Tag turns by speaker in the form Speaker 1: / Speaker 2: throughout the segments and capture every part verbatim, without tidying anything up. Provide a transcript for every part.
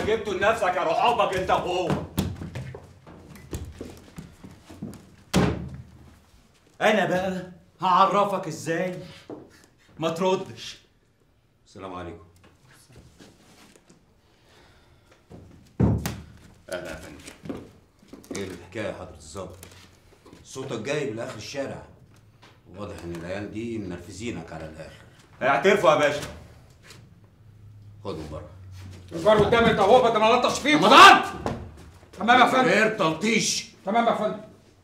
Speaker 1: جبته لنفسك يا روح امك انت وهو. انا بقى هعرفك ازاي ما تردش.
Speaker 2: السلام عليكم. اهلا يا فندم. ايه الحكايه يا حضره الظابط؟ صوتك جاي من اخر الشارع، واضح ان العيال دي منرفزينك على الاخر.
Speaker 1: هيعترفوا يا باشا.
Speaker 2: خدهم بره.
Speaker 3: الجار قدامي انت وهو بدل ما الطش فيهم.
Speaker 2: رمضان!
Speaker 3: تمام يا فندم.
Speaker 2: غير تلطيش.
Speaker 3: تمام يا فندم.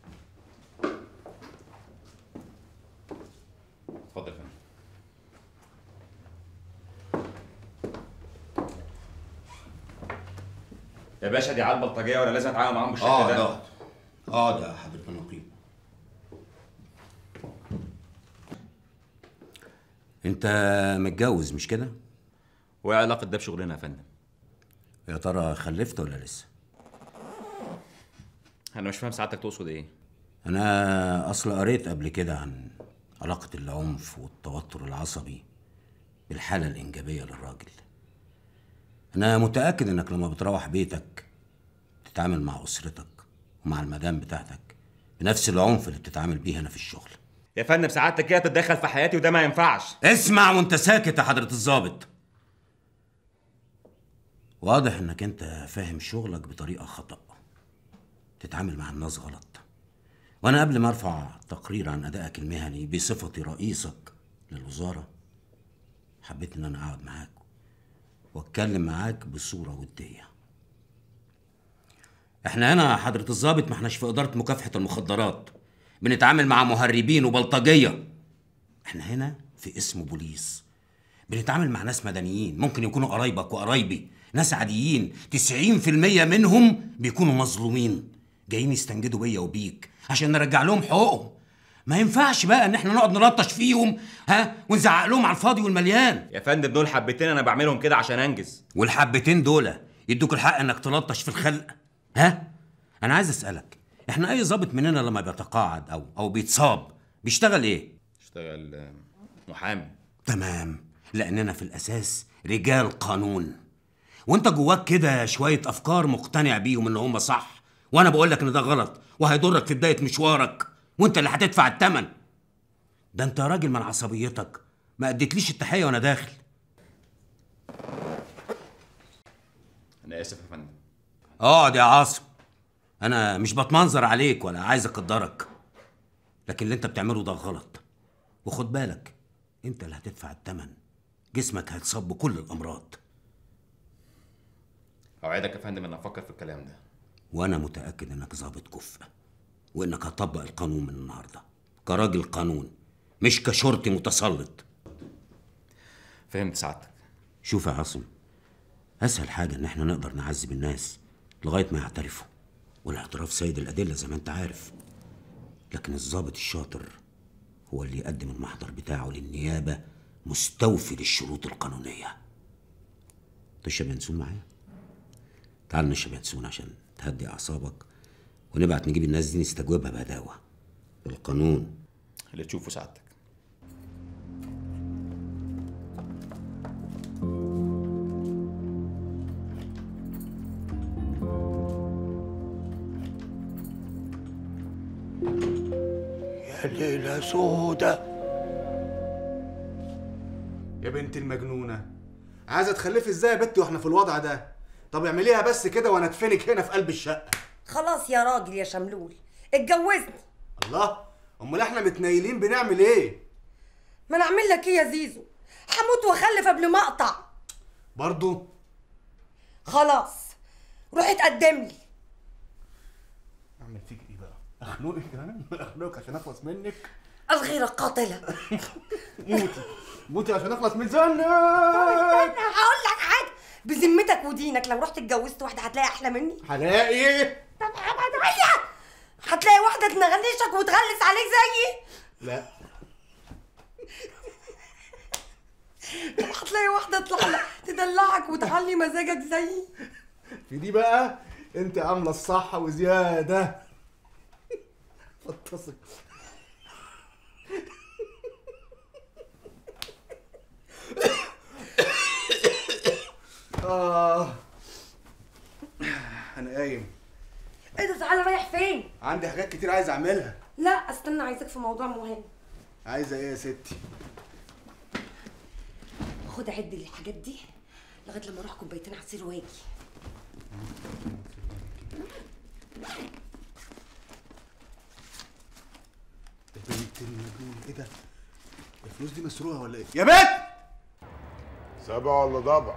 Speaker 2: اتفضل يا فندم.
Speaker 1: يا باشا دي عيال بلطجيه ولا لازم اتعامل معاهم بالشكل
Speaker 2: اه
Speaker 1: ده؟
Speaker 2: ده اه ده حضرة النقيب. انت متجوز مش كده؟
Speaker 1: وايه علاقه ده بشغلنا يا فندم؟
Speaker 2: يا ترى خلفت ولا لسه؟
Speaker 1: انا مش فاهم سعادتك تقصد ايه؟
Speaker 2: انا اصل قريت قبل كده عن علاقة العنف والتوتر العصبي بالحالة الإنجابية للراجل. أنا متأكد إنك لما بتروح بيتك تتعامل مع أسرتك ومع المدام بتاعتك بنفس العنف اللي بتتعامل بيه هنا في الشغل.
Speaker 1: يا فندم سعادتك كده تتدخل في حياتي وده ما ينفعش.
Speaker 2: اسمع وانت ساكت يا حضرة الضابط. واضح انك انت فاهم شغلك بطريقة خطأ، تتعامل مع الناس غلط. وانا قبل ما ارفع تقرير عن ادائك المهني بصفتي رئيسك للوزارة حبيت ان انا اقعد معاك واتكلم معاك بصورة ودية. احنا هنا يا حضرة الضابط ما احناش في ادارة مكافحة المخدرات بنتعامل مع مهربين وبلطجية. احنا هنا في اسم بوليس بنتعامل مع ناس مدنيين ممكن يكونوا قرايبك وقرايبي، ناس عاديين تسعين في المية منهم بيكونوا مظلومين جايين يستنجدوا بيا وبيك عشان نرجع لهم حقوقهم. ما ينفعش بقى ان احنا نقعد نلطش فيهم ها ونزعق لهم على الفاضي والمليان.
Speaker 1: يا فندم دول حبتين انا بعملهم كده عشان انجز.
Speaker 2: والحبتين دول يدوك الحق انك تلطش في الخلق؟ ها انا عايز اسالك، احنا اي ضابط مننا لما بيتقاعد او او بيتصاب بيشتغل ايه؟
Speaker 1: اشتغل محامي.
Speaker 2: تمام، لاننا في الاساس رجال قانون، وانت جواك كده شويه افكار مقتنع بيهم ان هم صح، وانا بقول لك ان ده غلط وهيضرك في بدايه مشوارك وانت اللي هتدفع الثمن. ده انت يا راجل من عصبيتك ما اديتليش التحيه وانا داخل.
Speaker 1: انا اسف يا فندم.
Speaker 2: اقعد يا عاصم، انا مش بتمنظر عليك ولا عايز اقدرك، لكن اللي انت بتعمله ده غلط، وخد بالك انت اللي هتدفع الثمن، جسمك هيتصاب بكل الامراض.
Speaker 1: اوعدك يا فندم ان افكر في الكلام ده.
Speaker 2: وانا متاكد انك ظابط كفء وانك هتطبق القانون من النهارده كراجل قانون مش كشرطي متسلط.
Speaker 1: فهمت سعادتك.
Speaker 2: شوف يا عاصم، اسهل حاجه ان احنا نقدر نعذب الناس لغايه ما يعترفوا، والاعتراف سيد الادله زي ما انت عارف، لكن الضابط الشاطر هو اللي يقدم المحضر بتاعه للنيابه مستوفي للشروط القانونيه. تشرب ينسون معايا؟ تعال نشرب ينسون عشان تهدي اعصابك ونبعت نجيب الناس دي نستجوبها بهداوه. القانون
Speaker 1: اللي تشوفه سعادتك.
Speaker 4: يا ليلة سودة
Speaker 5: يا بنت المجنونة، عايزة تخلفي ازاي يا بنتي واحنا في الوضع ده؟ طب اعمليها بس كده وانا ادفنك هنا في قلب الشقة.
Speaker 6: خلاص يا راجل يا شملول اتجوزني.
Speaker 5: الله، امال احنا متنيلين بنعمل ايه؟
Speaker 6: ما انا اعمل لك ايه يا زيزو؟ هموت واخلف قبل ما اقطع.
Speaker 5: برضو؟
Speaker 6: خلاص روح اتقدم لي.
Speaker 5: اعمل فيك ايه بقى؟ اخنقك كمان؟ اخنقك عشان اخلص منك؟
Speaker 6: الغيرة قاتلة.
Speaker 5: موتي موتي عشان اخلص من زنك.
Speaker 6: هقول لك حاجة بذمتك ودينك، لو رحت اتجوزت واحدة هتلاقي احلى مني؟
Speaker 5: هلاقي؟
Speaker 6: طب هتلاقي واحدة تنغلشك وتغلس عليك زيي؟
Speaker 5: لا.
Speaker 6: طب هتلاقي واحدة تطلع تدلعك وتعلي مزاجك زيي؟
Speaker 5: في دي بقى انت عاملة الصح وزيادة. فطسك. آه انا قايم.
Speaker 6: ايه ده؟ تعالى رايح فين؟
Speaker 5: عندي حاجات كتير عايز اعملها.
Speaker 6: لا استنى، عايزك في موضوع مهم.
Speaker 5: عايزه ايه يا ستي؟
Speaker 6: خد عد لي الحاجات دي لغايه لما اروح كوبايتين عصير واجي.
Speaker 5: يا بنت المجنون، ايه ده؟ الفلوس دي مسروقه ولا ايه؟ يا بنت!
Speaker 7: سبع ولا ضبع؟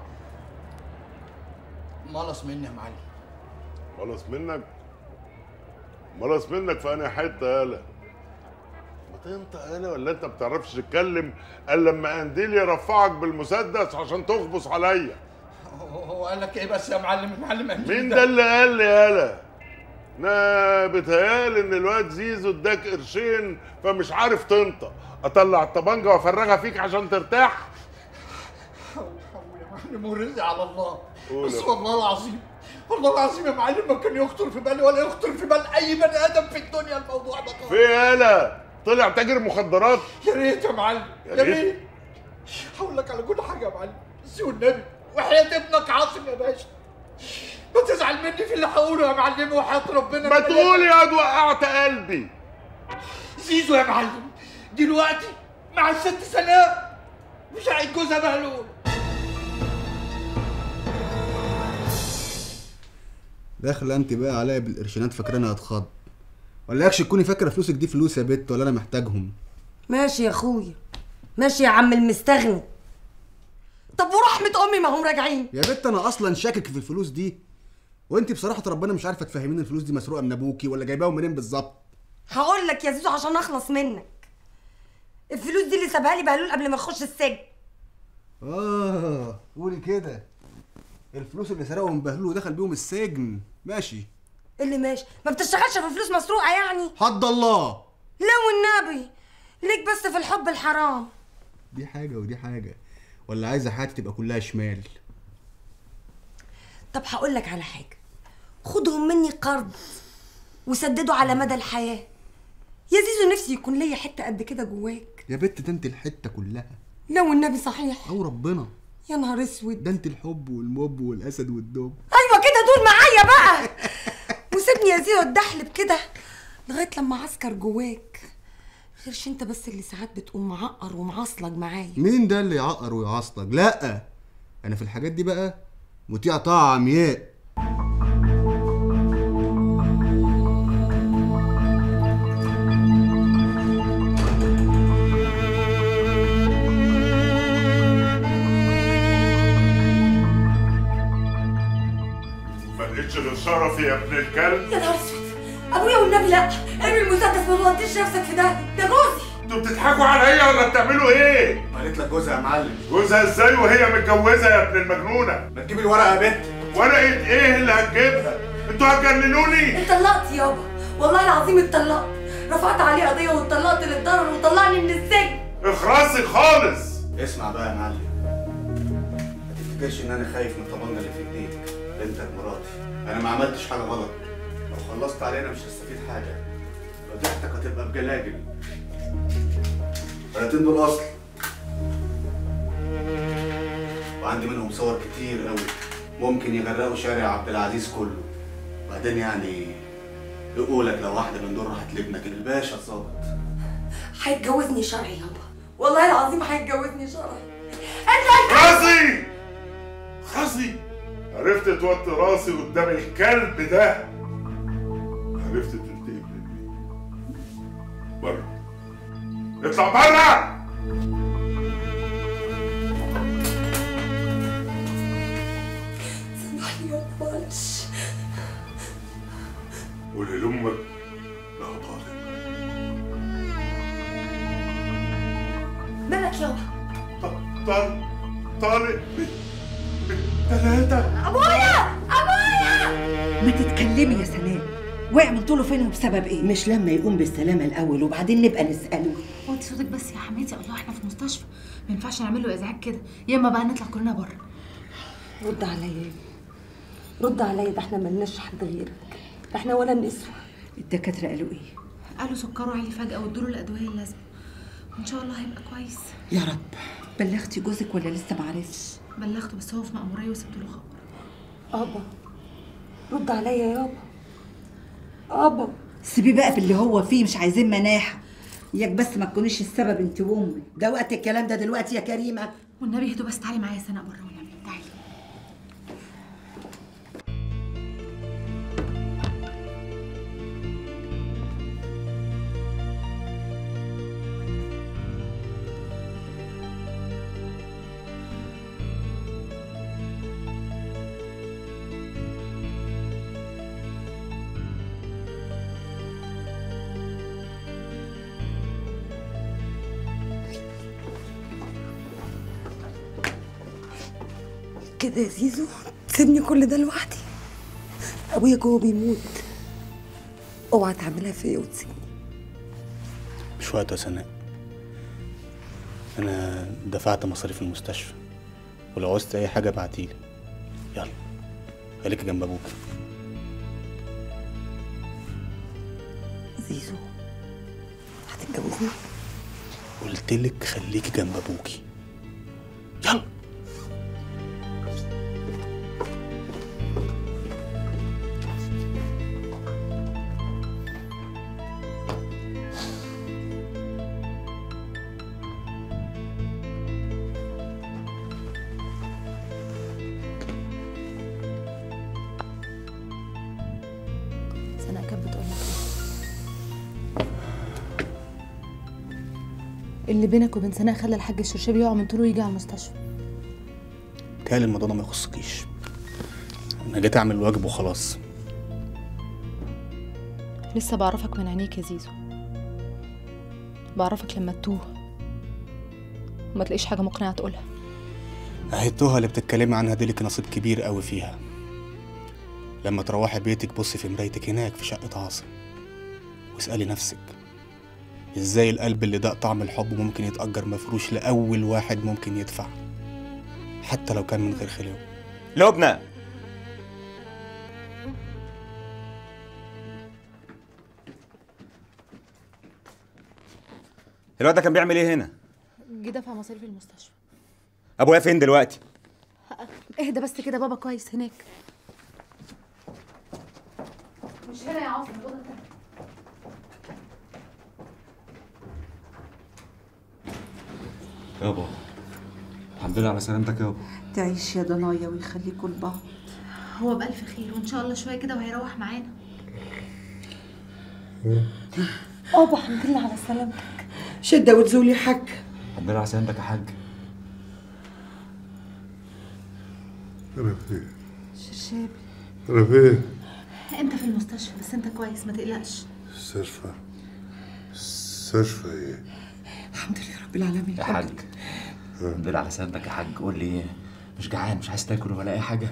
Speaker 4: ملص مني يا معلم.
Speaker 7: ملص منك؟ ملص منك في انهي حته يالا؟ ما تنطق يالا ولا انت ما بتعرفش تتكلم الا لما قنديل يرفعك بالمسدس عشان تخبص عليا؟
Speaker 4: هو قال لك ايه بس يا معلم؟ المعلم قنديل
Speaker 7: مين ده اللي قال لي يالا؟ انا بتهيالي ان الواد زيزو اداك قرشين فمش عارف تنطق، اطلع الطبنجه وافرغها فيك عشان ترتاح؟
Speaker 4: حول حول يا معلم، ورزق على الله.
Speaker 7: قول
Speaker 4: بس
Speaker 7: يا
Speaker 4: والله العظيم والله العظيم يا معلم ما كان يخطر في بالي ولا يخطر في بال اي بني ادم في الدنيا الموضوع ده خالص.
Speaker 7: في يالا طلع تاجر مخدرات؟
Speaker 4: يا ريت يا معلم، يا ريت. هقول لك على كل حاجه يا معلم، بس والنبي وحياه ابنك عاصم يا باشا ما تزعل مني في اللي هقوله يا معلم، وحياه ربنا
Speaker 7: ما تقول يا واد وقعت قلبي.
Speaker 4: زيزو يا معلم دلوقتي مع الست سناء مش عايز جوزها بهلول.
Speaker 5: داخله انت بقى عليا بالقرشينات فاكراني هتخض، ولا يكش تكوني فاكره فلوسك دي فلوس يا بت ولا انا محتاجهم؟
Speaker 6: ماشي يا اخويا، ماشي يا عم المستغني. طب ورحمه امي ما هم راجعين.
Speaker 5: يا بت انا اصلا شاكك في الفلوس دي، وانت بصراحه ربنا مش عارفه تفهميني الفلوس دي مسروقه من ابوكي ولا جايباهم منين بالظبط.
Speaker 6: هقول لك يا زيزو عشان اخلص منك، الفلوس دي اللي سابها لي بهلول قبل ما اخش السجن.
Speaker 5: اه قولي كده، الفلوس اللي سرقهم بهلول ودخل بيهم السجن. ماشي
Speaker 6: اللي ماشي ما بتشتغلش في فلوس مسروقه يعني؟
Speaker 5: حد الله.
Speaker 6: لا والنبي ليك بس في الحب الحرام.
Speaker 5: دي حاجه ودي حاجه، ولا عايزه حياتي تبقى كلها شمال؟
Speaker 6: طب هقول لك على حاجه، خدهم مني قرض وسددوا على مدى الحياه. يا زيزو نفسي يكون ليا حته قد كده جواك.
Speaker 5: يا بت ده انت الحته كلها.
Speaker 6: لا والنبي صحيح.
Speaker 5: او ربنا.
Speaker 6: يا نهار اسود،
Speaker 5: ده انت الحب والمب والاسد والدب.
Speaker 6: ايوه كده دول معايا بقى. وسيبني يا زيزو اتدحلب كده لغايه لما عسكر جواك. غيرش انت بس اللي ساعات بتقوم معقر ومعصلج معايا.
Speaker 5: مين ده اللي يعقر ويعصلج؟ لا انا في الحاجات دي بقى مطيع طاعه عمياء.
Speaker 7: غير شرفي يا ابن الكلب.
Speaker 6: يا نهار اسود، ابويا والنبي لا، ارمي المسدس ما توديش نفسك في ده، ده جوزي.
Speaker 7: انتوا بتضحكوا عليا ولا بتعملوا ايه؟
Speaker 5: قالت لك جوزها يا معلم.
Speaker 7: جوزها ازاي وهي متجوزه يا ابن المجنونه؟
Speaker 5: ما تجيب الورقه يا بنت.
Speaker 7: ورقه ايه اللي هتجيبها؟ انتوا هتجننوني.
Speaker 6: اتطلقت يابا، والله العظيم اتطلقت، رفعت عليه قضيه واتطلقت للضرر وطلعني من السجن.
Speaker 7: اخرسي خالص.
Speaker 5: اسمع بقى يا معلم، ما تفتكرش ان انا خايف من الطبنجه اللي في ايديك، بنتك مراتي، انا ما عملتش حاجه غلط. لو خلصت علينا مش هستفيد حاجه، فضيحتك هتبقى بجلاجل. الورقتين دول اصل، وعندي منهم صور كتير قوي ممكن يغرقوا شارع عبد العزيز كله. وبعدين يعني يقولك لو واحده من دول راحت لابنك الباشا الظابط
Speaker 6: هيتجوزني شرعي يابا، والله العظيم هيتجوزني شرعي. انت
Speaker 7: راسي راسي عرفت توطي راسي قدام الكلب ده، عرفت تنتقم مني. بره اطلع بره.
Speaker 6: سامحني يابا معلش.
Speaker 7: قولي لامك لا طارق.
Speaker 6: مالك يابا؟
Speaker 7: طارق طارق بالثلاثة.
Speaker 6: ابويا ابويا
Speaker 8: ما تتكلمي يا سلام، وقع من طوله فين وبسبب ايه؟
Speaker 9: مش لما يقوم بالسلامه الاول وبعدين نبقى نساله.
Speaker 10: وطي صوتك بس يا حماتي، الله احنا في مستشفى ما ينفعش نعمل له ازعاج كده، يا اما بقى نطلع كلنا بره.
Speaker 6: رد عليا، رد عليا، ده احنا ملناش حد غيرك، احنا ولا نسوى.
Speaker 9: الدكاتره قالوا ايه؟
Speaker 10: قالوا سكره عالي فجاه وادوا له الادويه اللازمه، وان شاء الله هيبقى كويس
Speaker 9: يا رب. بلغتي جوزك ولا لسه معرفش؟
Speaker 10: بلغته بس هو في مأمورية وسبت له خبر.
Speaker 6: ابا رد عليا يابا. ابا
Speaker 8: سيبيه بقى في اللي هو فيه، مش عايزين مناحه. اياك بس ما تكونيش السبب انت وامي.
Speaker 9: ده وقت الكلام ده دلوقتي يا كريمه؟
Speaker 10: والنبي هدوا بس، تعالي معايا يا سناء بره والنبي، تعالي.
Speaker 6: كده يا زيزو تسيبني كل ده لوحدي؟ ابويا جوه بيموت، اوعى تعملها فيا وتسيبني.
Speaker 11: مش وقته يا سناء، انا دفعت مصاريف المستشفى، ولو عوزت اي حاجه ابعتيلي. يلا خليكي جنب ابوك.
Speaker 6: زيزو هتتجوزني؟
Speaker 11: قلتلك خليكي جنب ابوكي. يلا.
Speaker 10: سناء كانت بتقول لك ايه؟ اللي بينك وبين سناء خلى الحاج الشرشبي يقع من طوله ويجي على المستشفى.
Speaker 11: تهيألي الموضوع ده ما يخصكيش، انا جيت اعمل الواجب وخلاص.
Speaker 10: لسه بعرفك من عينيك يا زيزو، بعرفك لما تتوه وما تلاقيش حاجه مقنعه تقولها.
Speaker 11: اهي التوهه اللي بتتكلمي عنها دي لك نصيب كبير قوي فيها. لما تروحي بيتك بصي في مرايتك هناك في شقه عاصم واسالي نفسك ازاي القلب اللي داق طعم الحب ممكن يتأجر مفروش لأول واحد ممكن يدفع حتى لو كان من غير خلو.
Speaker 1: لبنى الواد ده كان بيعمل ايه هنا؟
Speaker 10: جه دفع مصاريف المستشفى.
Speaker 1: ابويا فين دلوقتي؟
Speaker 10: اهدى بس كده، بابا كويس هناك. مش هنا يا عاصم، الأوضة التانية.
Speaker 1: يابا الحمد لله على سلامتك يابا.
Speaker 8: تعيش يا ضنايا ويخليكوا لبعض.
Speaker 10: هو بألف خير وإن شاء الله شوية كده وهيروح معانا.
Speaker 6: ابا الحمد لله على سلامتك.
Speaker 9: شده وتزولي حاج.
Speaker 1: الحمد لله على سلامتك يا حاج.
Speaker 7: انا فين؟
Speaker 6: شرشابي
Speaker 7: انا فين؟
Speaker 10: انت في المستشفى بس انت كويس ما تقلقش.
Speaker 7: مستشفى؟ مستشفى ايه؟
Speaker 9: الحمد لله رب العالمين.
Speaker 1: يا حاج الحمد لله على سلامتك يا حاج. قول لي مش جعان؟ مش عايز تاكل ولا اي حاجه؟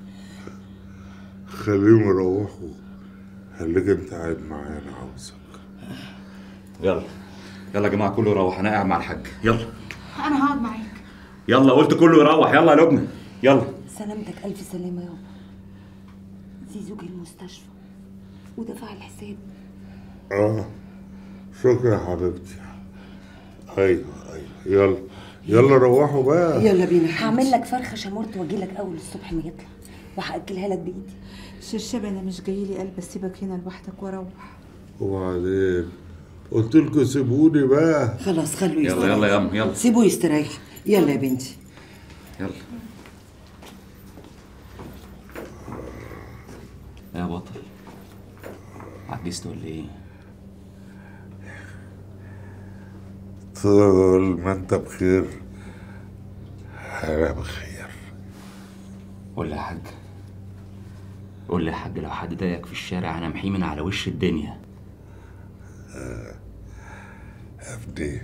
Speaker 7: خليهم يروحوا، خليك انت قاعد معايا انا عاوزك.
Speaker 1: يلا يلا يا جماعه كله يروح، انا قاعد مع الحاج. يلا
Speaker 10: انا هقعد معاك.
Speaker 1: يلا قلت كله يروح. يلا يا لبنى يلا.
Speaker 6: سلامتك الف سلامه يابا. زيزو جه المستشفى ودفع الحساب.
Speaker 7: اه شكرا يا حبيبتي. ايوه ايوه يلا يلا روحوا بقى.
Speaker 9: يلا بينا.
Speaker 6: هعمل لك فرخه شامورت واجي لك اول الصبح ما يطلع وهاكلها لك بايدي.
Speaker 8: شرشابي انا مش جايلي قلب اسيبك هنا لوحدك واروح.
Speaker 7: وبعدين قلت لكم سيبوني بقى.
Speaker 9: خلاص خلوه
Speaker 1: يلا يلا يا ام يلا
Speaker 9: سيبوه يستريح. يلا يا بنتي
Speaker 1: يلا يا بطل. عجزت ولا ايه؟
Speaker 7: طول ما انت بخير انا بخير.
Speaker 1: قول لي يا حاج، قول لي يا حاج، لو حد ضايقك في الشارع انا محيه من على وش الدنيا.
Speaker 7: آه. يا ابني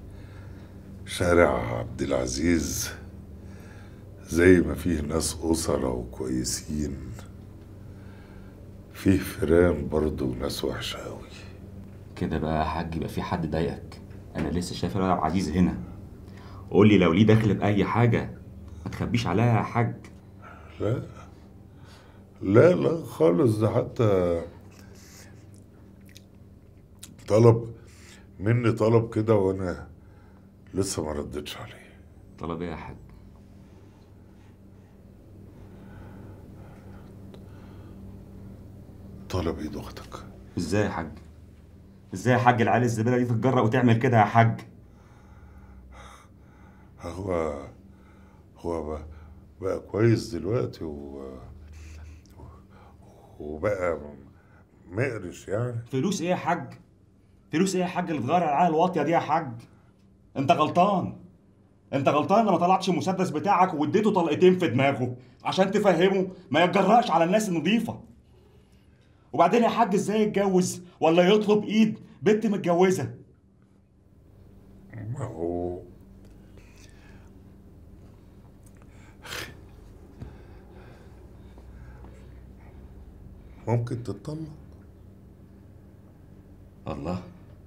Speaker 7: شارع عبد العزيز زي ما فيه ناس أسرة وكويسين فيه فيران برضه وناس وحشة أوي.
Speaker 1: كده بقى يا حاج يبقى في حد ضايقك. انا لسه شايف الولد عبد العزيز هنا. قول لي لو ليه دخل باي حاجه ما تخبيش عليا يا حاج.
Speaker 7: لا لا لا خالص، ده حتى طلب مني طلب كده وانا لسه ما ردتش عليه.
Speaker 1: طلب ايه يا حاج؟
Speaker 7: طلب ايد اختك.
Speaker 1: ازاي يا حاج؟ ازاي يا حاج العيال الزباله دي تتجرأ وتعمل كده يا حاج؟
Speaker 7: هو هو بقى, بقى كويس دلوقتي و... وبقى مقرش يعني.
Speaker 1: فلوس ايه يا حاج؟ فلوس ايه يا حاج اللي تغير العيال الواطيه دي يا حاج؟ انت غلطان. انت غلطان لما طلعتش المسدس بتاعك واديته طلقتين في دماغه عشان تفهمه ما يتجرأش على الناس النظيفه. وبعدين يا حاج ازاي يتجوز ولا يطلب ايد بنت متجوزه؟
Speaker 7: ما هو ممكن تتطلق.
Speaker 1: الله.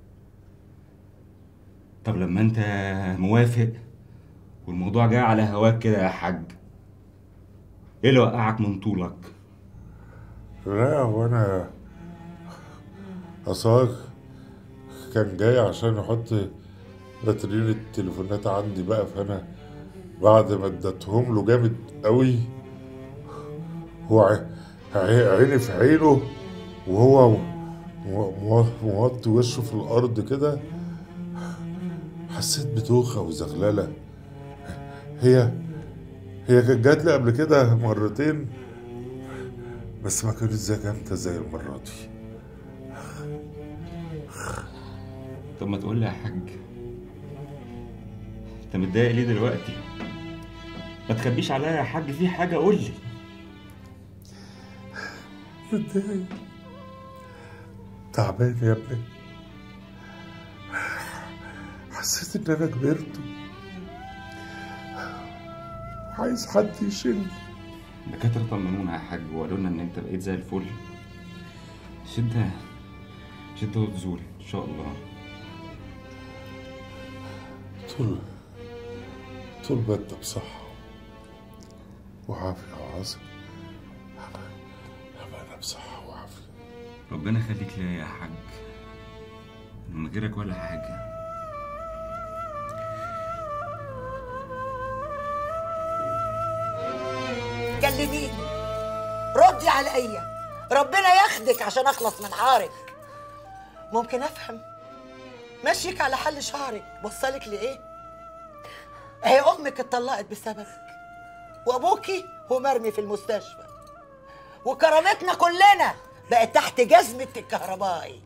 Speaker 1: طب لما انت موافق والموضوع جاي على هواك كده يا حاج، ايه اللي وقعك من طولك؟
Speaker 7: لا هو انا اصاك كان جاي عشان يحط باترين التليفونات عندي بقى، فانا بعد ما اديتهم له جامد قوي هو عيني في عينه وهو موطي وشه في الارض كده، حسيت بدوخه وزغلله. هي هي كانت جات لي قبل كده مرتين بس ما كانت زي جامده زي المره دي.
Speaker 1: طب ما تقول لي يا حاج، انت متضايق ليه دلوقتي؟ ما تخبيش عليا يا حاج، في حاجه قول لي.
Speaker 7: متضايق تعبان يا ابني، حسيت ان انا كبرت عايز حد يشيلني.
Speaker 1: الدكاتره طمنونا يا حاج وقالوا لنا ان انت بقيت زي الفل. شده شده وتزول ان شاء الله.
Speaker 7: طول طول ما انت بصحة وعافية يا عاصم هبقى انا بصحة وعافية.
Speaker 1: ربنا يخليك ليا يا حاج، من غيرك ولا حاجة.
Speaker 9: كلميني، ردي عليا، ربنا ياخدك عشان اخلص من عارك. ممكن افهم ماشيك على حل شعرك وصلك لايه؟ هي امك اتطلقت بسببك وابوكي هو مرمي في المستشفى وكرامتنا كلنا بقت تحت جزمة الكهربائي.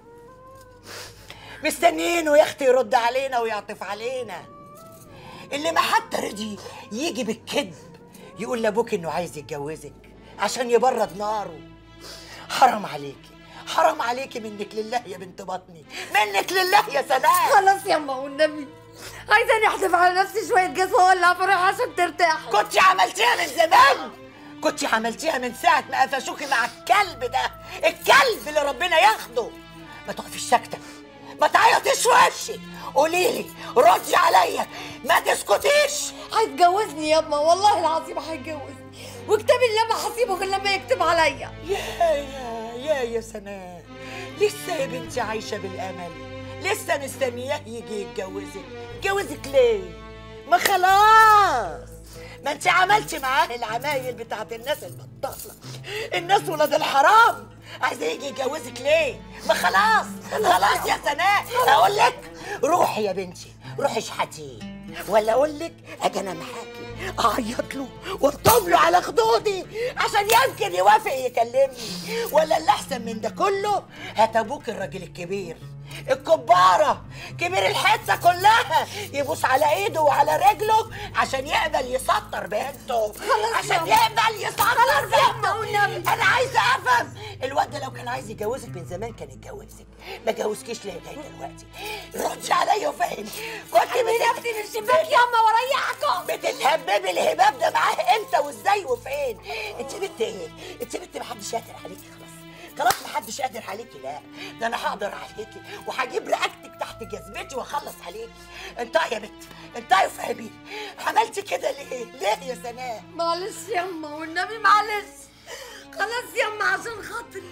Speaker 9: مستنيينه يا اختي يرد علينا ويعطف علينا. اللي ما حتى رضي يجي بالكذب يقول لابوك انه عايز يتجوزك عشان يبرد ناره. حرام عليكي، حرام عليكي، منك لله يا بنت بطني، منك لله يا سناء.
Speaker 6: خلاص يما والنبي، عايزاني احدف على نفسي شويه جاز ولا فرح عشان ترتاح.
Speaker 9: كنتي عملتيها من زمان، كنتي عملتيها من ساعه ما قفشوكي مع الكلب ده، الكلب اللي ربنا ياخده. ما تقفيش ساكته، ما تعيطيش في وشي، قولي لي، ردي عليا، ما تسكتيش.
Speaker 6: هيتجوزني ياما والله العظيم هيتجوزني، وكتاب الله ما هسيبه غير لما يكتب عليا.
Speaker 9: يا يا يا يا سناء، لسه يا بنتي عايشه بالامل، لسه مستنياه يجي يتجوزك. يتجوزك ليه؟ ما خلاص، ما انت عملتي معاه العمايل بتاعت الناس البطاله، الناس ولاد الحرام. عايزه يجي يتجوزك ليه؟ ما خلاص خلاص يا سناء. اقول لك روحي يا بنتي، روحي اشحتيه، ولا اقول لك اجي انا معاكي اعيط له واطلب له على خدودي عشان يمكن يوافق يكلمني. ولا اللي احسن من ده كله، هات ابوك الراجل الكبير الكبارة، كبير الحته كلها، يبوس على ايده وعلى رجله عشان يقبل يسطر بنته، عشان يقبل يسطر بنته. انا عايزه افهم الواد ده لو كان عايز يجوزك من زمان كان يتجوزك، ما جوزكيش ليه لغايه دلوقتي؟ ردي عليا وفهمي. كنت
Speaker 6: نفسي من الشباك ياما واريحكم.
Speaker 9: بتتهببي الهباب ده معاه امتى وازاي وفين؟ انت بنت ايه؟ انت بنت محدش قادر عليكي. خلاص خلاص محدش قادر عليكي. لا ده انا هقدر عليكي وهجيب رقبتك تحت جزمتي واخلص عليكي. انتي يا بنت، انتي وفهمي، عملتي كده ليه؟ ليه يا سناء؟
Speaker 6: معلش ياما والنبي معلش، خلاص ياما عشان خاطري.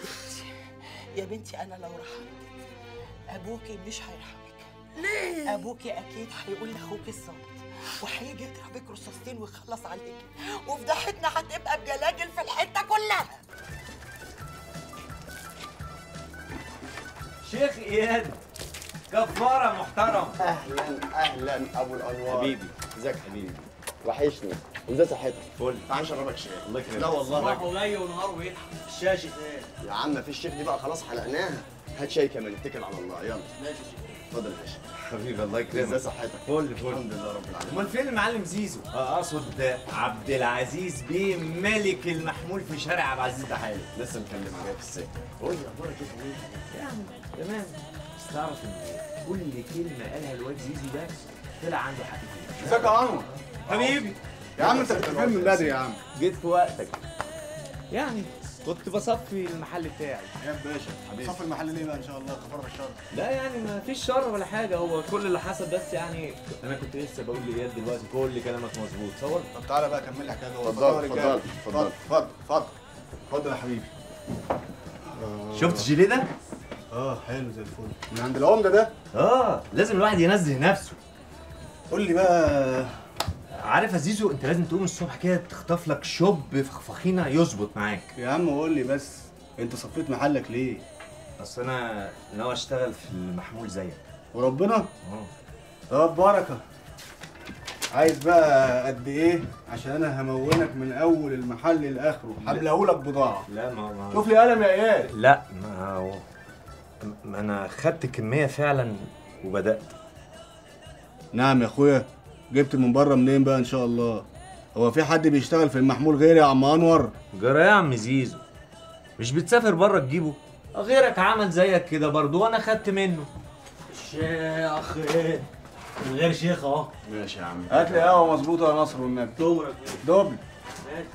Speaker 9: يا بنتي انا لو رحمتك ابوكي مش هيرحمك.
Speaker 6: ليه؟
Speaker 9: ابوكي اكيد هيقول لاخوكي الظابط وهيجي يضربك رصاصتين ويخلص عليكي، وفضحتنا هتبقى بجلاجل في الحته كلها.
Speaker 12: شيخ اياد كفاره محترم.
Speaker 13: اهلا اهلا ابو الانوار.
Speaker 12: حبيبي.
Speaker 13: ازيك حبيبي؟ وحشني. وازاي صحتك؟
Speaker 12: فل.
Speaker 13: تعال اشربك شاي.
Speaker 12: الله يكرمك.
Speaker 13: لا والله
Speaker 12: صباح وليل ونهار ويضحك. الشاشه ايه؟
Speaker 13: يا عم مفيش شيخ دي بقى خلاص حلقناها. هات شاي كمان اتكل على الله يلا.
Speaker 12: ماشي يا شيخ.
Speaker 13: اتفضل يا باشا.
Speaker 12: حبيبي الله يكرمك.
Speaker 13: ازاي صحتك؟
Speaker 12: فل فل.
Speaker 13: الحمد لله رب العالمين.
Speaker 12: امال فين المعلم زيزو؟ اه اقصد عبد العزيز بيه ملك المحمول في شارع عبد العزيز دحالي.
Speaker 13: لسه مكلم عليا في السكه. قول لي اخبارك ايه؟
Speaker 12: يعني تمام. بس تعرف ان كل كلمه قالها الواد زيزو ده طلع عنده حق فيها.
Speaker 11: ازيك يا انور؟
Speaker 12: حبيبي.
Speaker 11: يا عم انت كنت فين من بدري يا عم؟
Speaker 12: جيت في وقتك. يعني كنت بصفي المحل بتاعي.
Speaker 11: يا باشا حبيبي صف المحل ليه بقى ان شاء الله كفاره الشر؟
Speaker 12: لا يعني ما فيش شر ولا حاجه، هو كل اللي حصل بس يعني انا كنت لسه بقول لاياد دلوقتي كل كلامك مظبوط. صور.
Speaker 11: طب تعالى بقى كمل لي حكايه جوه.
Speaker 13: اتفضل اتفضل
Speaker 11: اتفضل اتفضل اتفضل اتفضل يا حبيبي.
Speaker 12: شفت الجيليه ده؟
Speaker 11: اه حلو زي الفل. من عند العمده ده؟
Speaker 12: اه لازم الواحد ينزه نفسه.
Speaker 11: قول لي بقى.
Speaker 12: عارف يا زيزو انت لازم تقوم الصبح كده تخطف لك شوب فخفخينه يظبط معاك.
Speaker 11: يا عم قول لي بس انت صفيت محلك ليه؟
Speaker 12: اصل انا ناوي اشتغل في المحمول زيك.
Speaker 11: وربنا؟
Speaker 12: اه.
Speaker 11: طب بركه. عايز بقى قد ايه؟ عشان انا همونك من اول المحل لاخره، هملاهولك بضاعه.
Speaker 12: لا ما ما
Speaker 11: شوف لي قلم يا اياد.
Speaker 12: لا ما هو ما انا خدت كميه فعلا وبدات.
Speaker 11: نعم يا اخويا. جبت من بره منين بقى ان شاء الله؟ هو في حد بيشتغل في المحمول غيري يا عم انور؟
Speaker 12: جرى يا عم زيزو مش بتسافر بره تجيبه؟ غيرك عمل زيك كده برضه وانا خدت منه.
Speaker 14: شيخ ايه؟ من غير شيخ اهو.
Speaker 13: ماشي يا عم.
Speaker 11: هات لي قهوه مظبوطه يا نصر والنبي.
Speaker 14: دورك.
Speaker 11: دبل.
Speaker 14: ماشي.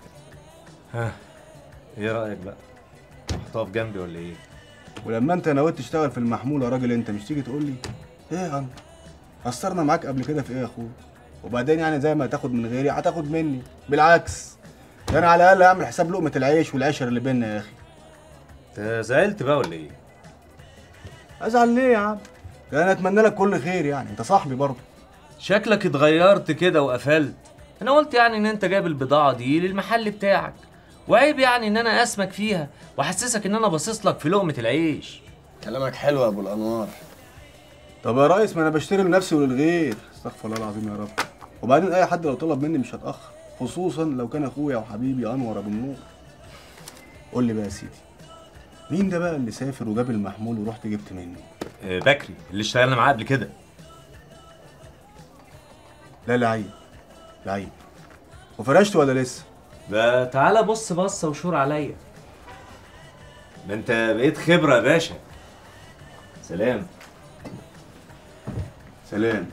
Speaker 12: ها ايه رايك بقى؟ هتقف جنبي ولا ايه؟
Speaker 11: ولما انت نويت تشتغل في المحمول يا راجل انت مش تيجي تقول لي ايه يا عم؟ قصرنا معاك قبل كده في ايه يا اخويا؟ وبعدين يعني زي ما هتاخد من غيري هتاخد مني، بالعكس ده انا على الاقل اعمل حساب لقمه العيش والعشره اللي بينا يا اخي.
Speaker 12: انت زعلت بقى ولا ايه؟
Speaker 11: ازعل ليه يا عم؟ ده انا اتمنى لك كل خير يعني، انت صاحبي برضه.
Speaker 12: شكلك اتغيرت كده وقفلت. انا قلت يعني ان انت جايب البضاعه دي للمحل بتاعك، وعيب يعني ان انا اسمك فيها واحسسك ان انا باصص لك في لقمه العيش.
Speaker 13: كلامك حلو يا ابو الانوار.
Speaker 11: طب يا ريس ما انا بشتري لنفسي وللغير، استغفر الله العظيم يا رب. وبعدين اي حد لو طلب مني مش هتاخر، خصوصا لو كان اخويا وحبيبي انور ابو النور. قول لي بقى يا سيدي، مين ده بقى اللي سافر وجاب المحمول ورحت جبت منه؟
Speaker 12: آه بكري اللي اشتغلنا معاه قبل كده.
Speaker 11: لا لعيب لعيب. وفرشت ولا لسه؟
Speaker 12: ده تعالى بص بصه وشور عليا. ده انت بقيت خبره يا باشا. سلام.
Speaker 11: سلام.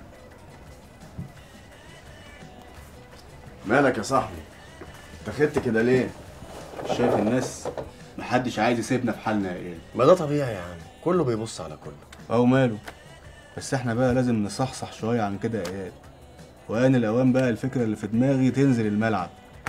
Speaker 13: مالك يا صاحبي؟ انت خدت كده ليه؟
Speaker 11: شايف الناس محدش عايز يسيبنا في حالنا يا ايه؟
Speaker 13: ما ده طبيعي يا عم، كله بيبص على كله.
Speaker 11: اهو ماله؟ بس احنا بقى لازم نصحصح شويه عن كده يا اياد. وان الاوان بقى الفكره اللي في دماغي تنزل الملعب.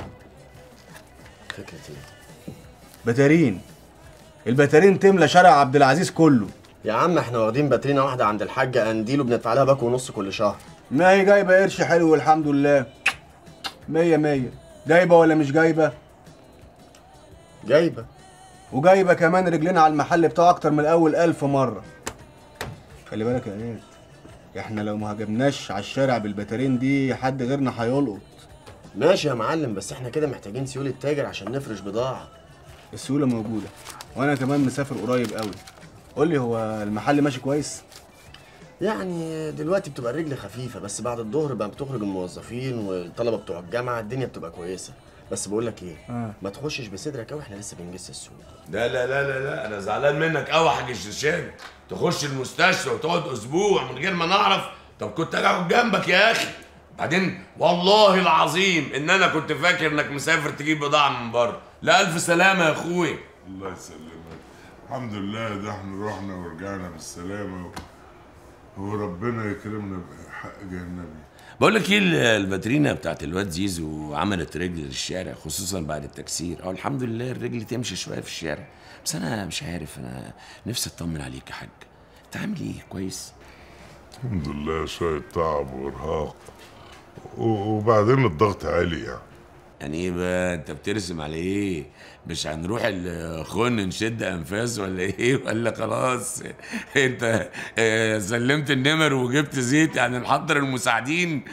Speaker 13: فكرة ايه؟
Speaker 11: بتارين. البتارين تملى شارع عبد العزيز كله.
Speaker 13: يا عم احنا واخدين باترينا واحده عند الحاجه قنديل وبندفع لها باكو ونص كل شهر.
Speaker 11: ما هي جايبه قرش حلو والحمد لله. مية مية. جايبه ولا مش جايبه؟
Speaker 13: جايبه.
Speaker 11: وجايبه كمان رجلنا على المحل بتاعه اكتر من الاول ألف مره. خلي بالك يا اياد، احنا لو ما هاجمناش على الشارع بالبتارين دي حد غيرنا هيلقط.
Speaker 13: ماشي يا معلم، بس احنا كده محتاجين سيوله تاجر عشان نفرش بضاعه.
Speaker 11: السيوله موجوده وانا كمان مسافر قريب قوي. قول لي هو المحل ماشي كويس؟
Speaker 13: يعني دلوقتي بتبقى الرجل خفيفه، بس بعد الظهر بقى بتخرج الموظفين والطلبه بتوع الجامعه الدنيا بتبقى كويسه. بس بقول لك ايه،
Speaker 11: آه.
Speaker 13: ما تخشش بصدرك قوي، احنا لسه بنجس السوق.
Speaker 15: لا لا لا لا لا انا زعلان منك قوي يا حاج الشيشان. تخش المستشفى وتقعد اسبوع من غير ما نعرف. طب كنت اقعد جنبك يا اخي. بعدين والله العظيم ان انا كنت فاكر انك مسافر تجيب بضاعه من بره. لا الف سلامه يا اخويا.
Speaker 7: الله يسلمك. الحمد لله ده احنا رحنا ورجعنا بالسلامه وربنا يكرمنا بحق جهنمي.
Speaker 15: بقول لك ايه، الباترينا بتاعت الواد زيزو عملت رجل للشارع خصوصا بعد التكسير. اه الحمد لله الرجل تمشي شويه في الشارع، بس انا مش عارف، انا نفسي اطمن عليك يا حاج. انت عامل ايه؟ كويس؟
Speaker 7: الحمد لله، شويه تعب وارهاق وبعدين الضغط عالي يعني.
Speaker 15: يعني ايه بقى؟ انت بترسم على ايه؟ مش هنروح الخن نشد انفاس ولا ايه؟ ولا خلاص انت آه، سلمت النمر وجبت زيت يعني نحضر المساعدين؟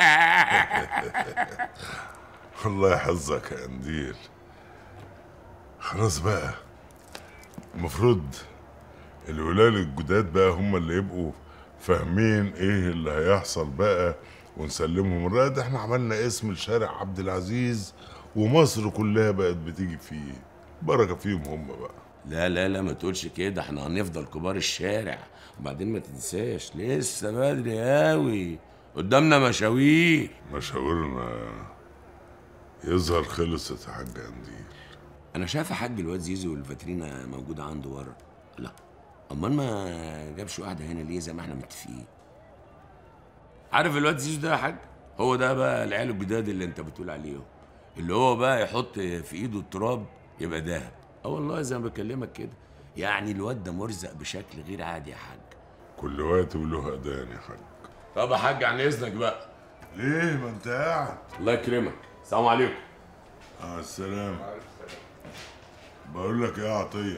Speaker 7: الله يحفظك يا قنديل. خلاص بقى، المفروض الولاد الجداد بقى هم اللي يبقوا فاهمين ايه اللي هيحصل بقى ونسلمهم الرائد. احنا عملنا اسم لشارع عبد العزيز ومصر كلها بقت بتيجي فيه، بركه فيهم هم بقى.
Speaker 15: لا لا لا ما تقولش كده، احنا هنفضل كبار الشارع. وبعدين ما تنساش لسه بدري قوي، قدامنا مشاوير.
Speaker 7: مشاورنا يظهر خلصت يا حاج قنديل.
Speaker 15: انا شايف يا حاج الواد زيزو والفاترينا موجوده عنده ورا. لا امال ما جابش واحده هنا ليه زي ما احنا متفقين؟ عارف الواد زيزو ده يا حاج؟ هو ده بقى العيال الجداد اللي انت بتقول عليهم، اللي هو بقى يحط في ايده التراب يبقى دهب. اه والله زي ما بكلمك كده، يعني الواد ده مرزق بشكل غير عادي يا حاج.
Speaker 7: كل وقت وله اذان يا حاج.
Speaker 15: طب يا حاج عن اذنك بقى.
Speaker 7: ليه ما انت قاعد؟
Speaker 15: الله يكرمك. السلام عليكم.
Speaker 7: اه السلام. بقول لك ايه يا عطيه؟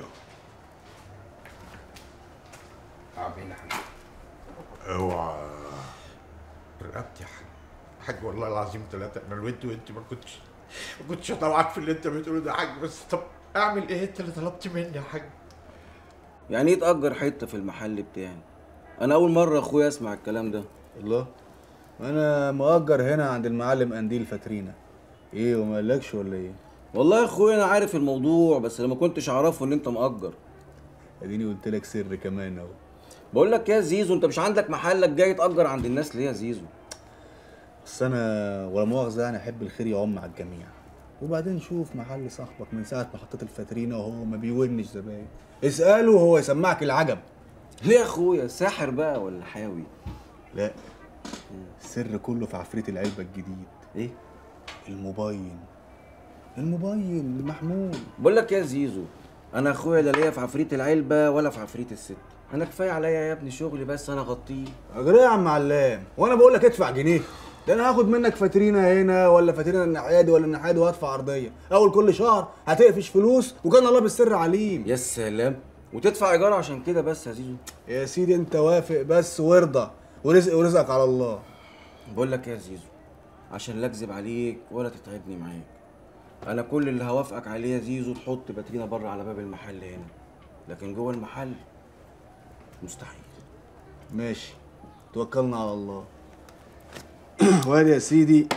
Speaker 4: عاملين يا حاج.
Speaker 7: اوعى
Speaker 4: رقبتي يا حاج. حاج والله العظيم ثلاثة، انا الواد وانت ما كنتش ما كنتش هطوعك في اللي انت بتقوله ده يا حاج، بس طب اعمل ايه انت اللي طلبت مني يا حاج؟
Speaker 16: يعني ايه تأجر حتة في المحل بتاعي؟ أنا أول مرة أخويا أسمع الكلام ده.
Speaker 11: الله، أنا مؤجر هنا عند المعلم قنديل فاترينا. إيه وما قالكش ولا إيه؟
Speaker 16: والله يا أخويا أنا عارف الموضوع، بس أنا ما كنتش أعرفه إن أنت مؤجر.
Speaker 11: أديني قلت لك سر كمان أهو.
Speaker 16: بقول لك يا زيزو، أنت مش عندك محلك جاي تأجر عند الناس ليه يا زيزو؟
Speaker 11: بس أنا ولا مؤاخذة يعني أحب الخير يعم على الجميع. وبعدين شوف محل صاحبك من ساعة ما حطيت الفاترينا وهو ما بيونش زباين. اسأله وهو يسمعك العجب.
Speaker 16: ليه يا أخويا؟ ساحر بقى ولا حاوي؟
Speaker 11: لا، السر كله في عفريت العلبة الجديد.
Speaker 16: إيه؟
Speaker 11: الموبايل. الموبايل المحمول.
Speaker 16: بقول لك يا زيزو، أنا أخويا لا ليا في عفريت العلبة ولا في عفريت الست. أنا كفاية عليا يا ابني شغلي بس أنا أغطيه.
Speaker 11: أجري يا عم علام، وأنا بقول لك ادفع جنيه. ده انا هاخد منك فاترينا هنا ولا فاترينا النحادي ولا النحادي وهدفع عرضيه، اول كل شهر هتقفش فلوس وكان الله بالسر عليم.
Speaker 16: يا سلام، وتدفع ايجار عشان كده بس يا زيزو؟
Speaker 11: يا سيدي انت وافق بس وارضى، ورزق ورزقك على الله.
Speaker 16: بقول لك يا زيزو، عشان لا اكذب عليك ولا تتعبني معاك، انا كل اللي هوافقك عليه يا زيزو تحط باترينا بره على باب المحل هنا، لكن جوه المحل مستحيل.
Speaker 11: ماشي، توكلنا على الله. وادي يا سيدي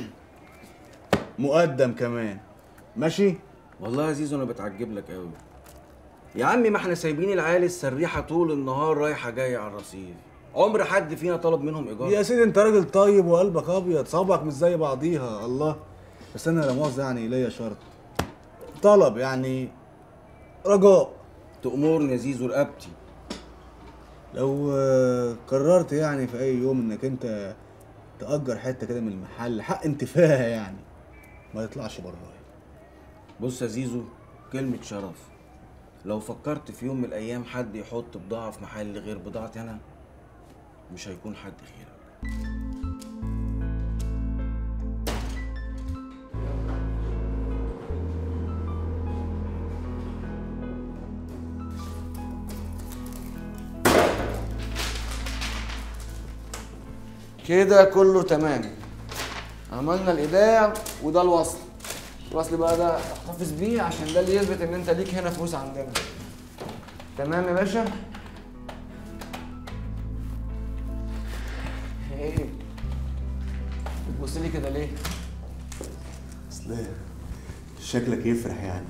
Speaker 11: مقدم كمان. ماشي؟
Speaker 16: والله يا زيزو انا بتعجب لك قوي يا عمي، ما احنا سايبين العيال السريحه طول النهار رايحه جايه على الرصيف، عمر حد فينا طلب منهم ايجار؟
Speaker 11: يا سيدي انت راجل طيب وقلبك ابيض، صوابعك مش زي بعضيها. الله، بس انا لا مؤاخذه يعني ليا شرط، طلب يعني، رجاء.
Speaker 16: تأمرني يا زيزو رقبتي.
Speaker 11: لو قررت يعني في اي يوم انك انت تأجر حته كده من المحل حق انتفاها يعني، ما يطلعش برايا.
Speaker 16: بص يا زيزو، كلمة شرف، لو فكرت في يوم من الأيام حد يحط بضاعة في محل غير بضاعتي أنا، مش هيكون حد غيرك.
Speaker 17: كده كله تمام. عملنا الايداع وده الوصل. الوصل بقى ده احتفظ بيه عشان ده اللي يثبت ان انت ليك هنا فلوس عندنا. تمام يا باشا؟ ايه؟ بتبص لي كده ليه؟
Speaker 11: اصل شكلك يفرح يعني.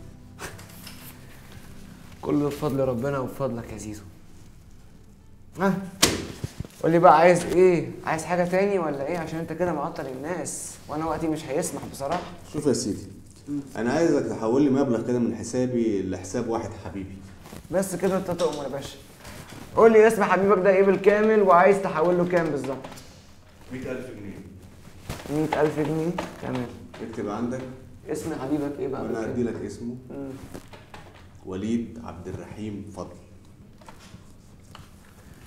Speaker 17: كله بفضل ربنا وبفضلك يا زيزو. ها؟ قول لي بقى عايز ايه؟ عايز حاجة تاني ولا ايه؟ عشان انت كده معطل الناس وانا وقتي مش هيسمح بصراحة.
Speaker 11: شوف يا سيدي، انا عايزك تحول لي مبلغ كده من حسابي لحساب واحد حبيبي.
Speaker 17: بس كده انت تؤمر يا باشا. قول لي اسم حبيبك ده ايه بالكامل وعايز تحول له كام بالظبط؟
Speaker 11: مية ألف جنيه.
Speaker 17: مية ألف جنيه؟ تمام.
Speaker 11: اكتب عندك
Speaker 17: اسم حبيبك ايه بقى؟
Speaker 11: وانا هدي لك اسمه. مم. وليد عبد الرحيم فضل.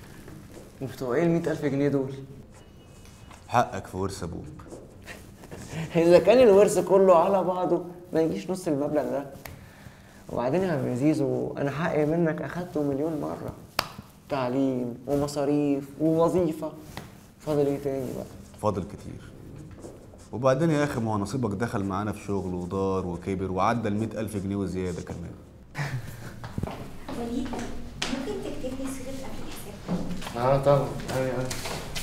Speaker 17: وبتوع ايه ال مية ألف جنيه دول؟
Speaker 11: حقك في ورث ابوك.
Speaker 17: اذا كان الورث كله على بعضه ما يجيش نص المبلغ ده. وبعدين يا عم زيزو انا حقي منك اخدته مليون مره، تعليم ومصاريف ووظيفه، فاضل ايه تاني بقى؟
Speaker 11: فاضل كتير. وبعدين يا اخي ما هو نصيبك دخل معانا في شغل ودار وكبر وعدى ال مئة ألف جنيه وزياده كمان.
Speaker 18: وليد ممكن تكتب لي صيغه قبل الحساب؟
Speaker 17: اه طبعا. ايوه ايوه.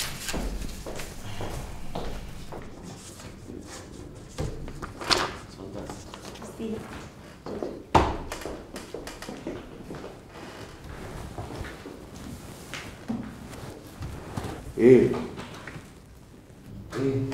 Speaker 11: ايه؟
Speaker 17: ايه؟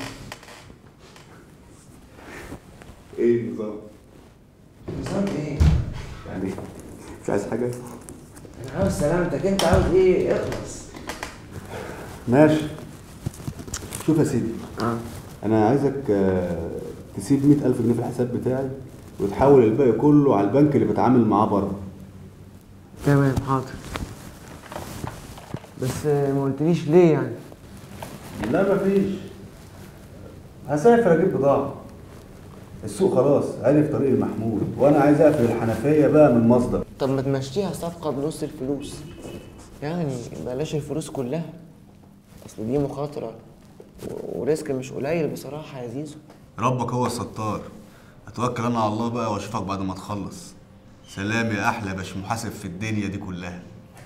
Speaker 11: ايه النظام؟
Speaker 17: نظام ايه؟
Speaker 11: يعني مش عايز حاجه؟
Speaker 17: انا عاوز سلامتك، انت عاوز ايه؟ اخلص.
Speaker 11: ماشي. شوف يا سيدي،
Speaker 17: اه
Speaker 11: انا عايزك آه، تسيب مئة ألف جنيه في الحساب بتاعي وتحول الباقي كله على البنك اللي بتعامل معاه بره.
Speaker 17: تمام حاضر. بس ما قلتليش ليه يعني؟
Speaker 11: لا مفيش. هسافر اجيب بضاعه. السوق خلاص عرف طريق المحمول وانا عايز اقفل الحنفيه بقى من المصدر.
Speaker 17: طب ما تمشيها صفقه بنص الفلوس، يعني بلاش الفلوس كلها، اصل دي مخاطره و- وريسك مش قليل بصراحه يا زيزو.
Speaker 11: ربك هو الستار. اتوكل انا على الله بقى واشوفك بعد ما تخلص. سلام يا احلى باش محاسب في الدنيا دي كلها.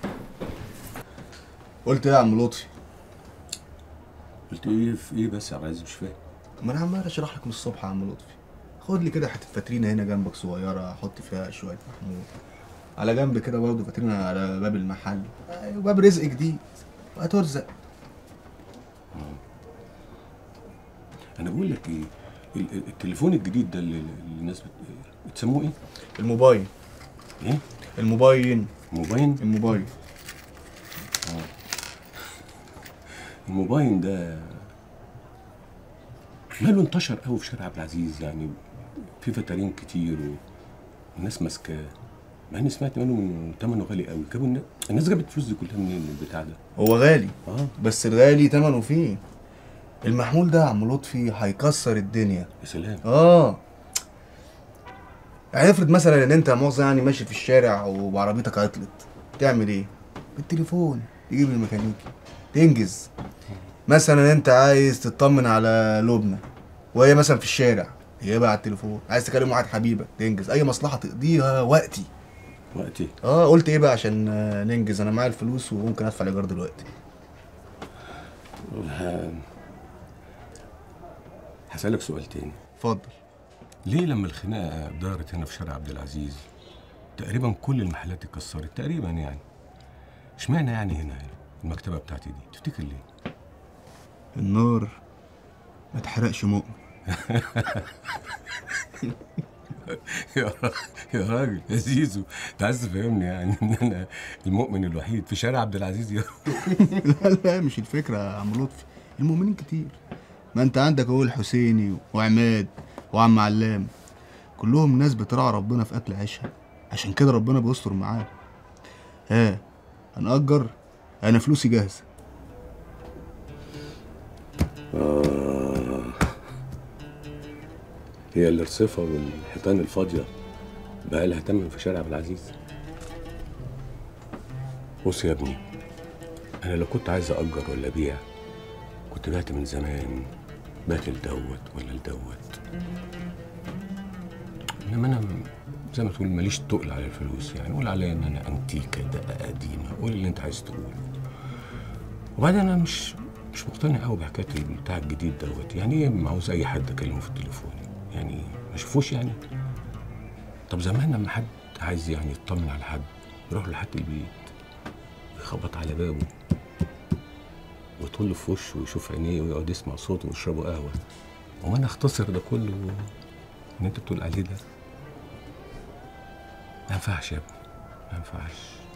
Speaker 11: قلت ايه يا عم لطفي؟
Speaker 19: قلت ايه في ايه بس يا عم عايز؟ مش فاهم.
Speaker 11: ما انا عمال اشرح لك من الصبح يا عم لطفي. خد لي كده حته فاترينا هنا جنبك صغيره احط فيها شويه محمول. على جنب كده برضه فاترينا على باب المحل. وباب رزق جديد وهترزق.
Speaker 19: انا بقول لك ايه، ال- ال- التليفون الجديد ده اللي اللي الناس بت... بتسموه ايه؟
Speaker 11: الموبايل.
Speaker 19: ايه؟
Speaker 11: الموبايل.
Speaker 19: موبايل؟
Speaker 11: الموبايل.
Speaker 19: اه الموبايل ده ماله انتشر قوي في شارع عبد العزيز، يعني في فترين كتير والناس ماسكاه، مع اني سمعت منه من ثمنه غالي قوي. جابوا الناس الناس جابت الفلوس دي كلها منين من البتاع ده؟
Speaker 11: هو غالي.
Speaker 19: اه
Speaker 11: بس الغالي ثمنه فيه. المحمول ده يا عم لطفي هيكسر الدنيا.
Speaker 19: يا سلام.
Speaker 11: اه يعني افرض مثلا ان انت يا مؤاخذة يعني ماشي في الشارع وعربيتك عطلت، تعمل ايه؟ بالتليفون تجيب الميكانيكي تنجز. مثلا انت عايز تطمن على لبنى وهي مثلا في الشارع، هي بقى على التليفون. عايز تكلم واحد حبيبك تنجز. اي مصلحه تقضيها وقتي.
Speaker 19: وقتي؟
Speaker 11: اه قلت ايه بقى عشان آه، ننجز. انا معايا الفلوس وممكن ادفع الايجار دلوقتي.
Speaker 19: ه- هسألك سؤال تاني.
Speaker 11: اتفضل.
Speaker 19: ليه لما الخناقه دارت هنا في شارع عبد العزيز تقريبا كل المحلات اتكسرت تقريبا، يعني اشمعنى يعني هنا المكتبه بتاعتي دي؟ تفتكر ليه؟
Speaker 11: النار ما تحرقش مؤمن.
Speaker 19: يا را- يا راجل يا زيزو، انت عايز تفهمني يعني ان انا المؤمن الوحيد في شارع عبد العزيز؟ يا
Speaker 11: لا لا مش الفكره يا عم لطفي، المؤمنين كتير. ما انت عندك اهو الحسيني وعماد وعم علام، كلهم ناس بتراعي ربنا في اكل عيشها، عشان كده ربنا بيستر معاهم. ها هنأجر؟ انا فلوسي جاهزه.
Speaker 19: آه. هي الرصيفة والحيطان الفاضية بقى لها تمن في شارع عبد العزيز. بص يا ابني، أنا لو كنت عايز أأجر ولا أبيع كنت بعت من زمان، بعت لدوت ولا لدوت. إنما أنا زي ما تقول ماليش تقل على الفلوس، يعني قول عليا إن أنا أنتيكة دقة قديمة، قول اللي أنت عايز تقوله. وبعدين أنا مش مش مقتنع قوي بحكايه البتاع الجديد دوت. يعني ايه عاوز اي حد اكلمه في التليفون؟ يعني ما اشوفوش يعني؟ طب زمان لما حد عايز يعني يطمن على حد يروح لحد البيت يخبط على بابه ويطل له في وشه ويشوف عينيه ويقعد يسمع صوته ويشربوا قهوه. هو انا اختصر ده كله ان انت بتقول عليه ده؟ ما ينفعش يا ابني، ما ينفعش.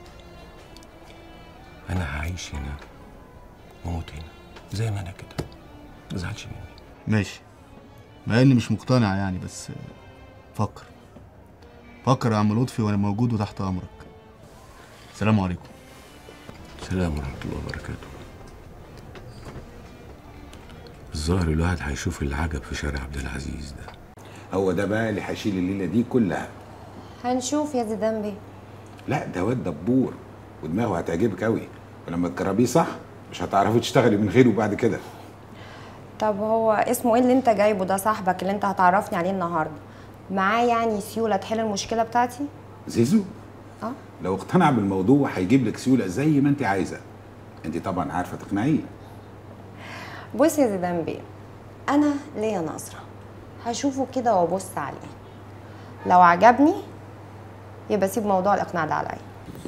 Speaker 19: انا هعيش هنا واموت هنا زي ما انا كده، ما تزعلش مني.
Speaker 11: ماشي، مع اني مش مقتنع يعني، بس فكر فكر يا عم لطفي وانا موجود وتحت امرك. السلام عليكم.
Speaker 19: السلام ورحمه الله وبركاته. الظاهر الواحد هيشوف العجب في شارع عبد العزيز ده.
Speaker 20: هو ده بقى اللي هيشيل الليله دي كلها.
Speaker 21: هنشوف يا زيدان بيه.
Speaker 20: لا ده واد دبور ودماغه هتعجبك قوي، ولما تجربيه صح مش هتعرفي تشتغلي من غيره بعد كده.
Speaker 21: طب هو اسمه ايه اللي انت جايبه ده، صاحبك اللي انت هتعرفني عليه النهارده؟ معاه يعني سيوله تحل المشكله بتاعتي؟
Speaker 20: زيزو
Speaker 21: اه
Speaker 20: لو اقتنع بالموضوع هيجيب لك سيوله زي ما انت عايزه. انت طبعا عارفه تقنعيه.
Speaker 21: بص يا زيدان بيه، انا ليا نظره هشوفه كده وابص عليه، لو عجبني يبقى سيب موضوع الاقناع ده عليا.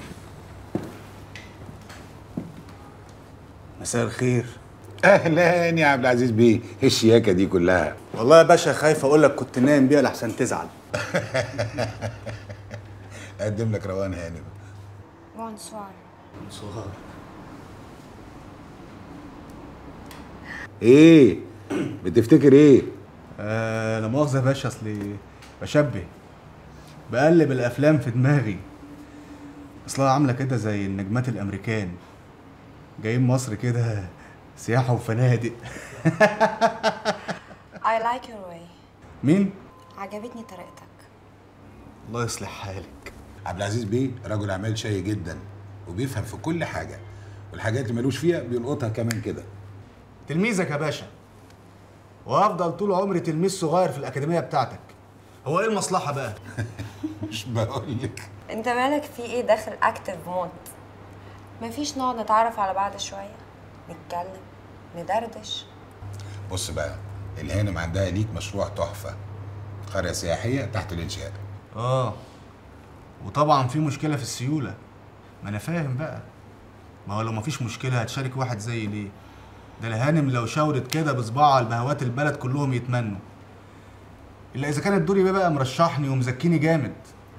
Speaker 11: مساء الخير.
Speaker 20: اهلا يا عبد العزيز بيه، ايه الشياكه دي كلها؟
Speaker 11: والله يا باشا خايف اقول لك كنت نايم بيها لحسن تزعل.
Speaker 20: اقدم لك روان هانم.
Speaker 21: بونسوار.
Speaker 11: بونسوار.
Speaker 20: ايه بتفتكر ايه؟
Speaker 11: آه لا مؤاخذه يا باشا، اصلي بشبه بقلب الافلام في دماغي، اصلها عامله كده زي النجمات الامريكان جايين مصر كده سياحه وفنادق.
Speaker 21: I like your way.
Speaker 11: مين؟
Speaker 21: عجبتني طريقتك.
Speaker 11: الله يصلح حالك.
Speaker 20: عبد العزيز بيه رجل اعمال شاي جدا وبيفهم في كل حاجه، والحاجات اللي ملوش فيها بيلقطها كمان كده.
Speaker 11: تلميذك يا باشا، وهفضل طول عمري تلميذ صغير في الاكاديميه بتاعتك. هو ايه المصلحه بقى؟
Speaker 20: مش بقول لك.
Speaker 21: انت مالك في ايه داخل اكتف مود؟ مفيش نقعد نتعرف على بعض شويه، نتكلم ندردش.
Speaker 20: بص بقى، الهانم عندها ليك مشروع تحفه، قريه سياحيه تحت الانشاء.
Speaker 11: اه وطبعا في مشكله في السيوله، ما انا فاهم بقى. ما هو لو مفيش مشكله هتشارك واحد زي ليه؟ ده الهانم لو شاورت كده بصباعها على البهوات البلد كلهم يتمنوا، الا اذا كان الدوري بيه بقى مرشحني ومزكيني جامد.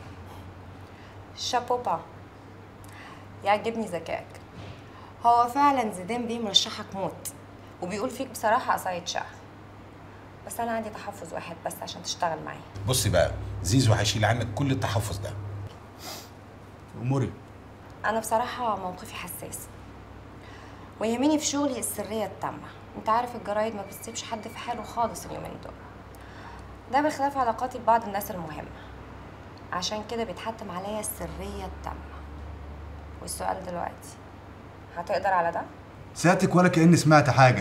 Speaker 21: شابوبا، يعجبني ذكائك. هو فعلا زيدان بيه مرشحك موت، وبيقول فيك بصراحه قصايد شعر، بس انا عندي تحفظ واحد بس عشان تشتغل معايا.
Speaker 20: بصي بقى، زيزو هيشيل عنك كل التحفظ ده.
Speaker 11: اموري.
Speaker 21: انا بصراحه موقفي حساس، ويهمني في شغلي السريه التامه. انت عارف الجرايد ما بتسيبش حد في حاله خالص اليومين دول، ده بخلاف علاقاتي ببعض الناس المهمه، عشان كده بيتحتم عليا السريه التامه. والسؤال دلوقتي، هتقدر على ده؟
Speaker 11: ساتك ولا كأني سمعت حاجه.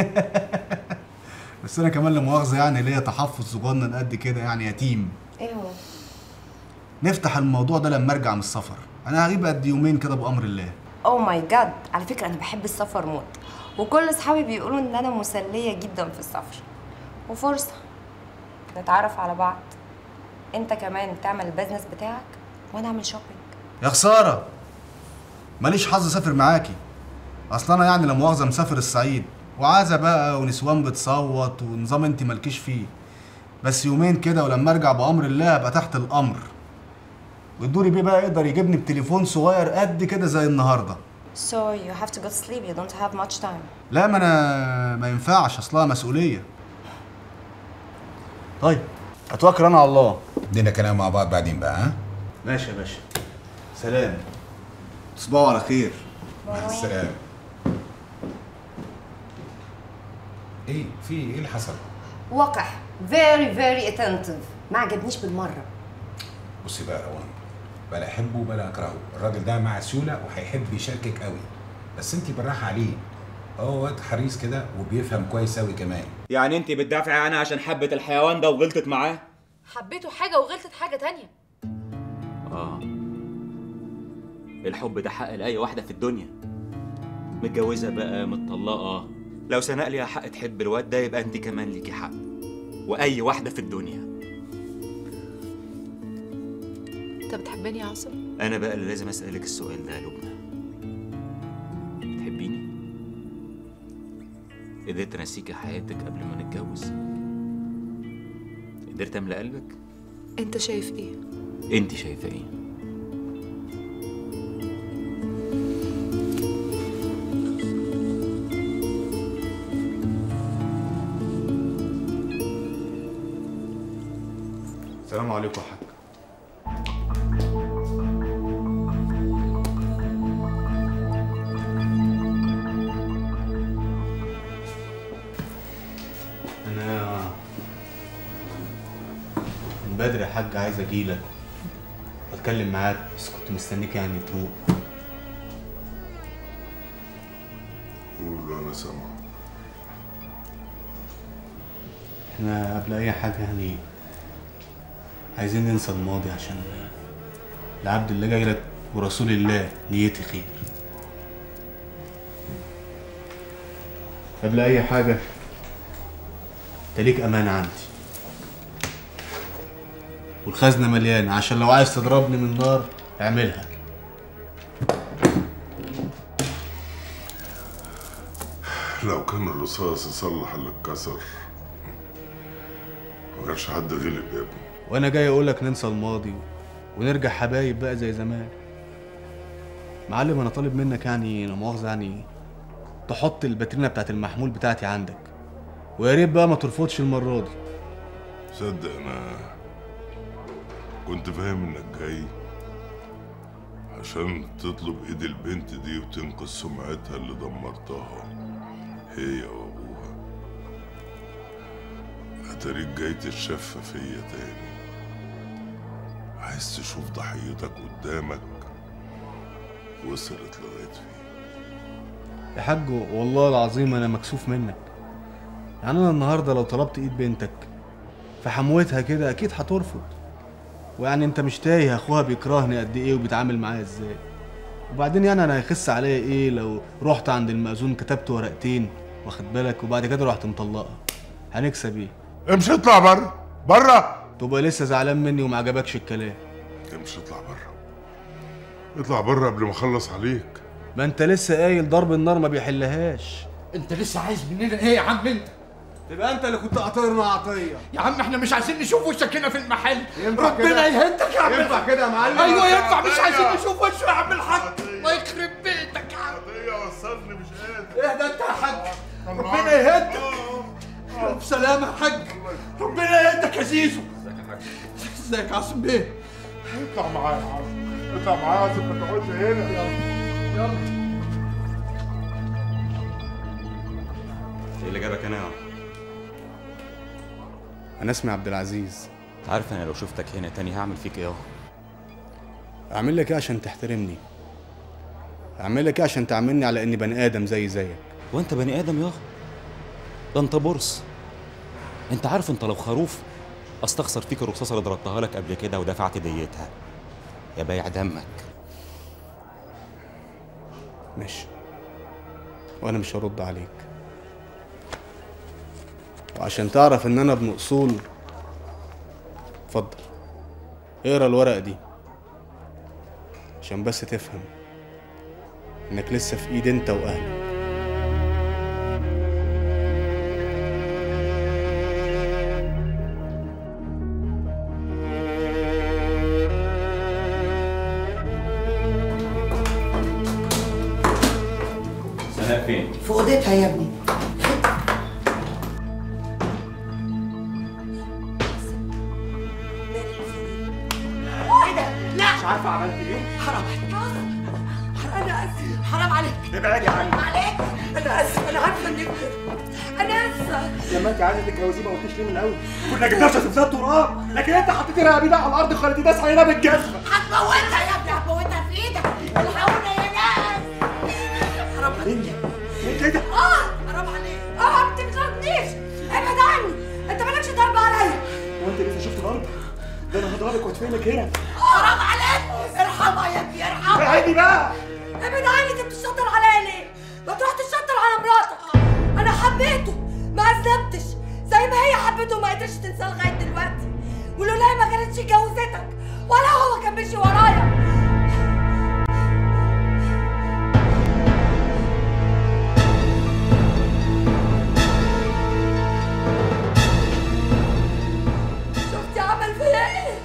Speaker 11: بس انا كمان لا مؤاخذه يعني ليا تحفظ صغنن قد كده، يعني يتيم.
Speaker 21: ايه هو؟
Speaker 11: نفتح الموضوع ده لما ارجع من السفر، انا هغيب قد يومين كده بامر الله.
Speaker 21: اوه ماي جاد، على فكره انا بحب السفر موت، وكل اصحابي بيقولوا ان انا مسليه جدا في السفر، وفرصه نتعرف على بعض. انت كمان تعمل البيزنس بتاعك وانا اعمل شوبينج.
Speaker 11: يا خساره، ماليش حظ اسافر معاكي. اصل انا يعني لا مؤاخذه مسافر الصعيد، وعازه بقى ونسوان بتصوت ونظام انت مالكيش فيه. بس يومين كده ولما ارجع بامر الله ابقى تحت الامر. والدوري بيه بقى يقدر يجيبني بتليفون صغير قد كده زي النهارده.
Speaker 21: So you have to go to sleep, you don't have much time.
Speaker 11: لا ما انا ما ينفعش، اصلها مسؤوليه. طيب اتوكل انا على الله.
Speaker 20: ادينا كلام مع بعض بعدين بقى. ها
Speaker 11: ماشي يا باشا، سلام، تصبحوا على خير.
Speaker 20: مع السلامه. ايه في ايه اللي حصل؟
Speaker 21: وقح very very attentive، ما عجبنيش بالمره.
Speaker 20: بصي بقى روان، بلا احبه بلا اكرهه، الراجل ده مع سيوله وهيحب يشاركك قوي، بس انت بالراحه عليه، هو واد حريص كده وبيفهم كويس قوي كمان.
Speaker 14: يعني انت بتدافعي عنها عشان حبت الحيوان ده وغلطت معاه؟
Speaker 10: حبيته حاجه وغلطت حاجه تانية.
Speaker 14: اه الحب ده حق لاي واحده في الدنيا، متجوزه بقى متطلقه، لو سناء ليها حق تحب الواد ده يبقى انت كمان ليكي حق، واي واحده في الدنيا.
Speaker 10: انت بتحبني يا عاصم؟
Speaker 14: انا بقى اللي لازم اسالك السؤال ده يا لبنى، بتحبيني؟ قدرت انسيكي حياتك قبل ما نتجوز؟ قدرت املى قلبك؟
Speaker 10: انت شايف ايه؟
Speaker 14: انت شايفه ايه؟
Speaker 11: السلام عليكم يا حاج. بدري يا حاج عايز اجيلك واتكلم معاك، بس كنت مستنيك يعني تروق.
Speaker 7: قول وانا سامع.
Speaker 11: احنا قبل اي حاجه يعني عايزين ننسى الماضي، عشان العبد اللي جاي لك ورسول الله نيتي خير. قبل اي حاجه انت ليك امانه عندي، والخزنه مليانه، عشان لو عايز تضربني من نار اعملها.
Speaker 7: لو كان الرصاص يصلح اللي اتكسر ما كانش حد غلب يا ابني.
Speaker 11: وانا جاي اقول لك ننسى الماضي ونرجع حبايب بقى زي زمان. معلم انا طالب منك يعني لا مؤاخذه يعني تحط الباترينا بتاعت المحمول بتاعتي عندك، ويا ريت بقى ما ترفضش المره دي.
Speaker 7: صدق انا كنت فاهم انك جاي عشان تطلب ايد البنت دي وتنقذ سمعتها اللي دمرتها هي وابوها. اتاريك جاي تتشفى فيا تاني، عايز تشوف ضحيتك قدامك وصلت لغايه فين.
Speaker 11: يا حاج والله العظيم انا مكسوف منك. يعني انا النهارده لو طلبت ايد بنتك في حموتها كده اكيد هترفض، ويعني انت مش تايه اخوها بيكرهني قد ايه وبيتعامل معايا ازاي. وبعدين يعني انا هيخس عليا ايه لو رحت عند المأذون كتبت ورقتين واخد بالك وبعد كده رحت مطلقها؟ هنكسب ايه؟
Speaker 7: امشي اطلع بره بره.
Speaker 11: تبقى لسه زعلان مني وما عجبكش الكلام.
Speaker 7: امشي اطلع بره، اطلع بره قبل ما اخلص عليك.
Speaker 11: ما انت لسه قايل ضرب النار ما بيحلهاش.
Speaker 4: انت لسه عايز مننا ايه يا عم انت؟
Speaker 11: تبقى انت اللي كنت قاطرنا عطيه.
Speaker 4: يا عم احنا مش عايزين نشوف وشك هنا في المحل.
Speaker 11: ينفع
Speaker 4: ربنا
Speaker 11: كده؟
Speaker 4: يهدك يا عم.
Speaker 11: ينفع كده يا معلم؟
Speaker 4: ايوه ينفع، مش
Speaker 7: عطية.
Speaker 4: عايزين نشوف وشه يا عم الحاج. الله يخرب بيتك يا عم.
Speaker 7: عطيه وصلني مش قادر.
Speaker 4: اهدى انت يا حاج، ربنا يهدك. الف سلامة يا حاج، ربنا يهدك يا زيزو. ازيك يا حاج؟ ازيك يا عاصم بيه؟
Speaker 7: اطلع معايا يا عاصم، اطلع معايا يا عاصم، ما تقعدش هنا.
Speaker 4: يلا يلا.
Speaker 14: ايه اللي جابك هنا يا عم؟
Speaker 11: انا اسمي عبد العزيز.
Speaker 14: عارف انا لو شفتك هنا تاني هعمل فيك ايه؟
Speaker 11: اعمل لك ايه عشان تحترمني؟ اعمل لك ايه عشان تعاملني على اني بني ادم زي زيك؟
Speaker 14: وانت بني ادم ياخ؟ ده انت برص. انت عارف انت لو خروف استخسر فيك الرصاصه اللي ضربتها لك قبل كده ودفعت ديتها يا بايع دمك.
Speaker 11: ماشي، وانا مش هرد عليك، وعشان تعرف ان انا ابن اصول اتفضل اقرا الورقه دي عشان بس تفهم انك لسه في ايد انت واهلك.
Speaker 14: سناء فين؟
Speaker 6: في اوضتها يا ابني.
Speaker 4: ايه ده؟ لا مش عارفه عملت ايه؟ حرام عليك،
Speaker 6: انا اسف، حرام عليك.
Speaker 4: ابعدي عني.
Speaker 6: حرام عليك، انا اسف، انا عارفه انك انا اسفه.
Speaker 4: لما انت عايزه تتجوزيه ما قلتيش ليه من الاول؟ كنا جبناش تمثال تراب، لكن انت حطيتي رقبتها على الارض وخليتي داس علينا بالجزمه.
Speaker 6: هتموتها يا ابني، هتموتها في ايدك. الحقونا يا ناس. حرام عليك.
Speaker 4: ايه كده؟
Speaker 6: اه حرام عليك. اه انت ما تضربنيش، ابعد عني، انت مالكش ضرب عليا.
Speaker 4: وانت لسه شفت ضرب؟ ده انا هضربك وادفنك هنا.
Speaker 6: حرام عليك، ارحمها يا ابني، ارحمها.
Speaker 4: ابعدي بقى.
Speaker 6: ابعد عني، انت بتشطر عليا ليه؟ ما تروح تشطر على مراتك. انا حبيته ما اذنبتش زي ما هي حبيته وما قدرتش تنساه لغايه دلوقتي، ولولا ما كانتش جوزتك ولا هو كان ماشي ورايا. شفتي عمل فيا ايه؟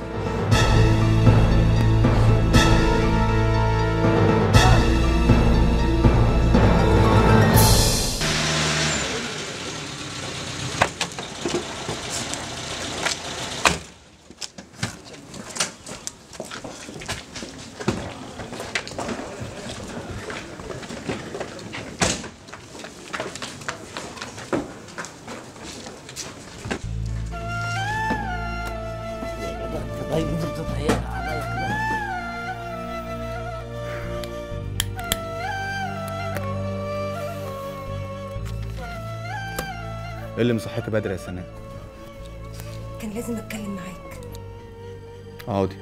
Speaker 11: ايه اللي مصحيك بدري يا سناء؟
Speaker 6: كان لازم اتكلم معاك.
Speaker 11: اقعدي.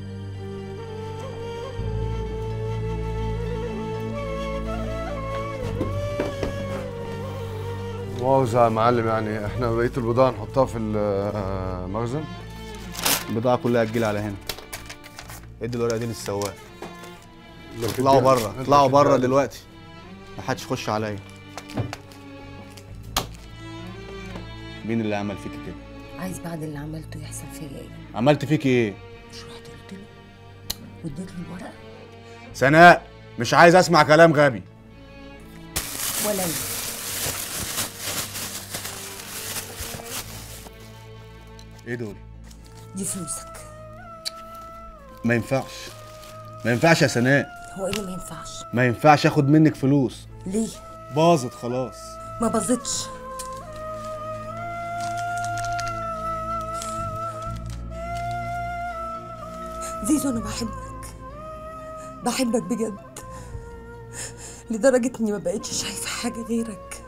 Speaker 3: مؤاخذة يا معلم، يعني احنا بقية البضاعة نحطها في المخزن؟
Speaker 11: البضاعة كلها تجيلي على هنا. ادي الورقة دي للسواق. اطلعوا بره، اطلعوا بره دلوقتي. محدش يخش عليا. مين اللي عمل فيكي كده؟
Speaker 6: عايز بعد اللي عملته يحصل فيا ايه؟
Speaker 11: عملت فيكي ايه؟
Speaker 6: مش رحت قلت له واديت له الورقه؟
Speaker 11: سناء مش عايز اسمع كلام غبي.
Speaker 6: ولا انا.
Speaker 11: ايه دول؟
Speaker 6: دي فلوسك.
Speaker 11: ما ينفعش، ما ينفعش يا سناء.
Speaker 6: هو ايه اللي ما ينفعش؟
Speaker 11: ما ينفعش اخد منك فلوس.
Speaker 6: ليه؟
Speaker 11: باظت خلاص.
Speaker 6: ما باظتش. زيزو انا بحبك، بحبك بجد، لدرجة اني ما بقتش شايفة حاجة غيرك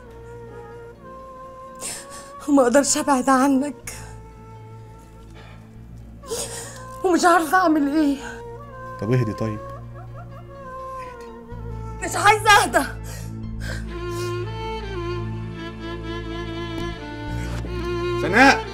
Speaker 6: وما اقدرش ابعد عنك ومش عارفة اعمل ايه.
Speaker 11: طب اهدي طيب.
Speaker 6: مش عايزة اهدى.
Speaker 11: سناء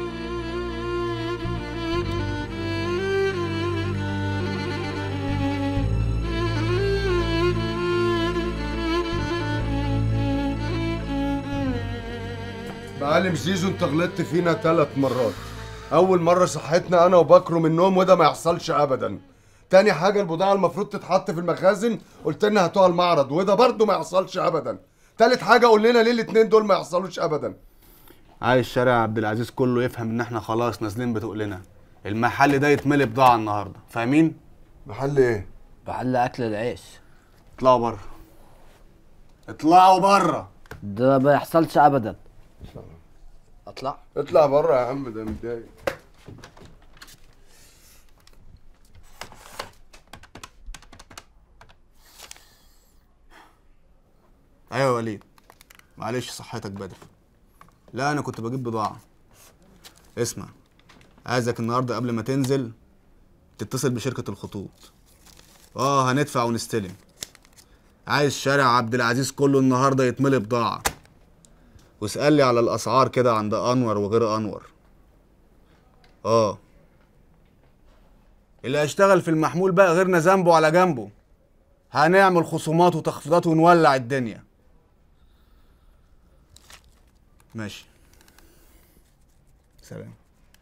Speaker 3: معلم زيزو، انت غلطت فينا ثلاث مرات. اول مره صحتنا انا وبكره من النوم وده ما يحصلش ابدا. تاني حاجه البضاعه المفروض تتحط في المخازن، قلت لنا هاتوها المعرض وده برضه ما يحصلش ابدا. تالت حاجه قول لنا ليه الاتنين دول ما يحصلوش ابدا.
Speaker 11: عايز شارع عبد العزيز كله يفهم ان احنا خلاص نازلين بتقلنا. المحل ده يتملي بضاعه النهارده، فاهمين؟
Speaker 3: محل ايه؟
Speaker 22: محل اكل العيش.
Speaker 11: اطلعوا بره، اطلعوا بره.
Speaker 22: ده ما يحصلش ابدا.
Speaker 3: اطلع اطلع بره يا عم، ده متضايق.
Speaker 11: ايوه يا وليد، معلش صحتك بدري. لا انا كنت بجيب بضاعه. اسمع، عايزك النهارده قبل ما تنزل تتصل بشركه الخطوط. اه هندفع ونستلم. عايز شارع عبد العزيز كله النهارده يتملي بضاعه. واسأل لي على الأسعار كده عند أنور وغير أنور. آه اللي هيشتغل في المحمول بقى غيرنا ذنبه على جنبه. هنعمل خصومات وتخفيضات ونولع الدنيا. ماشي، سلام.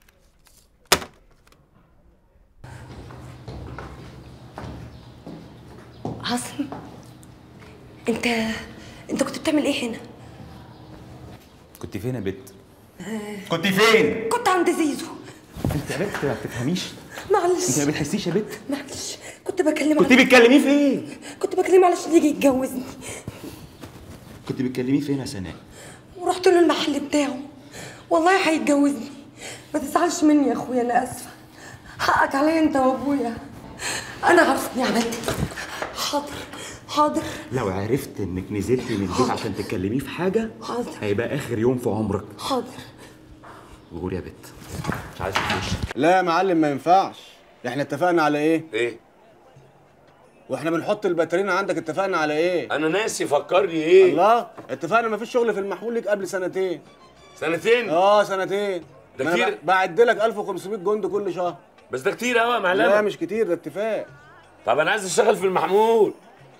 Speaker 6: عاصم، انت انت كنت بتعمل ايه هنا؟
Speaker 14: كنت فين يا بت؟
Speaker 6: آه...
Speaker 14: كنت فين؟
Speaker 6: كنت عند زيزو.
Speaker 14: انت يا بت ما بتفهميش؟
Speaker 6: معلش.
Speaker 14: انت ما بتحسيش يا بت؟
Speaker 6: معلش، كنت بكلمه.
Speaker 14: كنت بتكلميه في ايه؟
Speaker 6: كنت بكلمه علشان يجي يتجوزني.
Speaker 14: كنت بتكلميه فين يا سناء؟
Speaker 6: ورحت له المحل بتاعه. والله هيتجوزني. ما تزعلش مني يا اخويا، انا اسفه. حقك عليا انت وابويا. انا عارفه اني عملت. حاضر حاضر.
Speaker 14: لو عرفت انك نزلتي من البيت عشان تتكلميه في حاجه
Speaker 6: حاضر
Speaker 14: هيبقى اخر يوم في عمرك.
Speaker 6: حاضر.
Speaker 14: قول يا بت، مش عايز تخش.
Speaker 11: لا يا معلم ما ينفعش. احنا اتفقنا على ايه؟
Speaker 15: ايه؟
Speaker 11: واحنا بنحط الباترين عندك اتفقنا على ايه؟
Speaker 15: انا ناسي، فكرني ايه؟
Speaker 11: الله، اتفقنا مفيش شغل في المحمول ليك قبل سنتين.
Speaker 15: سنتين؟
Speaker 11: اه سنتين.
Speaker 15: ده كتير؟
Speaker 11: بعد لك ألف وخمسمية جند كل شهر.
Speaker 15: بس ده كتير قوي يا معلم.
Speaker 11: لا مش كتير، ده اتفاق.
Speaker 15: طب انا عايز اشتغل في المحمول.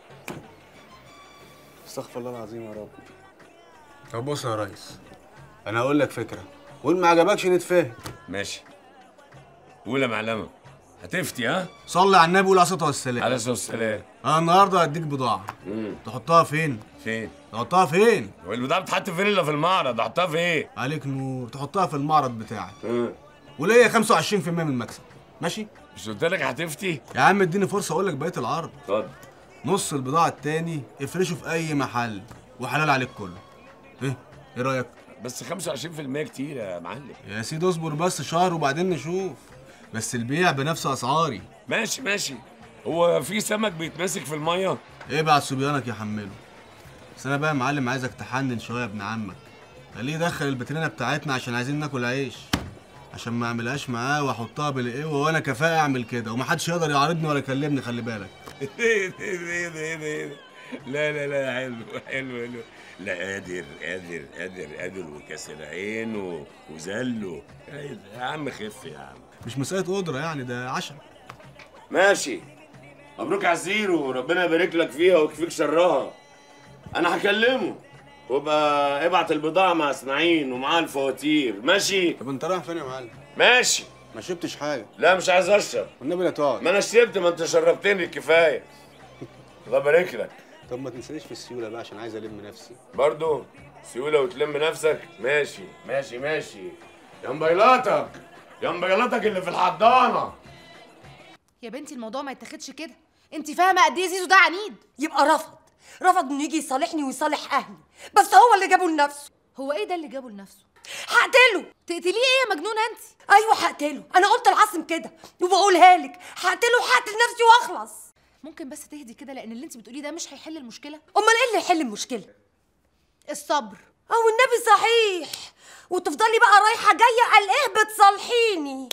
Speaker 11: استغفر الله العظيم يا رب. طب بص يا ريس، انا هقول لك فكره وان ما عجبكش نتفاهم.
Speaker 15: ماشي، قول يا معلمه. هتفتي ها؟
Speaker 11: صلي على النبي وقول على الصلاه والسلام.
Speaker 15: عليه الصلاه والسلام.
Speaker 11: انا النهارده هديك بضاعه.
Speaker 15: امم
Speaker 11: تحطها فين؟
Speaker 15: فين؟
Speaker 11: تحطها فين؟
Speaker 15: هو البضاعه بتتحط فين الا في المعرض؟ احطها في ايه؟
Speaker 11: عليك نور، تحطها في المعرض بتاعك.
Speaker 15: امم
Speaker 11: وليا خمسة وعشرين في المية من المكسب. ماشي؟
Speaker 15: مش قلت لك هتفتي؟
Speaker 11: يا عم اديني فرصه اقول لك بقيه العرض.
Speaker 15: اتفضل.
Speaker 11: نص البضاعه التاني افرشه في اي محل وحلال عليك كله. ايه؟ ايه رايك؟
Speaker 15: بس خمسة وعشرين في المية كتير يا معلم.
Speaker 11: يا سيدي اصبر بس شهر وبعدين نشوف. بس البيع بنفس اسعاري.
Speaker 15: ماشي ماشي. هو في سمك بيتمسك في الميه؟
Speaker 11: ابعت صبيانك يحمله. بس انا بقى يا معلم عايزك تحنن شويه يا ابن عمك.
Speaker 3: خليه يدخل البترينه بتاعتنا عشان عايزين ناكل عيش، عشان ما اعملهاش معاه واحطها بالقوه، وانا كفاءه اعمل كده ومحدش يقدر يعارضني ولا يكلمني. خلي بالك.
Speaker 15: ايه ده ايه ده ايه ده ايه ده؟ لا لا لا حلو حلو حلو. لا قادر قادر قادر قادر وكسر عينه وذله. يا عم خف يا عم.
Speaker 3: مش مسألة قدرة يعني، ده عشم.
Speaker 15: ماشي، مبروك على الزيرو، ربنا يبارك لك فيها ويكفيك شرها. انا هكلمه وابقى ابعت البضاعة مع اسماعيل ومعاه الفواتير. ماشي؟
Speaker 3: طب انت رايح فين يا معلم؟
Speaker 15: ماشي.
Speaker 3: ما شربتش حاجة.
Speaker 15: لا مش عايز اشرب.
Speaker 3: والنبي لا تقعد.
Speaker 15: ما انا شربت، ما انت شربتني كفاية. الله يبارك لك.
Speaker 3: طب ما تنسانيش في السيولة بقى عشان عايز الم نفسي.
Speaker 15: برضو سيولة وتلم نفسك؟ ماشي ماشي ماشي. يا موبايلاتك يا موبايلاتك اللي في الحضانة.
Speaker 10: يا بنتي الموضوع ما يتاخدش كده، انت فاهمه قد ايه زيزو ده عنيد.
Speaker 6: يبقى رفض رفض انه يجي يصالحني ويصالح اهلي، بس هو اللي جابه لنفسه.
Speaker 10: هو ايه ده اللي جابه لنفسه؟
Speaker 6: هقتله.
Speaker 10: تقتليه ايه يا مجنونه انت؟
Speaker 6: ايوه هقتله، انا قلت لعاصم كده وبقولها لك، هقتله وهقتل نفسي واخلص.
Speaker 10: ممكن بس تهدي كده، لان اللي انت بتقوليه ده مش هيحل المشكله.
Speaker 6: امال ايه اللي يحل المشكله؟
Speaker 10: الصبر.
Speaker 6: او النبي صحيح، وتفضلي بقى رايحه جايه قال ايه بتصالحيني.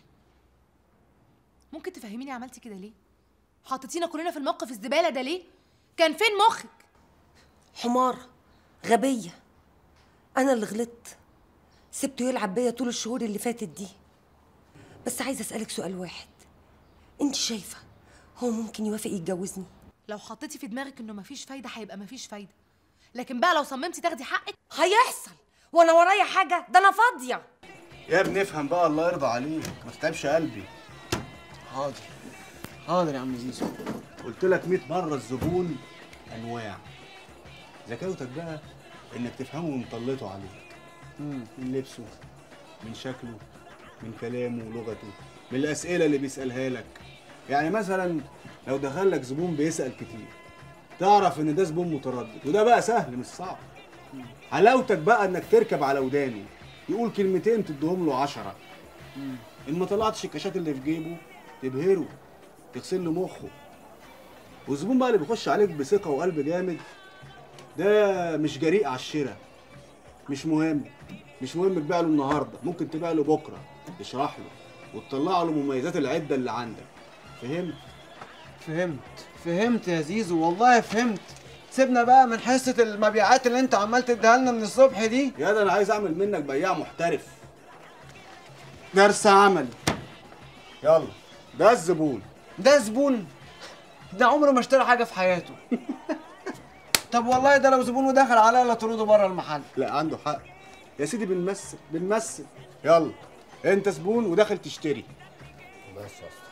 Speaker 10: ممكن تفهميني عملتي كده ليه؟ حطيتينا كلنا في الموقف الزباله ده ليه؟ كان فين مخك؟
Speaker 6: حماره غبيه، انا اللي غلطت، سبته يلعب بيا طول الشهور اللي فاتت دي. بس عايزه اسالك سؤال واحد، انت شايفه هو ممكن يوافق يتجوزني؟
Speaker 10: لو حطيتي في دماغك انه مفيش فايده هيبقى مفيش فايده، لكن بقى لو صممتي تاخدي حقك
Speaker 6: هيحصل. وانا ورايا حاجه؟ ده انا فاضيه.
Speaker 3: يا ابني افهم بقى، الله يرضى عليك، ما تتعبش قلبي.
Speaker 17: حاضر حاضر يا عم زيزو.
Speaker 3: قلت لك مية مرة الزبون انواع. ذكاوتك بقى انك تفهمه ومطلته عليك. من لبسه، من شكله، من كلامه ولغته، من الاسئله اللي بيسالها لك. يعني مثلا لو دخل لك زبون بيسال كتير، تعرف ان ده زبون متردد، وده بقى سهل مش صعب. حلاوتك بقى انك تركب على ودانه، يقول كلمتين تديهم له عشرة. ان ما طلعتش الكاشات اللي في جيبه تبهره، تغسل له مخه. والزبون بقى اللي بيخش عليك بثقه وقلب جامد، ده مش جريء على الشراء. مش مهم مش مهم تبيع له النهارده، ممكن تبيع له بكره، تشرح له وتطلع له مميزات العده اللي عندك. فهمت؟
Speaker 17: فهمت فهمت يا زيزو، والله فهمت. سيبنا بقى من حصه المبيعات اللي انت عمال تديها لنا من الصبح دي.
Speaker 3: يا ده انا عايز اعمل منك بياع محترف. درس عملي. يلا، ده الزبون.
Speaker 17: ده زبون؟ ده عمره ما اشترى حاجه في حياته. طب والله ده لو زبون ودخل عليا لا طرده بره المحل.
Speaker 3: لا عنده حق يا سيدي، بنمثل بنمثل. يلا انت زبون وداخل تشتري.
Speaker 22: بس يا اسطى.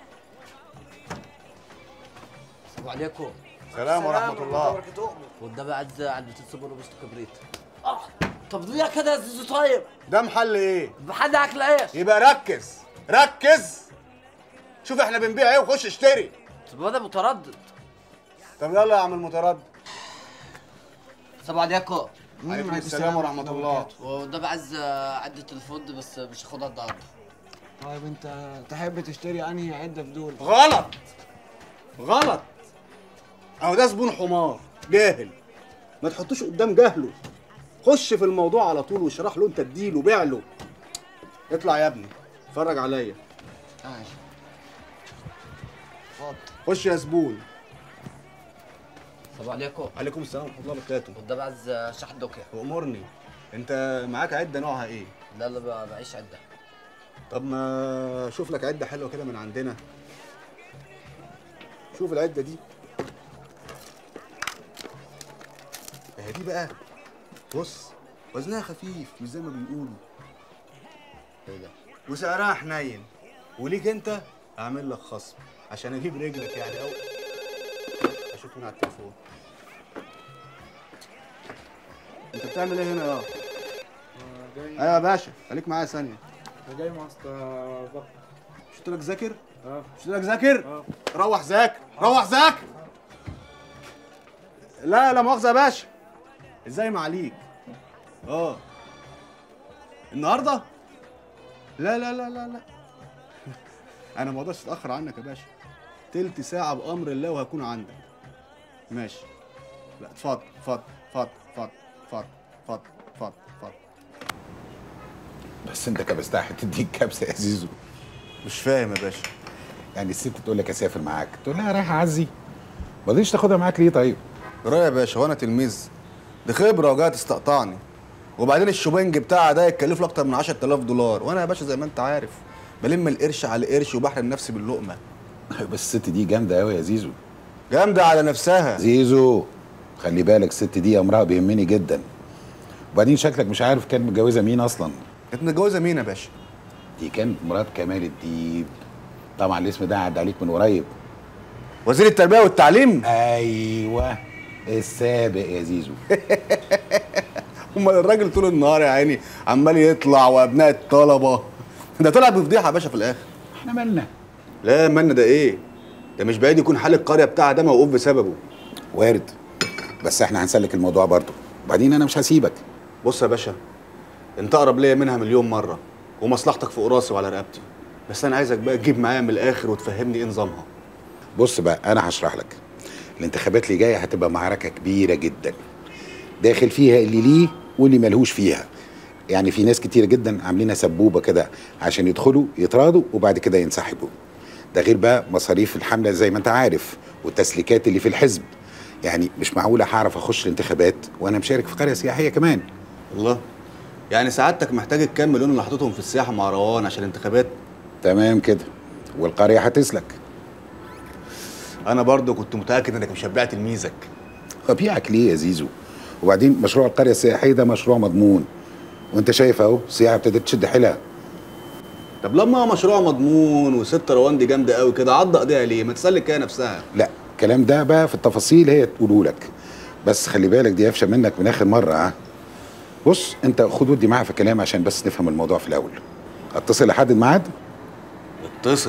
Speaker 22: السلام عليكم.
Speaker 3: سلام ورحمة الله.
Speaker 22: وده بقى عايز علبة الصبر وبسط كبريت. اه طب ليه كده يا زيزو طيب؟
Speaker 3: ده محل ايه؟
Speaker 22: محل اكل عيش.
Speaker 3: يبقى ركز ركز، شوف احنا بنبيع ايه وخش اشتري.
Speaker 22: طب انا متردد.
Speaker 3: طب يلا يا عم المتردد.
Speaker 22: السلام عليكم.
Speaker 3: عليكم السلام ورحمة الله.
Speaker 22: وده بقى عايز عدة الفود بس مش هاخدها النهارده.
Speaker 17: طيب انت تحب تشتري انهي عده في دول؟
Speaker 3: غلط غلط، اهو ده زبون حمار جاهل، ما تحطوش قدام جهله. خش في الموضوع على طول واشرح له، انت اديله بيع له. اطلع يا ابني اتفرج عليا.
Speaker 17: ماشي. اتفضل.
Speaker 3: خش يا زبون.
Speaker 22: السلام عليكم.
Speaker 3: عليكم السلام ورحمة الله وبركاته.
Speaker 22: وده بقى عايز شحن دوكيا.
Speaker 3: وامرني، انت معاك عدة نوعها ايه؟
Speaker 22: لا لا بقى معيش عدة.
Speaker 3: طب ما شوف لك عدة حلوة كده من عندنا. شوف العدة دي اهي، دي بقى بص وزنها خفيف مش زي ما بيقولوا.
Speaker 22: ايه ده؟
Speaker 3: وسعرها حنين، وليك انت اعمل لك خصم عشان اجيب رجلك يعني. او اشوف مين على التليفون. انت بتعمل ايه هنا يا؟ ايوه يا باشا، خليك معايا ثانية.
Speaker 17: انا جاي مع اسطى بكر.
Speaker 3: مش قلت لك ذاكر؟
Speaker 17: اه.
Speaker 3: مش قلت لك ذاكر؟ اه. روح ذاكر، روح ذاكر. لا لا مؤاخذة يا باشا. ازاي ما عليك؟ اه. النهارده؟ لا لا لا لا لا. انا ما اقدرش اتاخر عنك يا باشا. تلت ساعة بأمر الله وهكون عندك. ماشي. لا اتفضل اتفضل اتفضل اتفضل اتفضل اتفضل اتفضل اتفضل.
Speaker 20: بس انت كبستها هتديك كبسه يا زيزو.
Speaker 11: مش فاهم يا باشا.
Speaker 20: يعني الست تقول لك اسافر معاك، تقول لها رايح اعزي، ما رضيتش تاخدها معاك ليه طيب؟
Speaker 11: رايح يا باشا، وانا تلميذ؟ دي خبره وجايه تستقطعني. وبعدين الشوبنج بتاعها ده يتكلف له اكتر من عشرة آلاف دولار، وانا يا باشا زي ما انت عارف بلم القرش على قرش وبحرم نفسي باللقمه.
Speaker 20: بس الست دي جامده قوي يا زيزو.
Speaker 11: جامده على نفسها.
Speaker 20: زيزو خلي بالك، الست دي امرها بيهمني جدا. وبعدين شكلك مش عارف كانت متجوزه مين اصلا.
Speaker 11: كانت متجوزه مين يا باشا؟
Speaker 20: دي كانت مرات كمال الديب. طبعا الاسم ده عدى عليك من قريب.
Speaker 11: وزير التربيه والتعليم؟
Speaker 20: ايوه السابق يا زيزو.
Speaker 11: امال الراجل طول النهار يا عيني عمال يطلع وابناء الطلبه، ده طلع بفضيحه يا باشا في الاخر.
Speaker 20: احنا مالنا؟
Speaker 11: لا مالنا ده ايه؟ ده مش بعيد يكون حال القريه بتاعها ده موقوف بسببه.
Speaker 20: وارد، بس احنا هنسلك الموضوع برضه، وبعدين انا مش هسيبك.
Speaker 11: بص يا باشا، انت اقرب ليا منها مليون مره، ومصلحتك فوق راسي وعلى رقبتي، بس انا عايزك بقى تجيب معايا من الاخر وتفهمني ايه نظامها.
Speaker 20: بص بقى انا هشرح لك. الانتخابات اللي جايه هتبقى معركه كبيره جدا، داخل فيها اللي ليه واللي ملهوش فيها. يعني في ناس كتير جدا عاملينها سبوبه كده عشان يدخلوا يتراضوا وبعد كده ينسحبوا. ده غير بقى مصاريف الحمله زي ما انت عارف، والتسليكات اللي في الحزب. يعني مش معقوله هعرف اخش الانتخابات وانا مشارك في قريه سياحيه كمان.
Speaker 11: الله، يعني سعادتك محتاج الكام مليون اللي حاططهم في السياحه مع روان عشان الانتخابات؟
Speaker 20: تمام كده، والقريه هتسلك.
Speaker 11: انا برضو كنت متاكد انك مش هتبيع تلميذك.
Speaker 20: هبيعك ليه يا زيزو؟ وبعدين مشروع القريه السياحيه ده مشروع مضمون، وانت شايف اهو السياحه ابتدت تشد حيلها.
Speaker 11: طب لما هو مشروع مضمون وست روان دي جامده قوي كده، عض ايديها ليه؟ ما تسلك كده نفسها.
Speaker 20: لا الكلام ده بقى في التفاصيل هي تقوله لك، بس خلي بالك دي قفشه منك من اخر مره. ها بص انت خد ودي معاها في الكلام عشان بس نفهم الموضوع في الاول. اتصل لحد الميعاد؟
Speaker 11: اتصل.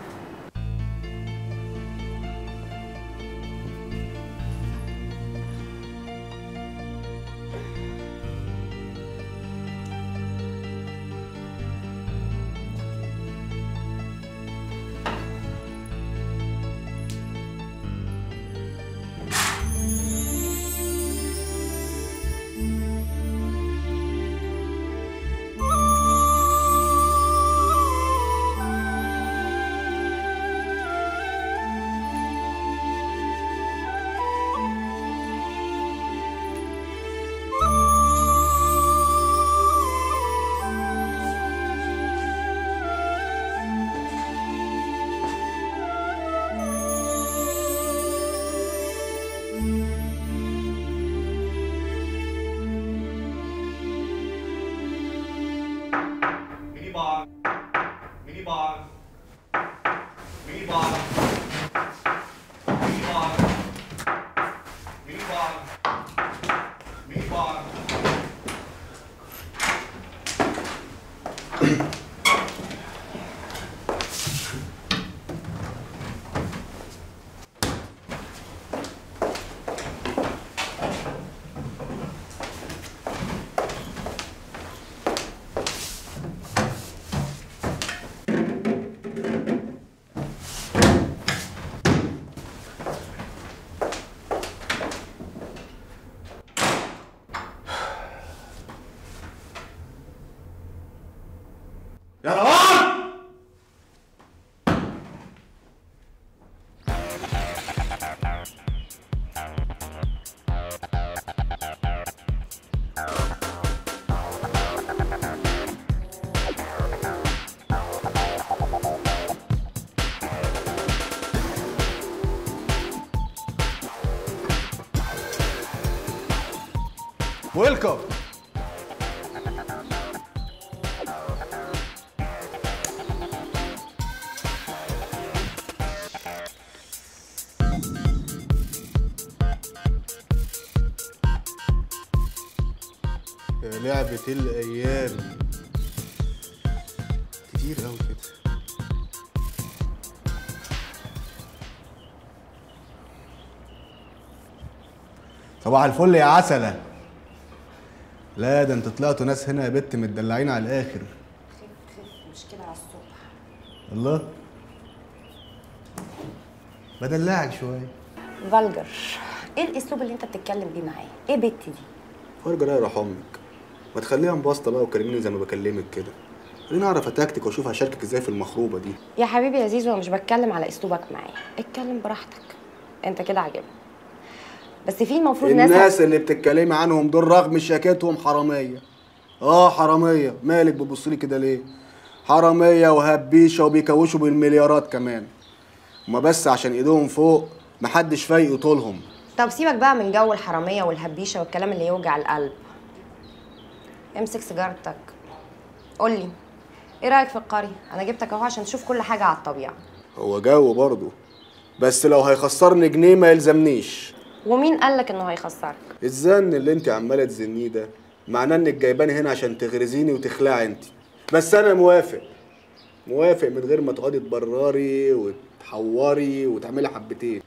Speaker 4: يا روان!
Speaker 11: ويلكم. يا لعبة الأيام، كتير أوي كده. صباح الفل يا عسلة. لا ده انتوا طلعتوا ناس هنا يا بت متدلعين على الآخر.
Speaker 21: خف خف، مش كده على الصبح.
Speaker 11: الله، بدلعك شوية.
Speaker 21: فالجر، ايه الاسلوب اللي انت بتتكلم بيه معايا؟ ايه بنت دي؟
Speaker 11: فرجة لا يروح أمك. ما تخليها انبسطه بقى وكلميني زي ما بكلمك كده. خليني اعرف اتكتك واشوف هشاركك ازاي في المخروبه دي.
Speaker 21: يا حبيبي يا زيزو، انا مش بتكلم على اسلوبك معايا، اتكلم براحتك، انت كده عاجبني. بس في المفروض ناس
Speaker 11: الناس اللي بتتكلمي عنهم دول رغم شياكتهم حراميه. اه حراميه، مالك بتبصلي كده ليه؟ حراميه وهبيشه وبيكوشوا بالمليارات كمان. هما بس عشان ايدهم فوق محدش فايق يطولهم.
Speaker 21: طب سيبك بقى من جو الحراميه والهبيشه والكلام اللي يوجع القلب. امسك سيجارتك، قولي ايه رايك في القريه؟ انا جبتك اهو عشان تشوف كل حاجه على الطبيعه.
Speaker 11: هو جو برضه، بس لو هيخسرني جنيه ما يلزمنيش.
Speaker 21: ومين قالك انه هيخسرك؟
Speaker 11: الزن اللي انت عماله تزنيه ده معناه انك جايباني هنا عشان تغرزيني وتخلعي انت. بس انا موافق موافق من غير ما تقعدي تبرري وتحوري وتعملي حبتين.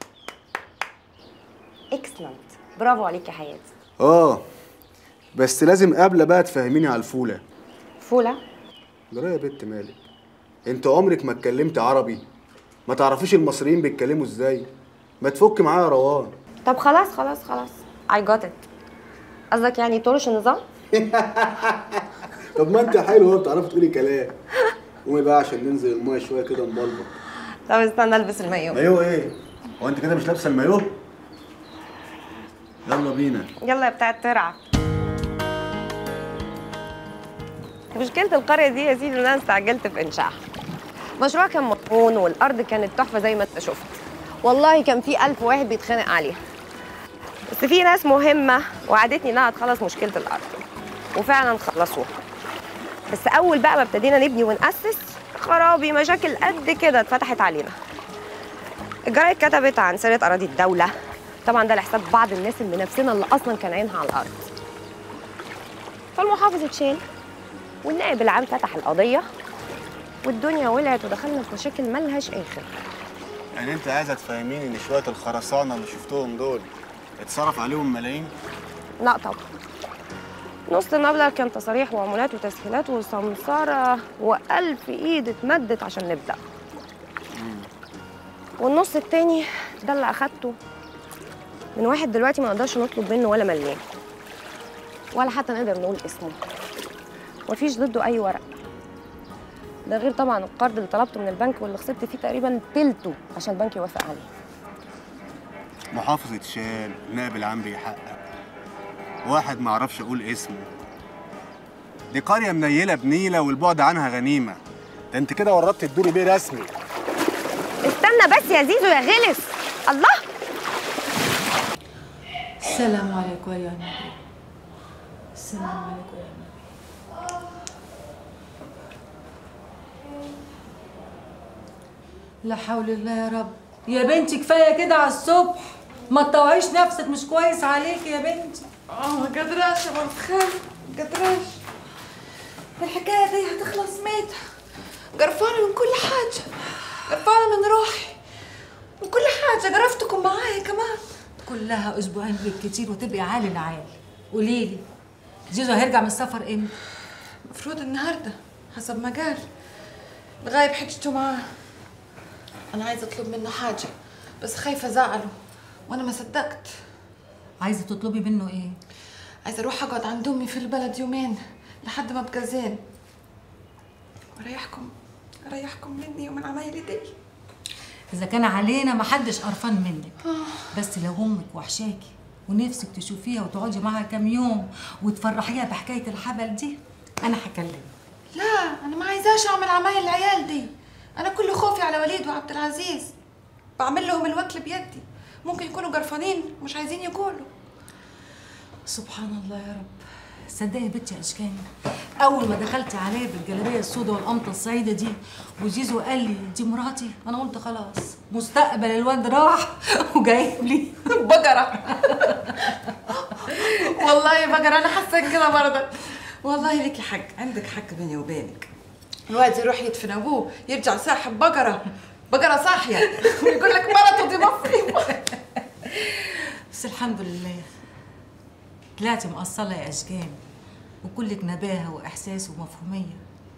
Speaker 21: اكسلنت، برافو عليك يا حياتي.
Speaker 11: اه بس لازم قبل بقى تفهميني على الفوله.
Speaker 21: فوله؟
Speaker 11: جرى يا بنت مالك؟ انت عمرك ما اتكلمت عربي؟ ما تعرفيش المصريين بيتكلموا ازاي؟ ما تفك معايا يا روان.
Speaker 21: طب خلاص خلاص خلاص I got it. قصدك يعني طرش النظام؟
Speaker 11: طب ما انت حلوه بتعرفي تقولي كلام. قومي بقى عشان ننزل المايه شويه كده نبلبط.
Speaker 21: طب استنى البس المايو.
Speaker 11: مايو ايه؟ هو انت كده مش لابسه المايو؟ يلا بينا.
Speaker 21: يلا يا بتاع الترعه. مشكله القريه دي يا سيدي ان انا استعجلت في انشائها. مشروع كان مضمون والارض كانت تحفه زي ما انت شفت. والله كان في ألف واحد بيتخانق عليها. بس في ناس مهمه وعدتني انها تخلص مشكله الارض. وفعلا خلصوها. بس اول بقى ما ابتدينا نبني ونأسس خرابي مشاكل قد كده اتفتحت علينا. الجرايد كتبت عن سرقه اراضي الدوله. طبعا ده لحساب بعض الناس اللي نفسنا اللي اصلا كان عينها على الارض. فالمحافظ اتشال والنائب العام فتح القضيه والدنيا ولعت ودخلنا في مشاكل ملهاش اخر.
Speaker 11: يعني انت عايزه تفهميني ان شويه الخرسانه اللي شفتهم دول اتصرف عليهم ملايين؟
Speaker 21: لا طبعا. نص المبلغ كان تصاريح وعمولات وتسهيلات وسمساره وألف ايد اتمدت عشان نبدا. والنص التاني ده اللي اخدته من واحد دلوقتي ما نقدرش نطلب منه ولا مليان ولا حتى نقدر نقول اسمه. مفيش ضده اي ورق. ده غير طبعا القرض اللي طلبته من البنك واللي خسرت فيه تقريبا تلته عشان البنك يوافق عليه.
Speaker 11: محافظ اتشال، النائب العام بيحقق، واحد ما اعرفش اقول اسمه. دي قريه منيله بنيله والبعد عنها غنيمه. ده انت كده ورطت الدوري بيه رسمي.
Speaker 21: استنى بس يا زيزو يا غلس. الله.
Speaker 2: السلام عليكم يا نبي. السلام عليكم يا نبي. لا حول الله يا رب. يا بنتي كفايه كده على الصبح، ما تطوعيش نفسك، مش كويس عليكي يا بنتي.
Speaker 6: اه ما قدراش يا بنت خالي، ما قدراش. الحكايه دي هتخلص ميتة. قرفانه من كل حاجه، قرفانه من روحي من كل حاجه. قرفتكم معايا كمان.
Speaker 2: كلها اسبوعين بالكتير وتبقي عالي العال. قولي لي زيزو هيرجع من السفر امتى؟
Speaker 6: المفروض النهارده حسب ما قال. الغايب حجته معاه. انا عايزه اطلب منه حاجه بس خايفه ازعله وانا ما صدقت.
Speaker 2: عايزه تطلبي منه ايه؟
Speaker 6: عايزه اروح اقعد عند امي في البلد يومين لحد ما ابقى زين واريحكم اريحكم مني ومن عمايلي دي.
Speaker 2: اذا كان علينا محدش قرفان منك، بس لو امك وحشاكي ونفسك تشوفيها وتقعدي معاها كام يوم وتفرحيها بحكايه الحبل دي انا هكلمك.
Speaker 6: لا انا ما عايزاش اعمل عمايل العيال دي. انا كل خوفي على وليد وعبد العزيز. بعمل لهم الوكل بيدي. ممكن يكونوا قرفانين مش عايزين يقولوا.
Speaker 2: سبحان الله يا رب. صدقي يا بنتي يا اشكان، اول ما دخلت عليه بالجلابيه السوداء والقمطه السعيده دي وزيزو قال لي دي مراتي، انا قلت خلاص مستقبل الواد راح وجايب لي
Speaker 6: بقره. والله يا بقره انا حاسه كده برضه. والله ليكي حق، عندك حق بيني وبينك. الواد يروح يدفن ابوه يرجع ساحب بقره، بقره صاحيه ويقول لك مرته دي مصري.
Speaker 2: بس الحمد لله طلعتي مقصله يا اشجان وكلك نباهه واحساس ومفهوميه.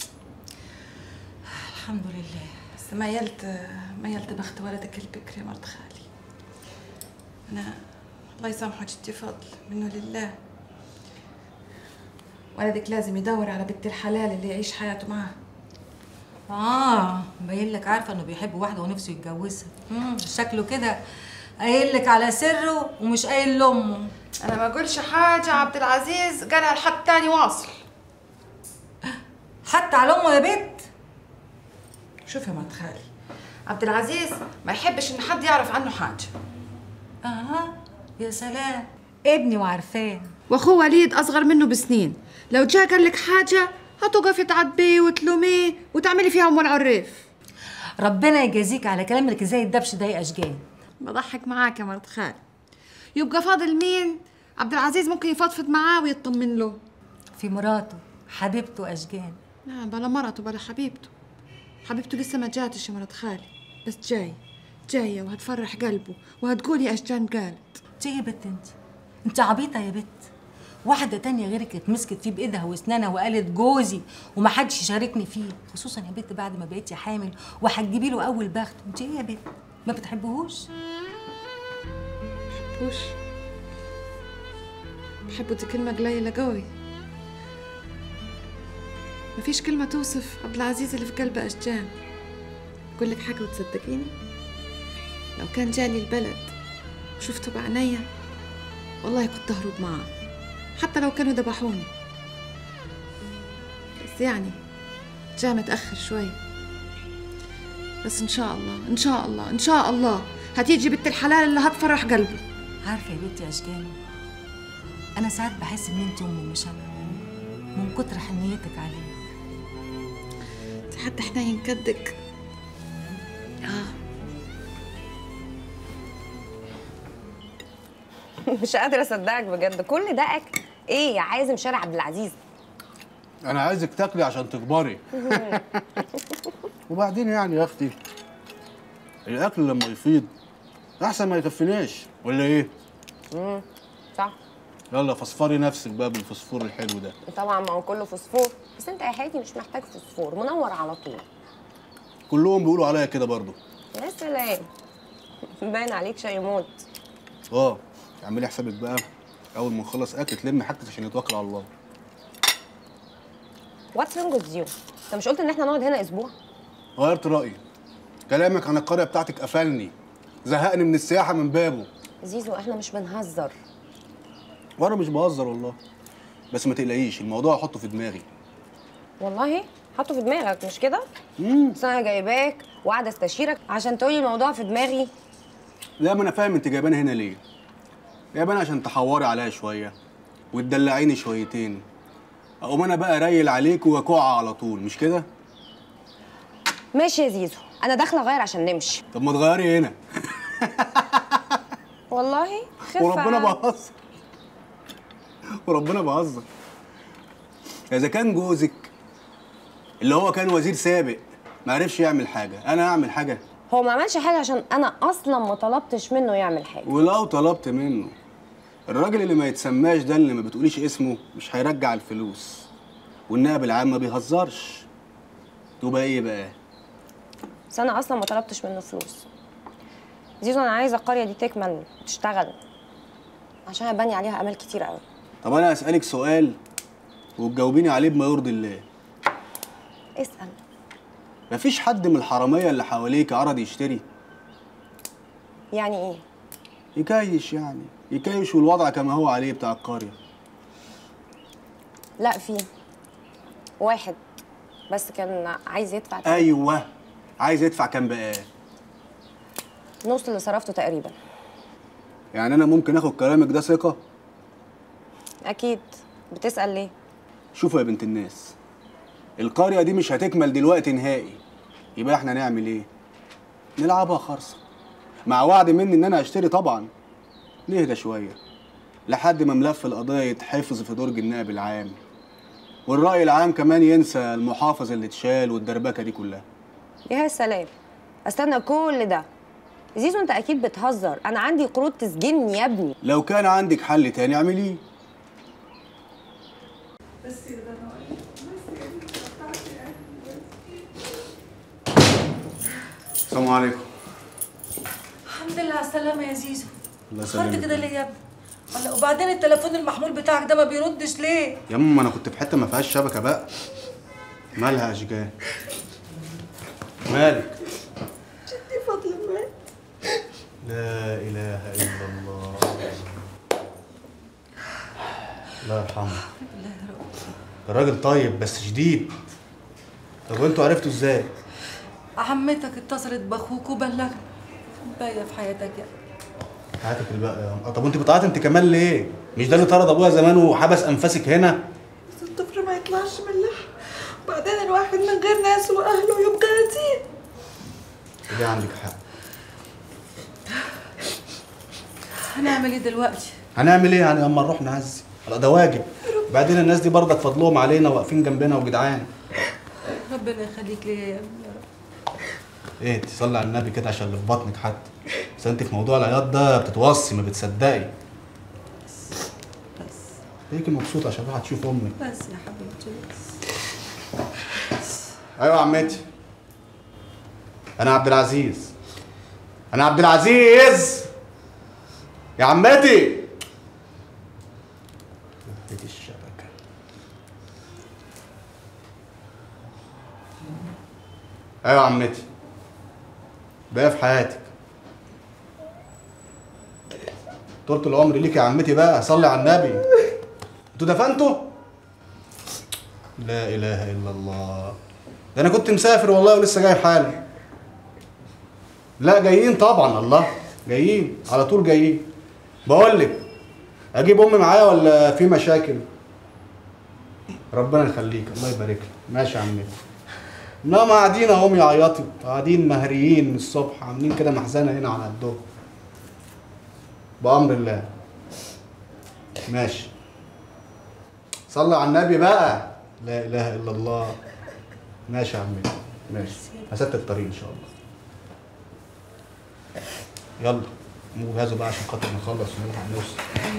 Speaker 2: الحمد لله.
Speaker 6: بس ميلت ميلت بخت ولدك البكر يا مرت خالي. انا الله يسامحه جدي فضل منه لله. ولدك لازم يدور على بنت الحلال اللي يعيش حياته معاها.
Speaker 2: اه باين لك عارفه انه بيحب واحده ونفسه يتجوزها. امم شكله كده قايل لك على سره ومش قايل لامه.
Speaker 6: انا ما اقولش حاجه، عبد العزيز قالها لحد تاني واصل.
Speaker 2: حتى على امه يا بنت؟
Speaker 6: شوف يا مرات خالي، عبد العزيز ما يحبش ان حد يعرف عنه حاجه.
Speaker 2: اها يا سلام، ابني وعارفاه.
Speaker 6: واخوه وليد اصغر منه بسنين، لو جا قال لك حاجه هتوقفي تعاتبيه وتلوميه وتعملي فيها ام العريف.
Speaker 2: ربنا يجازيك على كلامك زي الدبش ده يا اشجان.
Speaker 6: بضحك معاك يا مرات خالي. يبقى فاضل مين؟ عبد العزيز ممكن يفضفض معاه ويطمن له.
Speaker 2: في مراته حبيبته اشجان.
Speaker 6: لا بلا مرته بلا حبيبته. حبيبته لسه ما جاتش يا مرات خالي، بس جاي جايه وهتفرح قلبه وهتقولي اشجان قالت.
Speaker 2: جايه يا بت انت؟ انت عبيطه يا بت. واحده تانية غيرك اتمسكت فيه بايدها واسنانها وقالت جوزي ومحدش يشاركني فيه، خصوصا يا بت بعد ما بقيتي حامل وهتجيبي له اول بخت. انت ايه يا بت؟ ما بتحبهوش؟
Speaker 6: بحبوش؟ بحبه دي كلمه قليله قوي. مفيش كلمه توصف عبد العزيز اللي في قلب اشجان. اقول لك حاجه وتصدقيني؟ لو كان جالي البلد وشفته بعينيا والله كنت اهرب معاه، حتى لو كانوا ذبحوني. بس يعني جاء متأخر شوي. بس إن شاء الله إن شاء الله إن شاء الله هتيجي بنت الحلال اللي هتفرح قلبه.
Speaker 2: عارفة يا بنتي أشجان، أنا ساعات بحس إن أنت أمي مش أنا، من كتر حنيتك عليه.
Speaker 6: أنت حتى حنين كدك. آه
Speaker 21: مش قادرة أصدقك بجد، كل ده أكل إيه يا عازم شارع عبد العزيز؟
Speaker 11: انا عايزك تاكلي عشان تكبري. وبعدين يعني يا اختي الاكل لما يفيض احسن ما يكفيناش ولا ايه؟
Speaker 21: امم صح.
Speaker 11: يلا فصفري نفسك بقى بالفوسفور الحلو ده.
Speaker 21: طبعا ما هو كله فوسفور، بس انت يا حياتي مش محتاج فوسفور، منور على طول.
Speaker 11: كلهم بيقولوا عليا كده برضو.
Speaker 21: يا سلام، باين عليك شيء موت.
Speaker 11: اه اعملي حسابك بقى اول ما نخلص اكل تلمي حاجتك عشان يتوكل على الله.
Speaker 21: واتس رونج وذ يو؟ انت مش قلت ان احنا نقعد هنا اسبوع؟
Speaker 11: غيرت رايي. كلامك عن القريه بتاعتك قفلني، زهقني من السياحه من بابه.
Speaker 21: زيزو احنا مش بنهزر.
Speaker 11: وانا مش بهزر والله، بس ما تقلقيش الموضوع هحطه في دماغي.
Speaker 21: والله حطه في دماغك مش كده؟ امم بس انا جايباك وقاعده استشيرك عشان تقولي الموضوع في دماغي.
Speaker 11: لا ما انا فاهم انت جايباني هنا ليه. جايباني عشان تحوري عليا شويه وتدلعيني شويتين، اقوم انا بقى رايل عليك واكوع على طول، مش كده؟
Speaker 21: ماشي يا زيزو، انا داخله اغير عشان نمشي.
Speaker 11: طب ما تغيري هنا.
Speaker 21: والله خفه.
Speaker 11: وربنا بهزر وربنا بهزر. اذا كان جوزك اللي هو كان وزير سابق ما عرفش يعمل حاجه، انا اعمل حاجه؟
Speaker 21: هو ما عملش حاجه عشان انا اصلا ما طلبتش منه يعمل حاجه.
Speaker 11: ولو طلبت منه الراجل اللي ما يتسماش ده اللي ما بتقوليش اسمه مش هيرجع الفلوس، والنائب العام ما بيهزرش. تبقى ايه بقى؟
Speaker 21: بس انا اصلا ما طلبتش منه فلوس. زيزو انا عايزه القريه دي تكمل وتشتغل عشان هبني عليها امال كتير قوي.
Speaker 11: طب انا اسالك سؤال وتجاوبيني عليه بما يرضي الله.
Speaker 21: اسال.
Speaker 11: مفيش حد من الحراميه اللي حواليك عرض يشتري؟
Speaker 21: يعني ايه؟
Speaker 11: يكيش يعني، يكيش والوضع كما هو عليه بتاع القريه.
Speaker 21: لا في واحد بس كان عايز يدفع
Speaker 11: تاني. ايوه عايز يدفع كام بقى؟
Speaker 21: نص اللي صرفته تقريبا.
Speaker 11: يعني انا ممكن اخد كلامك ده ثقه؟
Speaker 21: اكيد. بتسال ليه؟
Speaker 11: شوفوا يا بنت الناس، القريه دي مش هتكمل دلوقتي نهائي، يبقى احنا نعمل ايه؟ نلعبها خرصه، مع وعد مني ان انا هشتري طبعا. نهدى شويه لحد ما ملف القضيه يتحفظ في درج النائب العام، والراي العام كمان ينسى المحافظ اللي اتشال والدربكه دي كلها.
Speaker 21: يا سلام، استنى كل ده؟ زيزو انت اكيد بتهزر، انا عندي قروض تسجنني يا ابني.
Speaker 11: لو كان عندك حل تاني اعمليه. السلام عليكم.
Speaker 2: الحمد لله على السلامة يا زيزو.
Speaker 11: الله يسلمك.
Speaker 2: خرت كده ليه يا ابني؟ هلا وبعدين التليفون المحمول بتاعك ده ما بيردش ليه؟
Speaker 11: يا ماما انا كنت في حته ما فيهاش شبكه بقى. مالها يا اشجان؟ مالك؟
Speaker 6: جدي فضل مات.
Speaker 11: لا اله الا الله. الله يرحمه. الراجل طيب بس شديد. طب وانتوا عرفتوا ازاي؟
Speaker 2: عمتك اتصلت باخوك وبلغني. باقيه في حياتك يا
Speaker 11: حياتك الباقيه يا ماما. طب وانت بتعيطي انت كمان ليه؟ مش ده اللي طرد ابويا زمان وحبس انفاسك هنا؟
Speaker 6: بس الطفل ما يطلعش من اللحم، وبعدين الواحد من غير ناس واهله يبقى يتيم.
Speaker 11: دي عندك حق.
Speaker 2: هنعمل ايه دلوقتي؟
Speaker 11: هنعمل ايه يعني اما نروح نعزي؟ ده واجب. بعدين الناس دي برضك فضلهم علينا واقفين جنبنا وجدعان.
Speaker 2: ربنا يخليك ليا يا ابني.
Speaker 11: ايه تصلي على النبي كده عشان اللي في بطنك حتى. بس انت في موضوع العياط ده بتتوصي ما بتصدقي.
Speaker 2: بس
Speaker 11: ليكي مبسوطه عشان راح تشوف امك.
Speaker 2: بس يا حبيبتي بس.
Speaker 11: ايوه يا عمتي. انا عبد العزيز. انا عبد العزيز يا عمتي. دي الشبكه. ايوه يا عمتي. بقى في حياتك. طولة العمر ليك يا عمتي بقى. صلي على النبي. انتوا دفنتوا؟ لا اله الا الله. ده انا كنت مسافر والله ولسه جاي حالا. لا جايين طبعا. الله جايين على طول جايين. بقول لك اجيب امي معايا ولا في مشاكل؟ ربنا يخليك الله يبارك لك. ماشي يا عمتي. انما قاعدين اهم يعيطوا قاعدين مهريين من الصبح عاملين كده محزنه هنا على قدهم. بامر الله. ماشي. صلي على النبي بقى. لا اله الا الله. ماشي يا عمتي. ماشي. هسد الطريق ان شاء الله. يلا قوموا جهزوا بقى عشان خاطر نخلص ونلحق نوصل.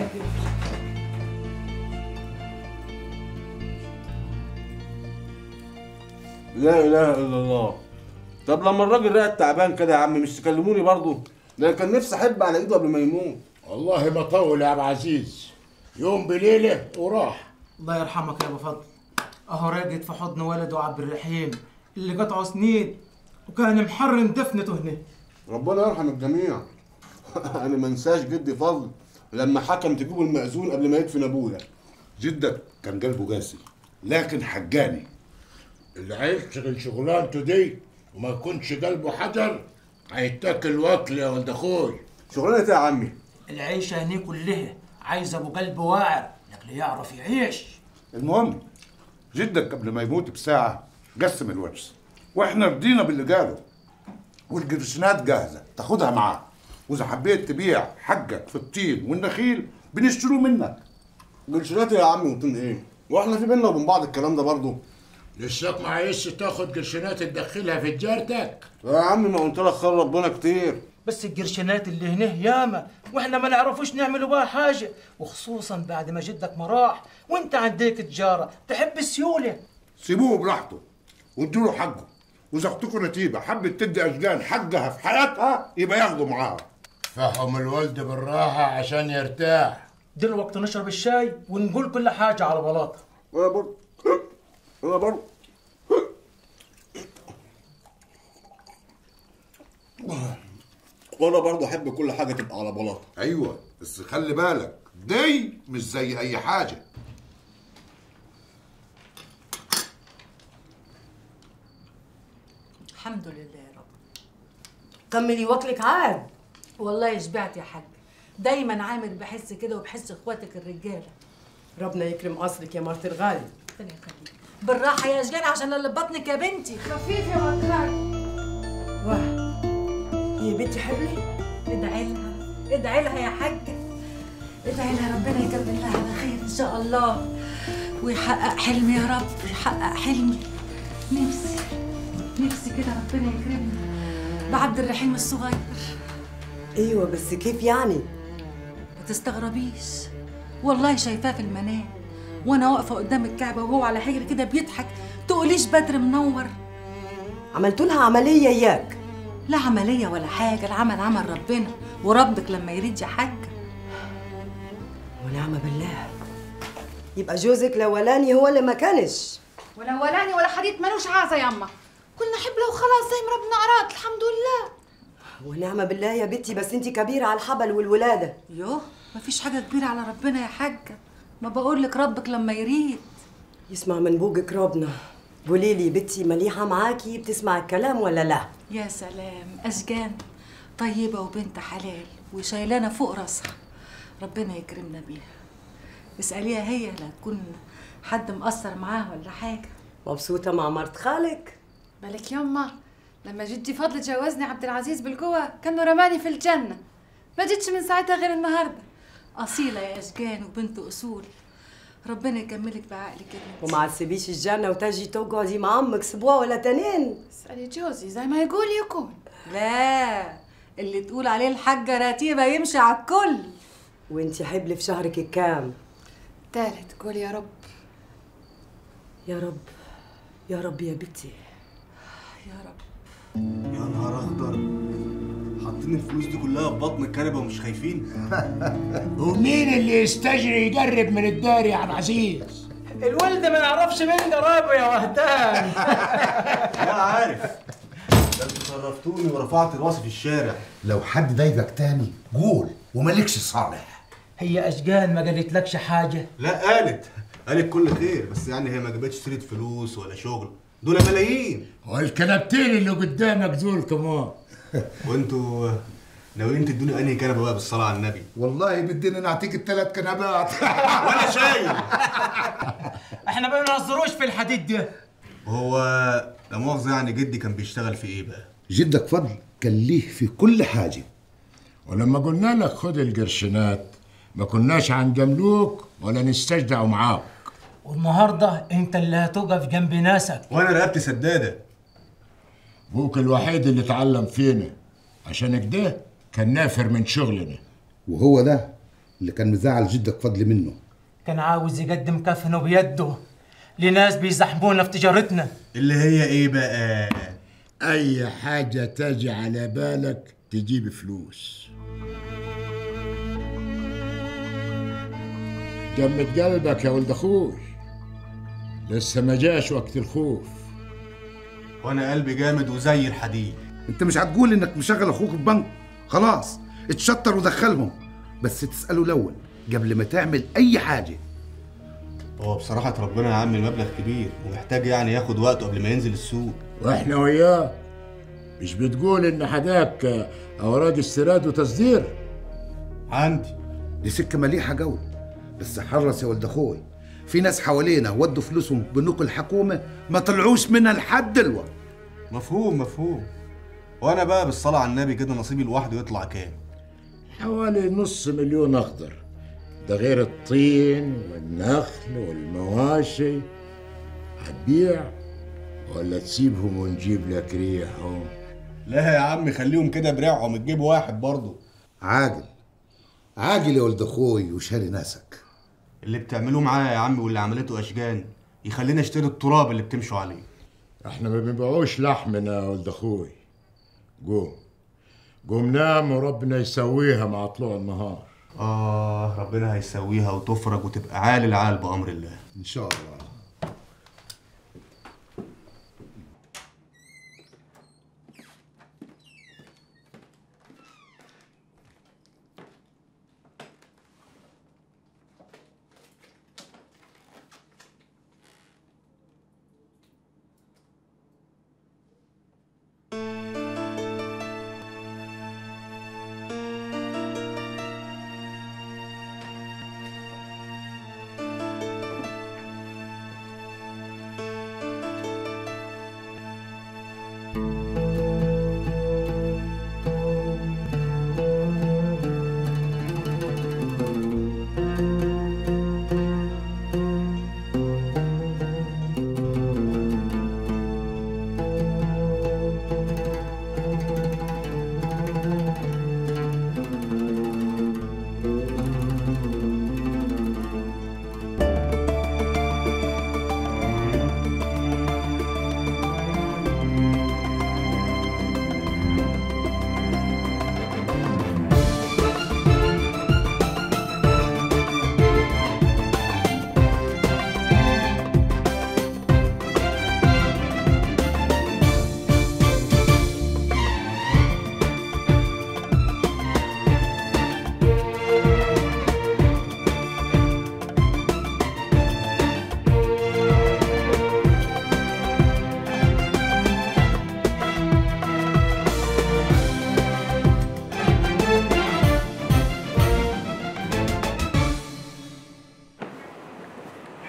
Speaker 5: لا اله الا الله. طب لما الراجل رقد تعبان كده يا عم مش تكلموني برضه؟ ده كان نفسي احب على ايده قبل ما يموت.
Speaker 8: والله ما طول يا ابو عزيز، يوم بليله وراح.
Speaker 23: الله يرحمك يا ابو فضل. اهو راقد في حضن ولده عبد الرحيم اللي قطعه سنين وكان محرم دفنته هنا.
Speaker 5: ربنا يرحم الجميع. انا ما انساش جدي فضل لما حكم تجيبوا المأذون قبل ما يدفن ابويا.
Speaker 8: جدك كان قلبه قاسي لكن حجاني. اللي هيشتغل شغلانته دي وما يكونش قلبه حجر هيتاكل واكل يا ولد اخوي.
Speaker 5: شغلانه ايه يا عمي؟
Speaker 23: العيشه هني كلها عايزه ابو قلب واعر لكن يعرف يعيش.
Speaker 8: المهم جدك قبل ما يموت بساعه قسم الورث واحنا رضينا باللي قاله، والقرشنات جاهزه تاخدها معاه، واذا حبيت تبيع حقك في الطين والنخيل بنشتروه منك.
Speaker 5: قرشنات يا عمي وطين ايه؟ واحنا في بينا وبين بعض الكلام ده برضه؟
Speaker 8: لساك ما عايزش تاخد قرشنات تدخلها في تجارتك؟
Speaker 5: يا عم ما قلت لك خير ربنا كتير.
Speaker 23: بس القرشنات اللي هنا ياما واحنا ما نعرفوش نعملوا بها حاجه، وخصوصا بعد ما جدك ما راح وانت عندك تجاره تحب السيوله.
Speaker 8: سيبوه براحته وادوا له حقه، واذا اختكم نتيبه حبت تدي اشجان حقها في حياتها يبقى ياخدوا معاها. فهم الولد بالراحه عشان يرتاح.
Speaker 23: دلوقتي نشرب الشاي ونقول كل حاجه على بلاطه.
Speaker 5: انا برضه انا برضه وانا برضه احب كل حاجه تبقى على بلاطه.
Speaker 8: ايوه بس خلي بالك دي مش زي اي حاجه.
Speaker 2: الحمد لله يا رب.
Speaker 6: كملي واكلك عاد.
Speaker 2: والله شبعت يا حاج. دايما عامر بحس كده وبحس اخواتك الرجاله.
Speaker 6: ربنا يكرم قصرك يا مرت الغالي.
Speaker 2: ربنا يخليك. بالراحه يا اشجان عشان اللي ببطنك يا بنتي.
Speaker 6: خفيف يا مكار. واه هي بنتي حبلي؟
Speaker 2: ادعي لها ادعي لها يا حاجه. ادعي لها ربنا يكمل لها على خير ان شاء الله ويحقق حلمي يا رب. يحقق حلمي. نفسي نفسي كده ربنا يكرمني بعبد الرحيم الصغير.
Speaker 6: ايوه بس كيف يعني؟
Speaker 2: ما تستغربيش والله شايفاه في المنام وانا واقفه قدام الكعبه وهو على حجري كده بيضحك. تقوليش بدر منور.
Speaker 6: عملتوا لها عمليه اياك؟
Speaker 2: لا عمليه ولا حاجه. العمل عمل ربنا وربك لما يريد يا حاجه.
Speaker 6: ونعم بالله. يبقى جوزك الاولاني هو اللي ما كانش.
Speaker 10: ولا ولاني ولا حديث ملوش عازه يما، كلنا حبله وخلاص زي ما ربنا اراد، الحمد لله.
Speaker 6: ونعم بالله يا بنتي، بس انت كبيره على الحبل والولاده.
Speaker 2: يوه مفيش حاجه كبيره على ربنا يا حاجه، ما بقول لك ربك لما يريد.
Speaker 6: يسمع من بوقك ربنا. قولي لي بنتي مليحه معاكي، بتسمع الكلام ولا لا؟
Speaker 2: يا سلام، اشجان طيبه وبنت حلال وشايلانا فوق راسها، ربنا يكرمنا بيها. اساليها هي، لا تكون حد مقصر معاها ولا حاجه.
Speaker 6: مبسوطه مع مرت خالك؟
Speaker 10: بالك يما لما جدي فضل جوزني عبد العزيز بالقوه كانه رماني في الجنه، ما جيتش من ساعتها غير النهارده.
Speaker 2: اصيله يا اشجان وبنت اصول، ربنا يكملك بعقلك يا بنتي.
Speaker 6: وما تسيبيش الجنه وتجي تقعدي مع امك اسبوع ولا تنين.
Speaker 10: اسالي جوزي زي ما يقول يكون.
Speaker 2: لا، اللي تقول عليه الحاجه رتيبه يمشي على الكل.
Speaker 6: وانتي حبل في شهرك الكام؟
Speaker 10: تالت. قول يا رب.
Speaker 6: يا رب يا رب يا بنتي
Speaker 2: يا رب.
Speaker 11: يا نهار اخضر، حاطين الفلوس دي كلها في بطن الكنبه ومش خايفين؟
Speaker 1: ومين اللي يستجري يقرب من الدار يا عبد العزيز؟
Speaker 23: الولد ما يعرفش مين قرايبه يا وهدان.
Speaker 11: لا عارف، ده انتوا شرفتوني ورفعت راسي في الشارع.
Speaker 1: لو حد ضايقك تاني قول ومالكش صالح.
Speaker 23: هي اشجان ما قالتلكش حاجه؟
Speaker 11: لا قالت قالت كل خير، بس يعني هي ما جابتش سيره فلوس ولا شغل، دول ملايين.
Speaker 1: والكنبتين اللي قدامك دول كمان.
Speaker 11: وانتوا ناويين تدوني انهي كنبه بقى بالصلاه على النبي؟
Speaker 1: والله بدنا نعطيك الثلاث كنبات.
Speaker 11: وانا شايل.
Speaker 23: احنا ما بنهزروش في الحديد ده.
Speaker 11: وهو لا مؤاخذه يعني جدي كان بيشتغل في ايه بقى؟
Speaker 1: جدك فضل كان ليه في كل حاجه، ولما قلنا لك خد القرشينات ما كناش هنجاملوك ولا نستجدعوا معاك.
Speaker 23: والنهارده انت اللي هتقف جنب ناسك.
Speaker 11: وانا رقبتي سداده.
Speaker 1: ابوك الوحيد اللي اتعلم فينا، عشان كده كان نافر من شغلنا.
Speaker 9: وهو ده اللي كان مزعل جدك فضل منه.
Speaker 23: كان عاوز يقدم كفنه بيده لناس بيزحمونا في تجارتنا.
Speaker 11: اللي هي ايه بقى؟
Speaker 1: اي حاجه تجي على بالك تجيب فلوس. جمد قلبك يا ولد اخوي، لسه ما جاش وقت الخوف.
Speaker 11: وانا قلبي جامد وزي الحديد.
Speaker 9: انت مش هتقول انك مشغل اخوك في بنك؟ خلاص اتشطر ودخلهم، بس تساله الاول قبل ما تعمل اي حاجه.
Speaker 11: هو بصراحه ربنا يا عم المبلغ كبير ومحتاج يعني ياخد وقته قبل ما ينزل السوق.
Speaker 1: واحنا وياه. مش بتقول ان حداك اوراق استيراد وتصدير؟
Speaker 11: عندي.
Speaker 9: دي سكه مليحه قوي، بس حرص يا ولد اخوي، في ناس حوالينا ودوا فلوسهم بنوك الحكومه ما طلعوش منها لحد دلوقتي.
Speaker 11: مفهوم مفهوم. وانا بقى بالصلاه على النبي كده نصيبي لوحده يطلع كام؟
Speaker 1: حوالي نص مليون اخضر، ده غير الطين والنخل والمواشي. هتبيع ولا تسيبهم ونجيب لك ريحهم؟
Speaker 11: لا يا عم خليهم كده بريعهم، تجيب واحد برضه.
Speaker 9: عاجل عاجل يا ولد اخوي وشاري ناسك.
Speaker 11: اللي بتعملوه معايا يا عم واللي عملته اشجان يخلينا اشتري التراب اللي بتمشوا عليه.
Speaker 1: احنا ما بنبيعوش لحمنا يا ولد اخوي. قوم قوم نام وربنا يسويها مع طلوع النهار.
Speaker 11: اه ربنا هيسويها وتفرج وتبقى عال العال بامر الله
Speaker 9: ان شاء الله.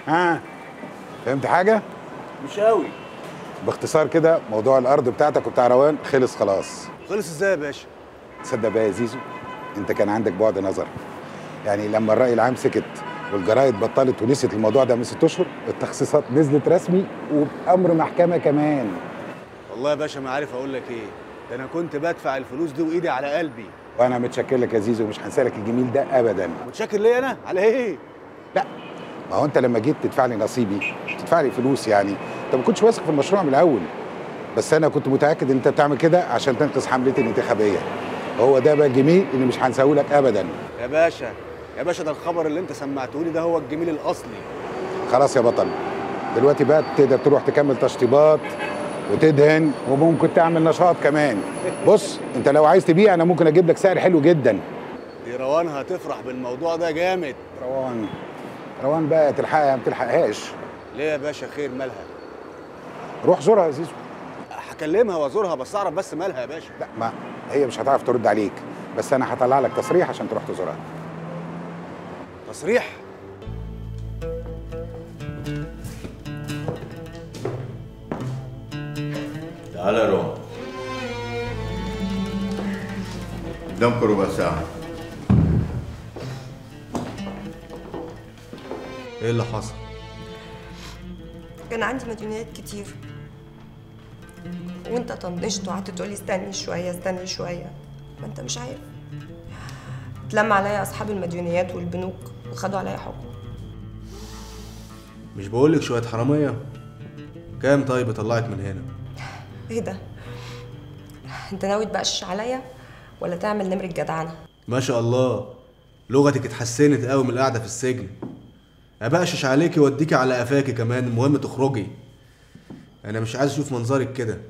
Speaker 20: ها فهمت حاجه؟
Speaker 12: مش قوي.
Speaker 20: باختصار كده موضوع الارض بتاعتك وبتاع روان خلص خلاص.
Speaker 12: خلص ازاي يا باشا؟
Speaker 20: تصدق بقى يا زيزو انت كان عندك بعد نظر. يعني لما الراي العام سكت والجرايد بطلت ونسيت الموضوع ده من ست اشهر، التخصيصات نزلت رسمي وبامر محكمه كمان.
Speaker 12: والله يا باشا ما عارف اقول لك ايه، ده انا كنت بدفع الفلوس دي وايدي على قلبي.
Speaker 20: وانا متشكر لك يا زيزو، مش هنسالك الجميل ده ابدا.
Speaker 12: متشكر ليه انا؟ على ايه؟
Speaker 20: لا ما هو انت لما جيت تدفع لي نصيبي تدفع لي فلوس، يعني انت ما كنتش واثق في المشروع من الاول، بس انا كنت متاكد ان انت بتعمل كده عشان تنقذ حملتي الانتخابيه. هو ده بقى الجميل اللي مش هنساهو لك ابدا.
Speaker 12: يا باشا يا باشا ده الخبر اللي انت سمعته لي ده هو الجميل الاصلي.
Speaker 20: خلاص يا بطل، دلوقتي بقى تقدر تروح تكمل تشطيبات وتدهن وممكن تعمل نشاط كمان. بص انت لو عايز تبيع انا ممكن اجيب لك سعر حلو جدا.
Speaker 12: دي روان هتفرح بالموضوع ده جامد.
Speaker 20: روان روان بقى تلحقها ما تلحقهاش.
Speaker 12: ليه يا باشا خير مالها؟
Speaker 20: روح زورها يا زيزو.
Speaker 12: هكلمها وازورها بس اعرف بس مالها يا باشا.
Speaker 20: لا ما هي مش هتعرف ترد عليك، بس انا هطلع لك تصريح عشان تروح تزورها.
Speaker 12: تصريح؟
Speaker 13: تعالى يا روان. قدامك ربع ساعة.
Speaker 12: ايه اللي حصل؟
Speaker 6: كان عندي مديونيات كتير وانت طنشت وقعدت تقولي استني شويه استني شويه، ما انت مش عارف. اتلم عليا اصحاب المديونيات والبنوك وخدوا عليا حكم.
Speaker 12: مش بقولك شويه حراميه؟ كام طيب طلعت من هنا؟
Speaker 6: ايه ده؟ انت ناوي تبقش عليا ولا تعمل نمرة جدعنه؟
Speaker 12: ما شاء الله لغتك اتحسنت قوي من القعده في السجن. ابقشش عليكي واديكي على قفاكي كمان، المهم تخرجي. انا مش عايز اشوف منظرك كده.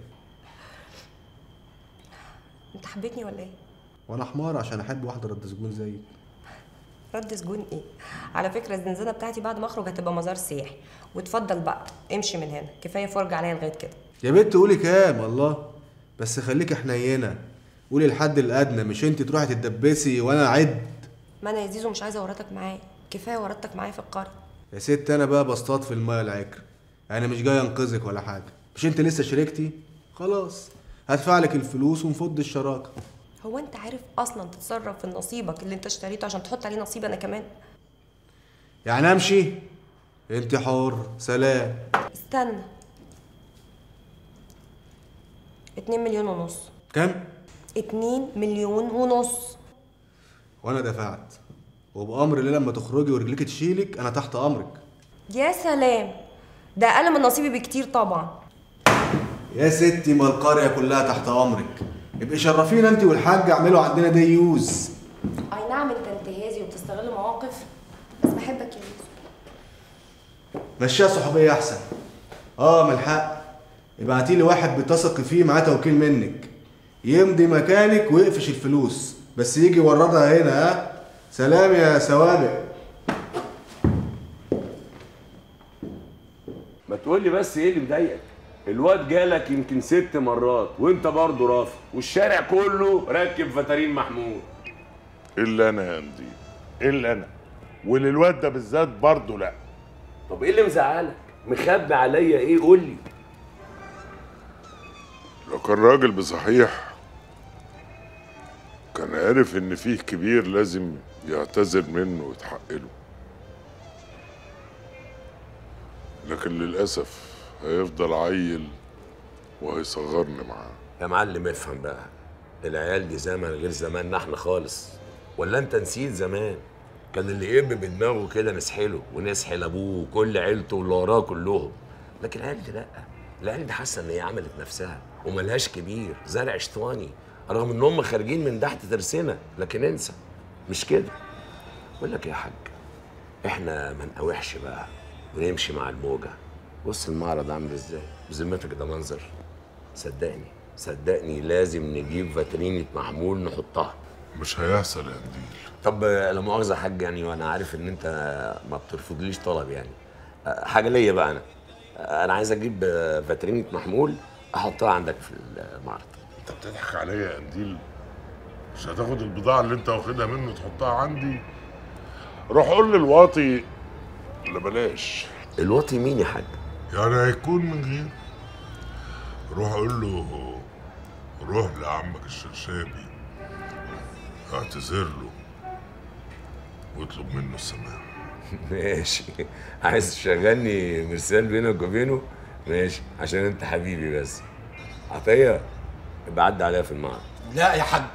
Speaker 6: انت حبيتني ولا ايه؟
Speaker 12: وانا حمار عشان احب واحده رد سجون زيك؟
Speaker 6: رد سجون ايه؟ على فكره الزنزانه بتاعتي بعد ما اخرج هتبقى مزار سياحي، واتفضل بقى امشي من هنا، كفايه فرجه عليا لغايه كده.
Speaker 12: يا بنت قولي كام الله، بس خليكي حنينه، قولي الحد الادنى، مش انت تروحي تتدبسي وانا اعد.
Speaker 6: ما انا يا زيزو مش عايزه ورطك معايا، كفايه ورطتك معايا في القريه.
Speaker 12: يا ست انا بقى بصطاد في المايه العكر، انا مش جاي انقذك ولا حاجه، مش انت لسه شاركتي؟ خلاص هدفع لك الفلوس ونفض الشراكه.
Speaker 6: هو انت عارف اصلا تتصرف في نصيبك اللي انت اشتريته عشان تحط عليه نصيب انا كمان؟
Speaker 12: يعني امشي؟ انت حر، سلام.
Speaker 6: استنى، اتنين مليون ونص.
Speaker 12: كام؟
Speaker 6: اتنين مليون ونص.
Speaker 12: وانا دفعت، وبامر اللي لما تخرجي ورجليك تشيلك انا تحت امرك.
Speaker 6: يا سلام، ده اقل من نصيبي بكتير طبعا.
Speaker 12: يا ستي ما القريه كلها تحت امرك، ابقي شرفينا انت والحاج اعملوا عندنا ديوز.
Speaker 6: اي نعم انت انتهازي وبتستغل مواقف، بس بحبك يا يوسف.
Speaker 12: مشيها صحوبيه احسن. اه من الحق ابعتي لي واحد بتثقي فيه معاه توكيل منك، يمضي مكانك ويقفش الفلوس، بس يجي يوردها هنا. ها سلام يا سوابق.
Speaker 15: ما تقول لي بس ايه اللي مضايقك؟ الواد جالك يمكن ست مرات وانت برضه رافض، والشارع كله راكب فترين محمود.
Speaker 7: الا انا يا مدير، الا انا، وللواد ده بالذات برضه لا.
Speaker 15: طب ايه اللي مزعلك؟ مخبي عليا ايه؟ قول لي.
Speaker 7: لو كان راجل بصحيح كان عارف ان فيه كبير لازم يعتذر منه ويتحق له، لكن للاسف هيفضل عيل وهيصغرني معاه.
Speaker 15: يا معلم افهم بقى، العيال دي زمن غير زماننا احنا خالص. ولا انت نسيت زمان كان اللي يقب بدماغه كده نسحله ونسحل ابوه وكل عيلته واللي وراه كلهم، لكن العيال دي لا، العيال دي حاسه ان هي عملت نفسها وملهاش كبير، زرع شطواني، رغم ان هم خارجين من تحت ترسنا، لكن انسى مش كده. بقول لك يا حاج، احنا ما نقاوحش بقى ونمشي مع الموجه. بص المعرض عامل ازاي، بذمتك ده منظر. صدقني صدقني لازم نجيب فاترينة محمول نحطها.
Speaker 7: مش هيحصل يا مدير.
Speaker 15: طب لا مؤاخذه يا حاج، يعني وانا عارف ان انت ما بترفضليش طلب، يعني حاجه ليا بقى، انا انا عايز اجيب فاترينة محمول احطها عندك في المعرض.
Speaker 7: انت بتضحك عليا يا قنديل؟ مش هتاخد البضاعه اللي انت واخدها منه تحطها عندي؟ روح قول للواطي. لا بلاش،
Speaker 15: الواطي مين يا حاج؟
Speaker 7: يعني هيكون من غير. روح قول له روح لعمك الشرشابي اعتذر له واطلب منه السماح.
Speaker 15: ماشي. عايز تشغلني مرسال بينك وبينه؟ ماشي، عشان انت حبيبي. بس عطيه ابقى عدى عليها في المعرض.
Speaker 8: لا يا حاج.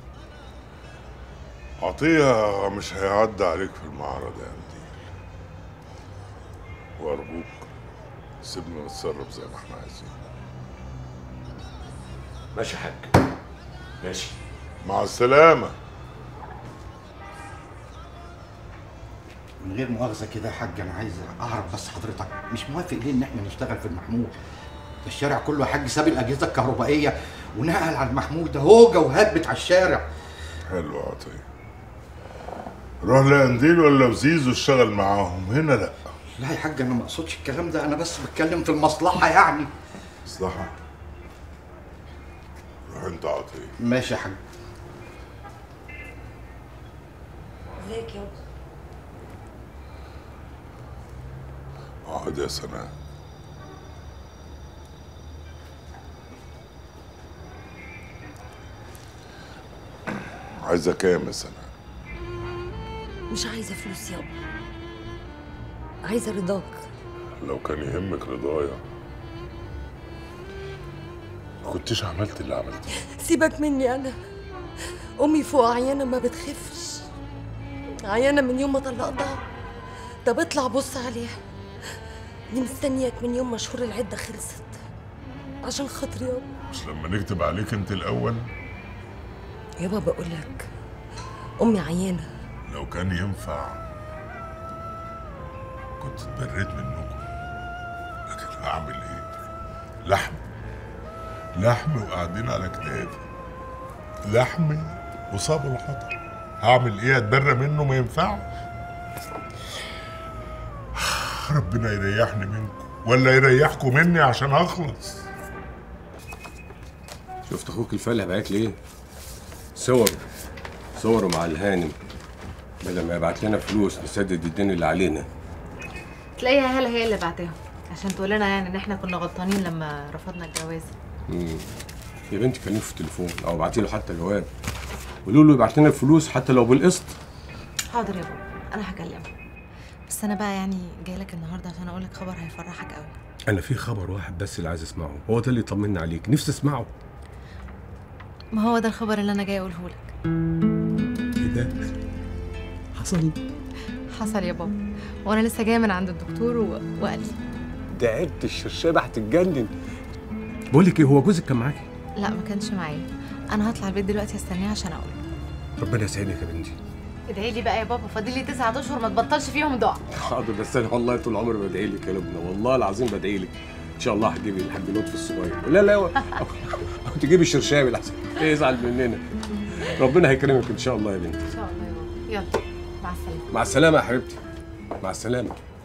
Speaker 7: عطيه مش هيعدي عليك في المعرض يا مدير، وارجوك سيبنا نتصرف زي ما احنا عايزين.
Speaker 15: ماشي يا حاج، ماشي.
Speaker 7: مع السلامه.
Speaker 9: من غير مؤاخذه كده يا حاج، انا عايز اعرف بس حضرتك مش موافق ليه ان احنا نشتغل في المحمول؟ ده الشارع كله يا حاج ساب الاجهزه الكهربائيه ونقل على المحمول، ده هوجه وهبت على الشارع.
Speaker 7: حلو يا عطيه. روح لقنديل ولا وزيزو اشتغل معاهم، هنا لا.
Speaker 9: لا يا حاج انا ما اقصدش الكلام ده، انا بس بتكلم في المصلحه يعني.
Speaker 7: مصلحه؟ روح انت عطيه.
Speaker 9: ماشي يا حاج.
Speaker 6: ازيك يابا؟
Speaker 7: اقعد يا سناء. عايزه كام يا سناء؟
Speaker 6: مش عايزه فلوس يابا، عايزه رضاك.
Speaker 7: لو كان يهمك رضايا ما كنتش عملت اللي عملته.
Speaker 6: سيبك مني انا، امي فوق عيانه ما بتخفش، عيانه من يوم ما طلقتها. طب اطلع بص عليها، دي مستنياك من يوم ما شهور العده خلصت. عشان خاطري يابا.
Speaker 7: مش لما نكتب عليك انت الاول؟
Speaker 6: يابا بقول لك امي عيانه.
Speaker 7: لو كان ينفع كنت اتبريت منكم، لكن هعمل ايه؟ لحم لحم وقاعدين على كتافي، لحمي وصاب الحطب. هعمل ايه؟ اتبرى منه؟ ما ينفعش. ربنا يريحني منكم ولا يريحكم مني عشان اخلص.
Speaker 16: شفت اخوك الفالح بعت لي ايه؟ صور صوره مع الهانم، بدل ما يبعت لنا فلوس نسدد الدين اللي علينا.
Speaker 10: تلاقيها هلا هي اللي بعتها عشان تقول لنا يعني ان احنا كنا غلطانين لما رفضنا الجواز.
Speaker 16: امم يا بنتي كلميه في التليفون او ابعتي له حتى جواب، قولوا له يبعت لنا الفلوس حتى لو بالقسط.
Speaker 10: حاضر يا بابا، انا هكلمه. بس انا بقى يعني جاي لك النهارده عشان اقول لك خبر هيفرحك قوي.
Speaker 16: انا في خبر واحد بس اللي عايز اسمعه، هو ده اللي يطمني عليك، نفسي اسمعه.
Speaker 10: ما هو ده الخبر اللي انا جاي اقوله لك.
Speaker 16: ايه ده؟ حصل؟
Speaker 10: حصل يا بابا، وانا لسه جايه من عند الدكتور و... وقال لي
Speaker 16: ده عيبة الشرشابه هتتجنن. بقول لك ايه، هو جوزك كان معاكي؟
Speaker 10: لا ما كانش معايا، انا هطلع البيت دلوقتي استناه عشان اقول له.
Speaker 16: ربنا يسعدك يا بنتي.
Speaker 10: ادعي لي بقى يا بابا، فاضل لي تسعة اشهر ما تبطلش فيهم دعاء.
Speaker 16: حاضر، بس انا والله طول عمري بدعي لك يا لبنى، والله العظيم بدعي لك. ان شاء الله هتجيبي الحاج لطفي الصغير. لا لا او تجيبي الشرشابي الاحسن يزعل مننا. ربنا هيكرمك ان شاء الله يا بنتي.
Speaker 10: ان شاء الله يا بابا. يلا مع السلامه.
Speaker 16: مع السلامه يا حبيبتي، مع السلامه.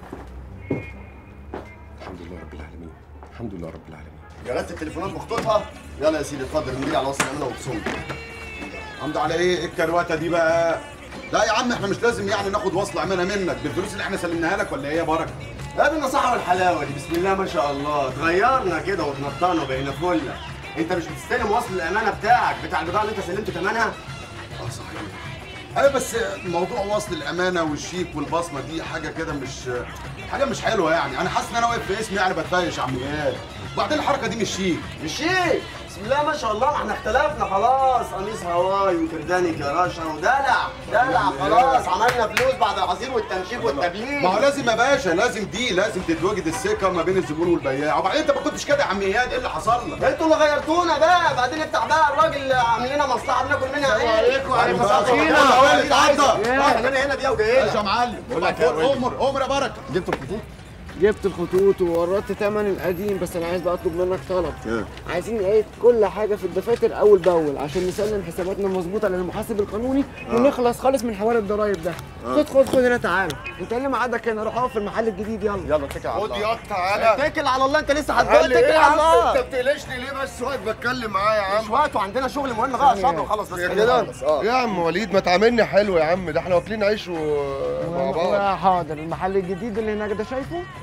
Speaker 16: الحمد لله رب العالمين، الحمد لله رب العالمين.
Speaker 3: جرات التليفونات مخطوطها. يلا يا سيدي اتفضل نملي على وصل الامانه وبصوم.
Speaker 9: عمد على ايه؟ ايه الكروته دي بقى؟ لا يا عم احنا مش لازم يعني ناخد وصل امانه منك بالفلوس اللي احنا سلمناها لك، ولا ايه يا بركه؟
Speaker 12: لا بالنصاحه والحلاوه دي، بسم الله ما شاء الله، اتغيرنا كده واتنطقنا وبقينا فله. انت مش بتستلم وصل الامانه بتاعك بتاع البضاعه اللي انت سلمت ثمنها؟
Speaker 9: اه صحيح. ايوه بس موضوع وصل الامانه والشيك والبصمه دي حاجه كده مش حاجه مش حلوه يعني، انا حاسس ان انا واقف في اسمي يعني بتفايش يا عم اياد. وبعدين الحركه دي مش شيك.
Speaker 12: مش شيك؟ بسم الله ما شاء الله، ما احنا اختلفنا خلاص، قميص هواي وكرداني كراشه ودلع دلع خلاص، عملنا فلوس بعد العصير والتنشيف والتبليل.
Speaker 9: ما هو لازم يا باشا، لازم دي لازم تتوجد الثقه ما بين الزبون والبياع. وبعدين انت ما كنتش كده يا عم اياد، ايه اللي حصل لك؟
Speaker 12: انتوا اللي غيرتونا بقى، بعدين افتح بقى الراجل عامل لنا مصلحه بناكل منها ايه؟
Speaker 9: عليكم وعليكم السلام.
Speaker 12: ايه اتعدى؟ انا هنا دي وجايه
Speaker 9: ماشي يا معلم. بقول لك ايه، امر امر يا بركه.
Speaker 17: جبت الخطوط؟ جبت الخطوط ووردت ثمن القديم، بس انا عايز بقى اطلب منك طلب. عايزين نقيد كل حاجه في الدفاتر اول باول عشان نسلم حساباتنا مظبوطه للمحاسب القانوني ونخلص خالص من حوار الضرايب ده. خد خد خد هنا تعالى، انت اللي ميعادك هنا، روح اقف في المحل الجديد. يلا
Speaker 12: يلا اتكل على الله.
Speaker 9: خد يا تعالى.
Speaker 12: اتكل على الله، انت لسه هتقول اتكل على الله.
Speaker 9: انت بتقلشني ليه بس؟ وقت بتكلم معايا يا عم.
Speaker 12: مش وقت وعندنا شغل مهم بقى يا شاطر. خلص بس
Speaker 3: كده يا عم وليد، ما تعاملني حلو يا عم، ده احنا واكلين عيش و مع بعض.
Speaker 17: حاضر، المحل الجديد اللي هناك ده شايفه؟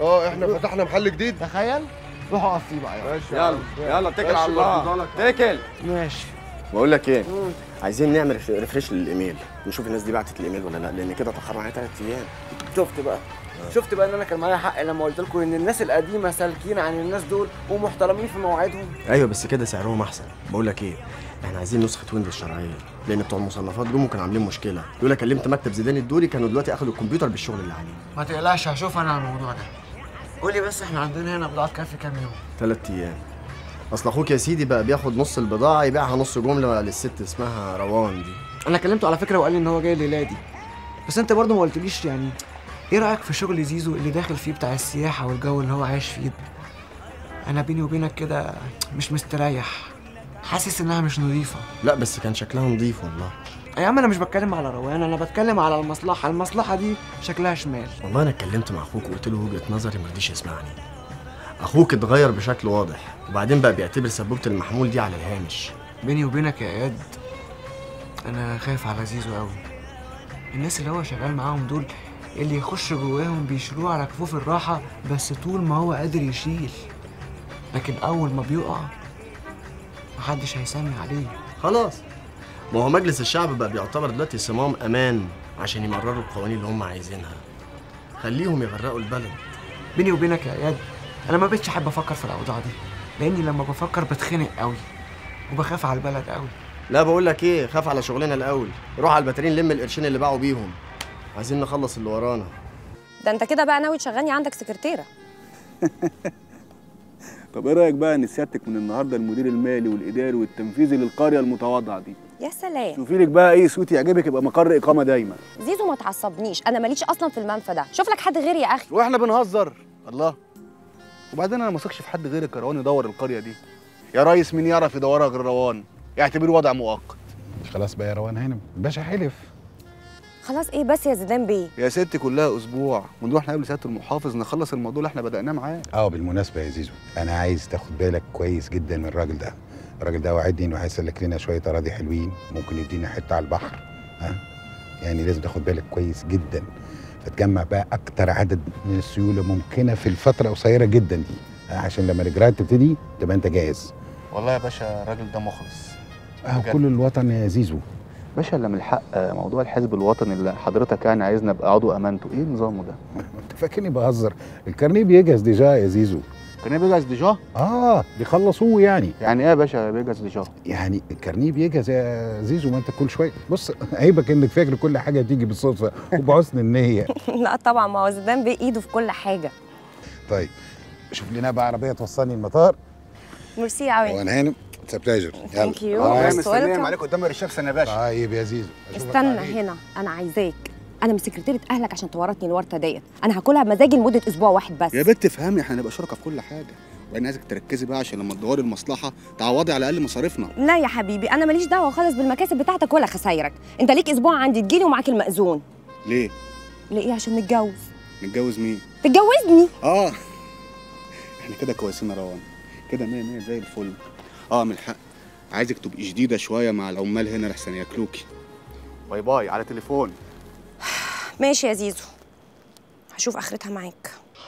Speaker 3: اه احنا فتحنا محل جديد.
Speaker 17: تخيل. روح اقف فيه بقى.
Speaker 3: ماشي
Speaker 14: يلا يلا اتكل على الله. اتكل.
Speaker 17: ماشي.
Speaker 14: بقول لك ايه؟ عايزين نعمل ريفريش للايميل، نشوف الناس دي بعتت الايميل ولا لا، لان كده اتاخرنا عليها ثلاث ايام.
Speaker 17: شفت بقى شفت بقى ان انا كان معايا حق لما قلت لكم ان الناس القديمه سالكين عن الناس دول ومحترمين في مواعيدهم.
Speaker 14: ايوه بس كده سعرهم احسن. بقول لك ايه؟ احنا عايزين نسخه ويندوز شرعيه، لان بتوع المصنفات دول كانوا عاملين مشكله. لولا كلمت مكتب زيدان الدوري كانوا دلوقتي اخدوا الكمبيوتر بالشغل اللي عليه.
Speaker 17: ما تقلقش هشوف انا على الموضوع ده. قول لي بس احنا عندنا هنا بضاعه تكفي كام يوم؟
Speaker 14: ثلاث ايام. اصل اخوك يا سيدي بقى بياخد نص البضاعه يبيعها نص جمله للست اسمها روان دي.
Speaker 17: انا كلمته على فكره وقال لي ان هو جاي الليله دي. بس انت برضه ما قلتليش يعني ايه رايك في شغل زيزو اللي داخل فيه بتاع السياحه والجو اللي هو عايش فيه ده؟ انا بيني وبينك كده مش مستريح، حاسس انها مش نظيفه.
Speaker 14: لا بس كان شكلها نظيف والله.
Speaker 17: يا عم انا مش بتكلم على روان، انا بتكلم على المصلحه، المصلحه دي شكلها شمال.
Speaker 14: والله انا اتكلمت مع اخوك وقلت له وجهه نظري ما رضيش يسمعني. اخوك اتغير بشكل واضح وبعدين بقى بيعتبر سبوبه المحمول دي على الهامش.
Speaker 17: بيني وبينك يا اياد انا خايف على زيزو قوي. الناس اللي هو شغال معاهم دول اللي يخش جواهم بيشيلوه على كفوف الراحه بس طول ما هو قادر يشيل، لكن اول ما بيقع محدش هيسمي عليه.
Speaker 14: خلاص ما هو مجلس الشعب بقى بيعتبر دلوقتي صمام امان عشان يمرروا القوانين اللي هم عايزينها. خليهم يغرقوا البلد.
Speaker 17: بيني وبينك يا اياد انا ما بقتش احب افكر في الاوضاع دي، لاني لما بفكر بتخنق قوي وبخاف على البلد قوي.
Speaker 14: لا بقول لك ايه، خاف على شغلنا الاول. روح على الباترين لم القرشين اللي باعوا بيهم، عايزين نخلص اللي ورانا.
Speaker 21: ده انت كده بقى ناوي تشغلني عندك سكرتيره.
Speaker 18: طب ايه رايك بقى ان سيادتك من النهارده المدير المالي والاداري والتنفيذي للقريه المتواضعه دي؟
Speaker 21: يا سلام.
Speaker 18: شوفي لك بقى اي سوت يعجبك يبقى مقر اقامه دايما.
Speaker 21: زيزو ما تعصبنيش، انا ماليش اصلا في المنفى ده، شوف لك حد غيري يا اخي.
Speaker 18: واحنا بنهزر؟ الله. وبعدين انا ما اثقش في حد غيرك يا روان يدور القريه دي. يا ريس مين يعرف يدورها غير روان؟ يعتبره وضع مؤقت.
Speaker 20: خلاص بقى يا روان هانم، الباشا حلف.
Speaker 21: خلاص ايه بس يا زيدان بيه؟
Speaker 18: يا ستي كلها اسبوع ونروح نقابل سياده المحافظ نخلص الموضوع اللي احنا بدأناه معاه.
Speaker 20: اه بالمناسبه يا زيزو انا عايز تاخد بالك كويس جدا من الراجل ده. الراجل ده وعدني انه هيسلك لنا شويه اراضي حلوين، ممكن يدينا حته على البحر. ها يعني لازم تاخد بالك كويس جدا، فتجمع بقى اكتر عدد من السيوله ممكنه في الفتره القصيره جدا دي، عشان لما الاجراءات تبتدي تبقى انت جاهز.
Speaker 18: والله يا باشا الراجل ده مخلص.
Speaker 20: اهو كل الوطن يا زيزو.
Speaker 18: باشا اللي من الحق موضوع الحزب الوطني اللي حضرتك يعني عايزنا ابقى عضو امانته، ايه نظامه ده؟
Speaker 20: انت فاكرني بهزر؟ الكارنيه بيجهز ديجا يا زيزو.
Speaker 18: الكارنيه بيجهز ديجا؟
Speaker 20: اه بيخلصوه يعني.
Speaker 18: يعني ايه يا باشا بيجهز ديجا؟
Speaker 20: يعني الكارنيه بيجهز يا زيزو، ما انت كل شويه بص عيبك انك فاكر كل حاجه تيجي بالصدفه وبحسن النيه.
Speaker 21: لا طبعا ما هو زيدان بايده في كل حاجه.
Speaker 20: طيب شوف لنا بقى عربيه توصلني المطار.
Speaker 21: ميرسي قوي.
Speaker 20: وانا هانم اتس بلاجر.
Speaker 21: ثانك يو.
Speaker 18: مستنيين عليك قدام الريسبشن يا باشا.
Speaker 20: طيب يا زيزو
Speaker 21: استنى هنا، انا عايزاك. انا مش سكرتيره اهلك عشان تورطني الورطه ديت، انا هاكلها بمزاجي لمده اسبوع واحد بس.
Speaker 18: يا بنت افهمي احنا هنبقى شركاء في كل حاجه، وانا عايزك تركزي بقى عشان لما تدوري المصلحه تعوضي على الاقل مصاريفنا.
Speaker 21: لا يا حبيبي انا ماليش دعوه خالص بالمكاسب بتاعتك ولا خسايرك، انت ليك اسبوع عندي تجيلي ومعاك المأذون.
Speaker 18: ليه؟
Speaker 21: ليه؟ عشان نتجوز.
Speaker 18: نتجوز مين؟
Speaker 21: تتجوزني.
Speaker 18: اه احنا كده كويسين يا روان، كده مية مية زي الفل. اه من الحق عايزك تبقي شديده شويه مع العمال هنا لحسن ياكلوكي. باي باي على تليفون.
Speaker 21: ماشي يا زيزو، هشوف اخرتها معاك.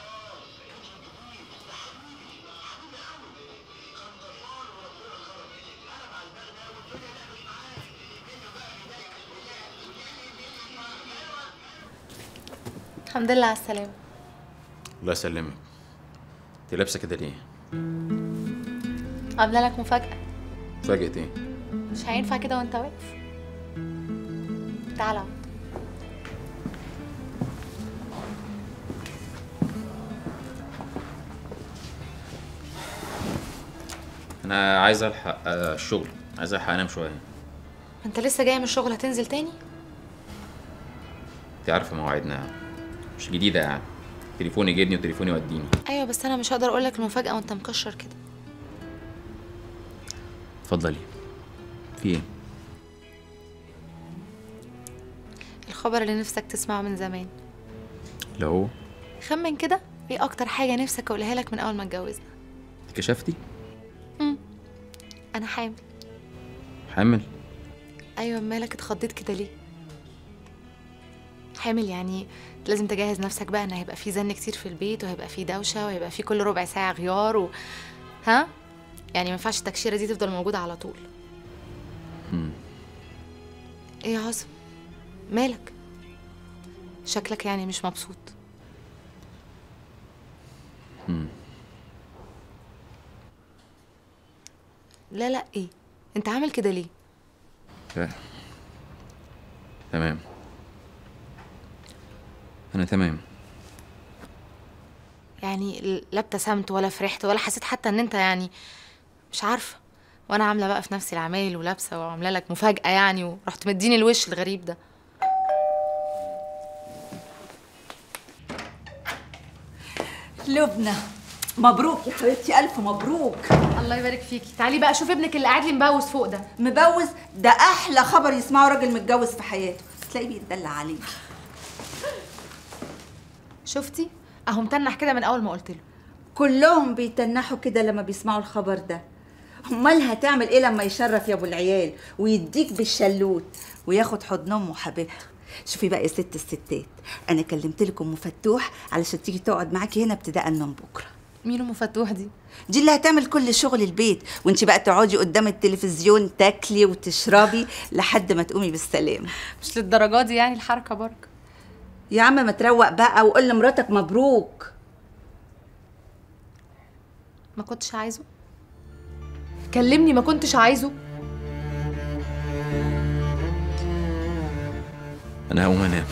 Speaker 10: الحمد لله على السلامة.
Speaker 19: الله يسلمك. انت لابسه كده ليه؟
Speaker 10: عاملة لك مفاجأة.
Speaker 19: مفاجأة ايه؟
Speaker 10: مش هينفع كده وانت واقف. تعالى.
Speaker 19: انا عايز الحق الشغل، عايز الحق انام شويه.
Speaker 10: انت لسه جاي من الشغل هتنزل تاني؟
Speaker 19: انت عارفه مواعيدنا مش جديده يعني، تليفوني يجيبني وتليفوني يوديني.
Speaker 10: ايوه بس انا مش هقدر اقول لك المفاجأة وانت مكشر كده.
Speaker 19: اتفضلي. في ايه؟
Speaker 10: الخبر اللي نفسك تسمعه من زمان.
Speaker 19: لو
Speaker 10: خمن كده ايه اكتر حاجة نفسك اقولها لك من اول ما اتجوزنا؟
Speaker 19: كشفتي؟
Speaker 10: امم انا حامل.
Speaker 19: حامل؟
Speaker 10: ايوه مالك اتخضيت كده ليه؟ حامل يعني لازم تجهز نفسك بقى ان هيبقى في زن كتير في البيت وهيبقى في دوشه وهيبقى في كل ربع ساعه غيار و... ها يعني ما ينفعش التكشيره دي تفضل موجوده على طول.
Speaker 19: مم.
Speaker 10: ايه يا عاصم مالك؟ شكلك يعني مش مبسوط.
Speaker 19: مم.
Speaker 10: لا لا ايه انت عامل كده ليه؟
Speaker 19: لا تمام، انا تمام.
Speaker 10: يعني لا ابتسمت ولا فرحت ولا حسيت حتى ان انت يعني مش عارفه، وانا عامله بقى في نفسي العمايل ولابسه وعامله لك مفاجاه يعني ورحت مديني الوش الغريب ده.
Speaker 4: لبنى مبروك يا حبيبتي، الف مبروك.
Speaker 10: الله يبارك فيكي. تعالي بقى شوفي ابنك اللي قاعد لي مبوز فوق ده.
Speaker 4: مبوز؟ ده احلى خبر يسمعه راجل متجوز في حياته، تلاقيه بيتدلع عليكي.
Speaker 10: شفتي اهو متنح كده من اول ما قلت له.
Speaker 4: كلهم بيتنحوا كده لما بيسمعوا الخبر ده. امال هتعمل ايه لما يشرف يا ابو العيال ويديك بالشلوت وياخد حضن امه وحبيبته؟ شوفي بقى يا ست الستات، انا كلمت لكم ام فتوح علشان تيجي تقعد معاكي هنا ابتداء من بكره.
Speaker 10: مين ام فتوح دي؟
Speaker 4: دي اللي هتعمل كل شغل البيت، وانت بقى تقعدي قدام التلفزيون تاكلي وتشربي لحد ما تقومي بالسلامه.
Speaker 10: مش للدرجه دي يعني الحركه برك.
Speaker 4: يا عم ما تروق بقى وقول لمراتك مبروك.
Speaker 10: ما كنتش عايزه؟ كلمني ما كنتش عايزه.
Speaker 19: انا هقوم انام.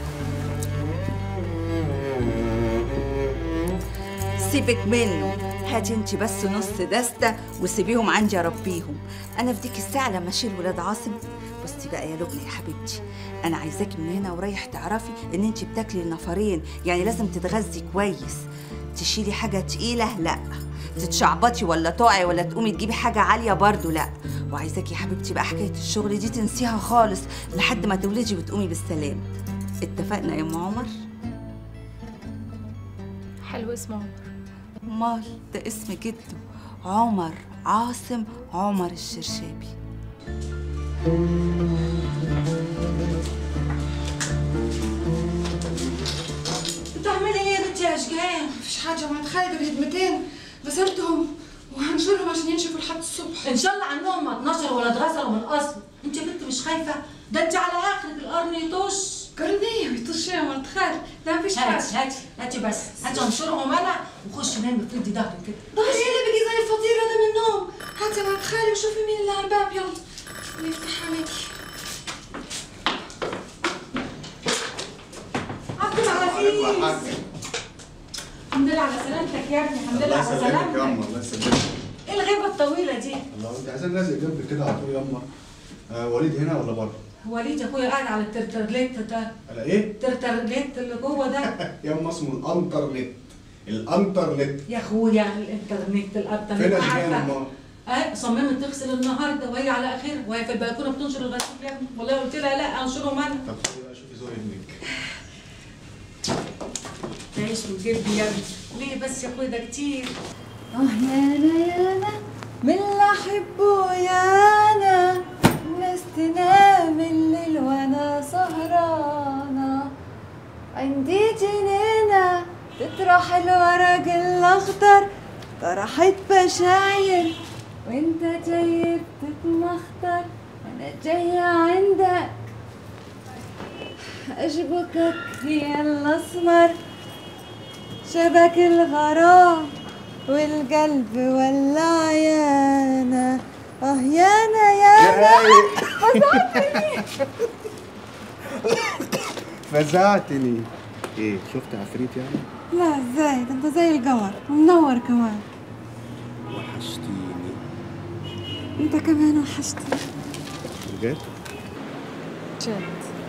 Speaker 4: سيبك منه، هاتي انت بس نص دستة وسيبيهم عندي اربيهم. انا في ديك الساعه لما اشيل ولاد عاصم. بصي بقى يا لبنى يا حبيبتي، انا عايزاكي من هنا ورايح تعرفي ان انت بتاكلي النفرين، يعني لازم تتغذي كويس. تشيلي حاجه تقيله لا، تتشعبطي ولا تقعي ولا تقومي تجيبي حاجه عاليه برضو لا. وعايزاكي يا حبيبتي بقى حكايه الشغل دي تنسيها خالص لحد ما تولدي وتقومي بالسلام. اتفقنا يا ام عمر؟
Speaker 10: حلو اسمه عمر.
Speaker 4: امال ده اسم جده، عمر عاصم عمر الشرشابي.
Speaker 2: بتعملي ايه يا بنتي يا اشجان؟
Speaker 10: مفيش حاجه يا ماما، خالد الهدمتين غسلتهم وهنشرهم عشان ينشفوا لحد الصبح.
Speaker 2: ان شاء الله عنهم ما اتنشروا ولا اتغسلوا من الاصل. انت يا بنت مش خايفه؟ ده انت على اخرك القرن يطش.
Speaker 10: قرن ايه ويطش ايه يا ماما؟ تخيل لا مفيش حاجه.
Speaker 2: هاتي هاتي هاتي بس هاتي انشرهم انا وخشي نامي وفردي ظهرك كده.
Speaker 10: ظهري ايه اللي بيجي زي الفطيره ده من النوم؟ هاتي يا ماما خالي وشوفي مين اللي على الباب. يلا نفتح عليكي.
Speaker 2: عبد العزيز الحمد لله على سلامتك يا ابني. الحمد لله على سلامتك
Speaker 18: يا اما. الله يسلمك.
Speaker 2: ايه الغيبه الطويله دي؟
Speaker 18: الله انت عايزين نازل جنبك كده على طول يا اما. آه وليد هنا ولا بره؟
Speaker 2: وليد يا اخويا قاعد على الترترليت ده.
Speaker 18: على ايه؟
Speaker 2: الترترليت اللي جوه ده.
Speaker 18: يا اما اسمه الانترنت. الانترنت
Speaker 2: يا اخويا الانترنت الانترنت.
Speaker 18: فين اشجان امال؟
Speaker 2: اهي صممت تغسل النهارده وهي على اخرها وهي في البلكونه بتنشر الغسيل يا ابني. والله قلت لها لا انشرهم انا.
Speaker 18: طب خدي بقى شوفي زور ابنك.
Speaker 2: تعيش وتجيب يا ابني. ليه بس يا اخويا ده كتير.
Speaker 6: اه يانا يانا من اللي احبه يانا، الناس تنام الليل وانا سهرانه، عندي جنينه تطرح الورق الاخضر طرحت بشاير، وانت جاي بتتمخطر انا جايه عندك اشبكك يا الاسمر، شبك الغرام والقلب ولع يانا. اه يانا يانا فزعتني.
Speaker 18: فزعتني. ايه شفت عفريت يعني؟
Speaker 6: لا ازاي ده انت زي القمر ومنور كمان.
Speaker 18: وحشتيني.
Speaker 6: انت كمان وحشتني.
Speaker 18: بجد؟
Speaker 6: جد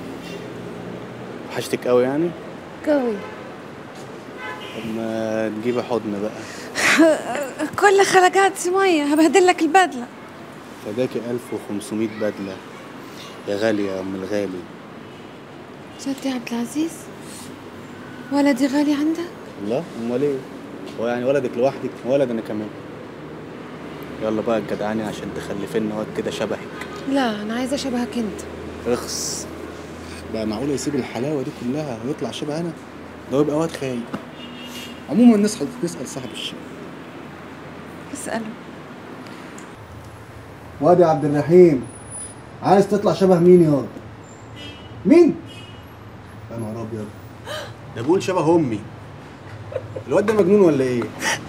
Speaker 11: وحشتك قوي يعني؟
Speaker 6: قوي.
Speaker 11: طب ما تجيبي حضن بقى.
Speaker 6: كل خلقات ميه هبهدلك البدله.
Speaker 11: فداكي ألف وخمسمية بدلة يا غالية يا أم الغالي.
Speaker 6: جد يا عبد العزيز؟ ولدي غالي عندك؟
Speaker 11: الله أمال إيه؟ هو يعني ولدك لوحدك؟ ولد أنا كمان. يلا بقى الجدعاني عشان تخلفي لنا واد كده شبهك.
Speaker 6: لا أنا عايزة شبهك أنت.
Speaker 11: اخس. بقى معقوله يسيب الحلاوه دي كلها ويطلع شبه انا؟ ده يبقى واد خايب. عموما نسال نسال صاحب الشقه.
Speaker 4: اساله.
Speaker 12: واد يا عبد الرحيم، عايز تطلع شبه مين ياض؟ مين؟ يا نهار ابيض، ده بيقول شبه امي. الواد ده مجنون ولا ايه؟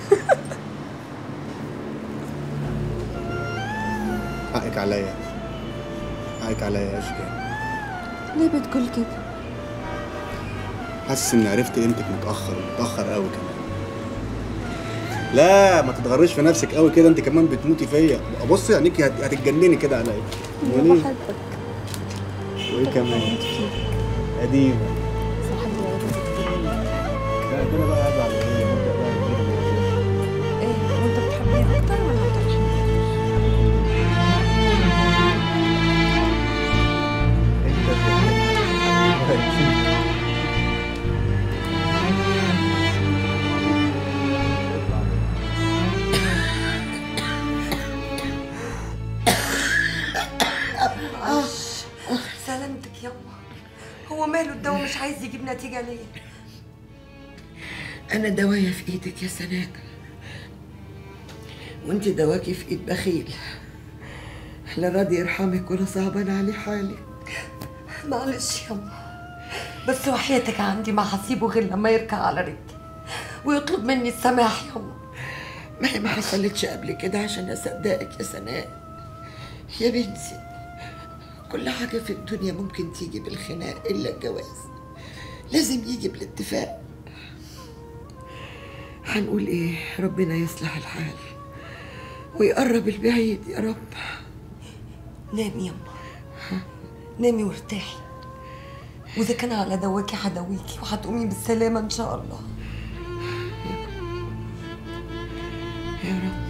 Speaker 12: حقك عليا، حقك عليا يا اشجان.
Speaker 4: ليه بتقول كده؟
Speaker 11: حاسس اني عرفت قيمتك متاخر ومتاخر قوي كمان. لا ما تتغرش في نفسك قوي كده، انت كمان بتموتي فيا. بصي عينيكي هتتجنني كده عليا.
Speaker 4: انا بحبك.
Speaker 11: وايه كمان؟ قديمه. لا كده بقى هزعل ايه؟ نبدا بقى نجيب
Speaker 4: ايه وانت بتحبني اكتر ولا ما بتحبنيش؟
Speaker 6: سلامتك يابا. هو ماله الدواء مش عايز يجيب نتيجة ليه؟
Speaker 5: أنا دوايا في إيدك يا سناء، وأنت دواكي في إيد بخيل، لا راضي يرحمك ولا صعبان عليه حالك.
Speaker 6: معلش يابا، بس وحياتك عندي ما هسيبه غير لما يركع على رجلي ويطلب مني السماح يابا.
Speaker 5: ما هي ما حصلتش قبل كده عشان أصدقك يا سناء. يا بنتي كل حاجة في الدنيا ممكن تيجي بالخناق إلا الجواز، لازم يجي بالاتفاق. هنقول إيه؟ ربنا يصلح الحال ويقرب البعيد يا رب.
Speaker 6: نامي يما، نامي وارتاحي، وإذا كان على دواكي هداويكي وهتقومي بالسلامة إن شاء الله.
Speaker 5: يا رب.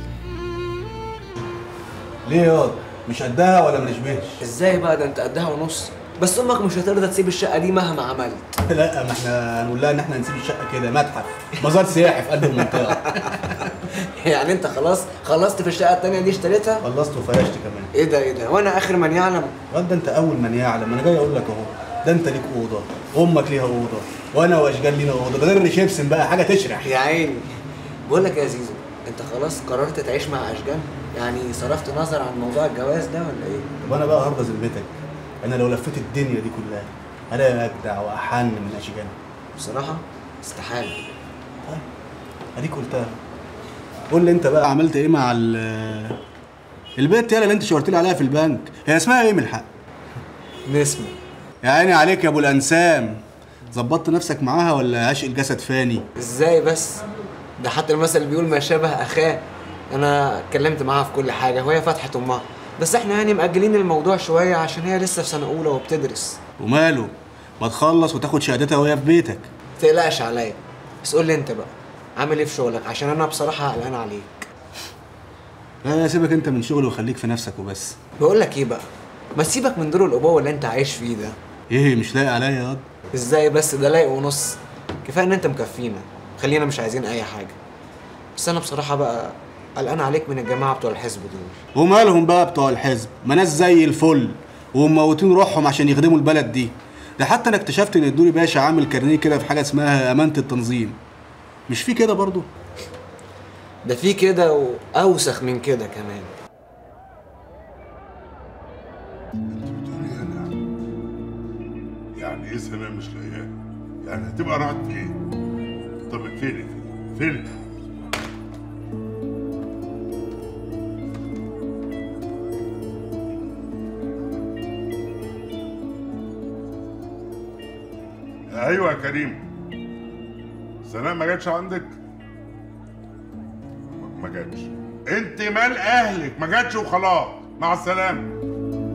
Speaker 12: ليه ياض؟ مش قدها ولا منشبهش؟
Speaker 17: ازاي بقى؟ ده انت قدها ونص، بس امك مش هترضى تسيب الشقه دي مهما عملت.
Speaker 12: لا ما احنا هنقول لها ان احنا هنسيب الشقه كده متحف مزار سياحي في قلب المنطقه.
Speaker 17: يعني انت خلاص خلصت في الشقه التانيه دي اشتريتها؟
Speaker 12: خلصت وفرشت كمان.
Speaker 17: ايه ده ايه ده؟ وانا اخر من يعلم؟
Speaker 12: واد ده انت اول من يعلم، انا جاي اقول لك اهو. ده انت ليك اوضه، امك ليها اوضه، وانا واشجان لينا اوضه، ده غير الريسبشن بقى حاجه تشرح.
Speaker 17: يا عيني. بقول لك يا زيزو، انت خلاص قررت تعيش مع اشجان؟ يعني صرفت نظر عن موضوع الجواز ده ولا ايه؟
Speaker 12: طب انا بقى هرضى ذمتك، انا لو لفيت الدنيا دي كلها انا اجدع واحن من اشجان.
Speaker 17: بصراحه استحاله.
Speaker 12: طيب اديك قلتها. قول لي انت بقى عملت ايه مع ال البنت يالا اللي انت شاورت لي عليها في البنك؟ هي اسمها ايه من الحق؟
Speaker 17: نسمه.
Speaker 12: يا عيني عليك يا ابو الانسام، ظبطت نفسك معاها ولا عشق الجسد فاني؟
Speaker 17: ازاي بس؟ ده حتى المثل بيقول ما شابه اخاه. انا اتكلمت معاها في كل حاجه وهي فتحت امها، بس احنا يعني مأجلين الموضوع شويه عشان هي لسه في سنه اولى وبتدرس.
Speaker 12: وماله؟ ما تخلص وتاخد شهادتها وهي في بيتك.
Speaker 17: متقلقش عليا، بس قول لي انت بقى عامل ايه في شغلك عشان انا بصراحه قلقان عليك.
Speaker 12: لا سيبك انت من شغل وخليك في نفسك وبس.
Speaker 17: بقول لك ايه بقى، ما تسيبك من دور الابوه اللي انت عايش فيه ده.
Speaker 12: ايه مش لايق عليا ياض؟
Speaker 17: ازاي بس؟ ده لايق ونص. كفايه ان انت مكفينا، خلينا مش عايزين اي حاجه. بس انا بصراحه بقى قلقان عليك من الجماعه بتوع الحزب دول.
Speaker 12: ومالهم بقى بتوع الحزب؟ ما ناس زي الفل ومموتين روحهم عشان يخدموا البلد دي. ده حتى انا اكتشفت ان الدوري باشا عامل كارنيه كده في حاجه اسمها امانه التنظيم. مش في كده برضو؟
Speaker 17: ده في كده واوسخ من كده كمان.
Speaker 7: يعني ايه سنة مش لاقياه؟ يعني هتبقى راحت فين؟ طب فين فين؟ ايوه يا كريم. سناء ما جاتش عندك؟ ما جاتش. انت مال اهلك، ما جاتش وخلاص، مع السلامه.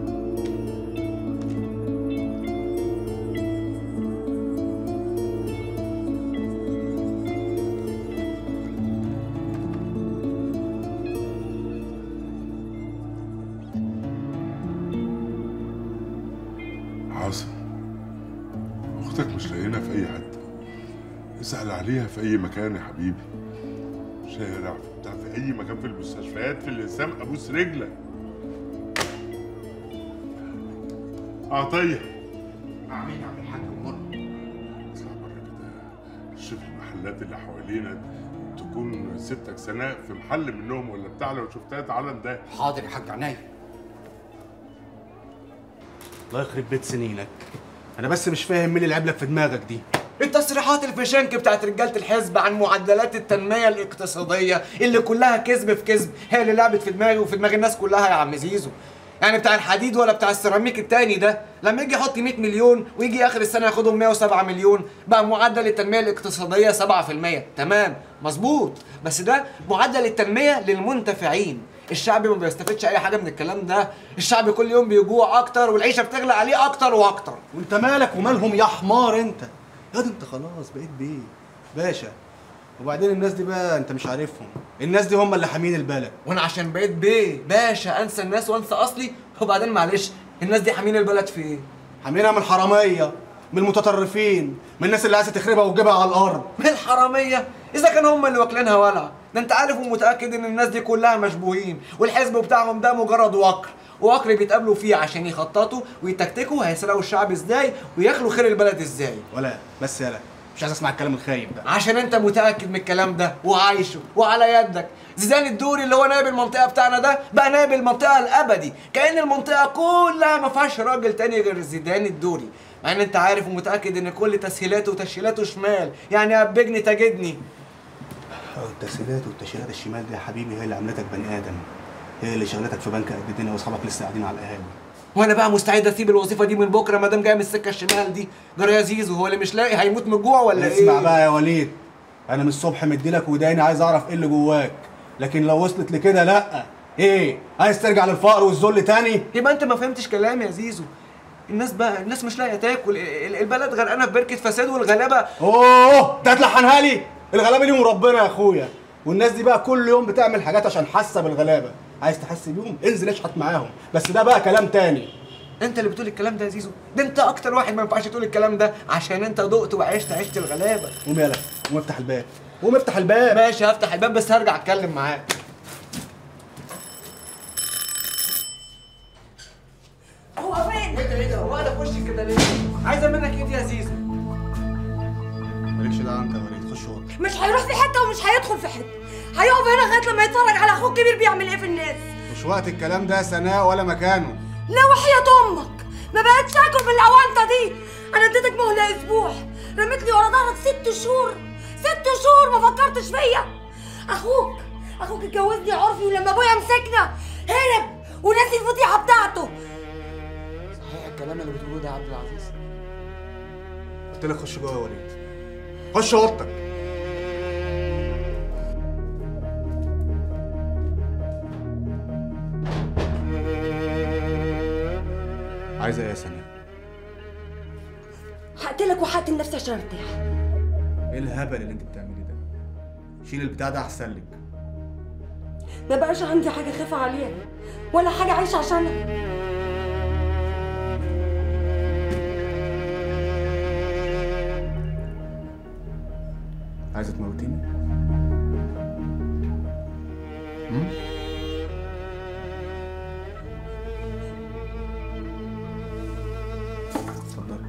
Speaker 7: عاصم، اختك مش لاقينا في اي حته. اسأل عليها في اي مكان يا حبيبي، شارع في بتاع، في اي مكان، في المستشفيات، في الاسام، ابوس رجلك. عطيه
Speaker 8: اعمل يا عم الحاج امال.
Speaker 7: شوف المحلات اللي حوالينا تكون ستك سناء في محل منهم ولا بتاع، لو شفتها تعالى نداها.
Speaker 18: حاضر يا حاج عينيا.
Speaker 12: الله يخرب بيت سنينك، انا بس مش فاهم مين اللي لعب لك في دماغك دي.
Speaker 17: التصريحات الفشنك بتاعت رجاله الحزب عن معدلات التنميه الاقتصاديه اللي كلها كذب في كذب هي اللي لعبت في دماغي وفي دماغ الناس كلها يا عم زيزو. يعني بتاع الحديد ولا بتاع السيراميك التاني ده لما يجي يحط مية مليون ويجي اخر السنه ياخدهم مية وسبعة مليون، بقى معدل التنميه الاقتصاديه سبعة في المية. تمام مظبوط، بس ده معدل التنميه للمنتفعين. الشعب ما بيستفدش اي حاجه من الكلام ده، الشعب كل يوم بيجوع اكتر والعيشه بتغلى عليه اكتر واكتر.
Speaker 12: وانت مالك ومالهم يا حمار انت؟ يا دي انت خلاص بقيت بيه باشا. وبعدين الناس دي بقى انت مش عارفهم، الناس دي هم اللي حامين البلد.
Speaker 17: وانا عشان بقيت بيه باشا انسى الناس وانسى اصلي؟ وبعدين معلش الناس دي حامين البلد في ايه؟
Speaker 12: حامينها من الحراميه، من المتطرفين، من الناس اللي عايزه تخربها وتجيبها على الارض.
Speaker 17: من الحراميه؟ اذا كانوا هم اللي واكلينها ولع، ده انت عارف ومتاكد ان الناس دي كلها مشبوهين، والحزب بتاعهم ده مجرد وكر، وكر بيتقابلوا فيه عشان يخططوا ويتكتكوا هيسرقوا الشعب ازاي وياكلوا خير البلد ازاي.
Speaker 12: ولا بس يالا مش عايز اسمع الكلام الخايب ده.
Speaker 17: عشان انت متاكد من الكلام ده وعايشه وعلى يدك. زيدان الدوري اللي هو نائب المنطقه بتاعنا ده بقى نائب المنطقه الابدي، كأن المنطقه كلها ما فيهاش راجل تاني غير زيدان الدوري، مع ان انت عارف ومتاكد ان كل تسهيلاته وتشيلاته شمال، يعني ابجني تجدني.
Speaker 12: التسهيلات والتشيلات الشمال دي يا حبيبي هي اللي عملتك بني ادم، هي اللي شغلتك في بنك قد الدنيا واصحابك لسه قاعدين على القهاوي.
Speaker 17: وانا بقى مستعد اسيب الوظيفه دي من بكره ما دام جاي من السكه الشمال دي. جرى يا زيزو هو اللي مش لاقي هيموت من الجوع ولا ايه؟
Speaker 12: اسمع بقى يا وليد، انا من الصبح مديلك وداني عايز اعرف ايه اللي جواك، لكن لو وصلت لكده لا. ايه عايز ترجع للفقر والذل تاني؟
Speaker 17: يبقى انت ما فهمتش كلامي يا زيزو. الناس بقى الناس مش لاقيه تاكل، البلد غرقانه في بركه فساد والغلابه.
Speaker 12: اوه ده هتلحنها لي؟ الغلابه ليهم ربنا يا اخويا، والناس دي بقى كل يوم بتعمل حاجات عشان حاسه بالغلابه. عايز تحس بيهم انزل اشحت معاهم، بس ده بقى كلام تاني.
Speaker 17: انت اللي بتقول الكلام ده يا زيزو؟ ده انت اكتر واحد ما ينفعش تقول الكلام ده عشان انت دقت وعشت عشت الغلابه.
Speaker 12: قوم يالا قوم افتح الباب، قوم افتح الباب.
Speaker 17: ماشي هفتح الباب بس هرجع اتكلم معاك.
Speaker 6: هو فين؟
Speaker 17: ايه ده ايه ده؟ هو انا في وشك كده ليه؟ عايزه منك ايه دي يا زيزو؟
Speaker 12: مالكش دعوه انت يا وليد، خش اوضتك.
Speaker 6: مش هيروح في حته ومش هيدخل في حته، هيقف هنا لغايه لما يتفرج على اخوه الكبير بيعمل ايه في الناس.
Speaker 12: مش وقت الكلام ده يا سناء ولا مكانه.
Speaker 6: لا وحياة امك ما بقتش اكل بالاونطه دي. انا اديتك مهله اسبوع، رميت لي ورا ظهرك ست شهور، ست شهور ما فكرتش فيا. اخوك اخوك اتجوزني عرفي ولما ابويا مسكنا هرب ونسي الفضيحه بتاعته.
Speaker 17: صحيح الكلام اللي بتقوله ده يا عبد العزيز؟
Speaker 12: قلت لك خش جوه يا وليد، خش اوضتك. عايزه ايه يا سناء؟
Speaker 6: هقتلك وهقتل نفسي عشان ارتاح.
Speaker 12: ايه الهبل اللي انت بتعمليه ده؟ شيل البتاع ده احسن لك.
Speaker 6: ما بقاش عندي حاجه خايفه عليها ولا حاجه عايشه عشانها.
Speaker 12: عايزه تموتيني؟ امم اتفضل.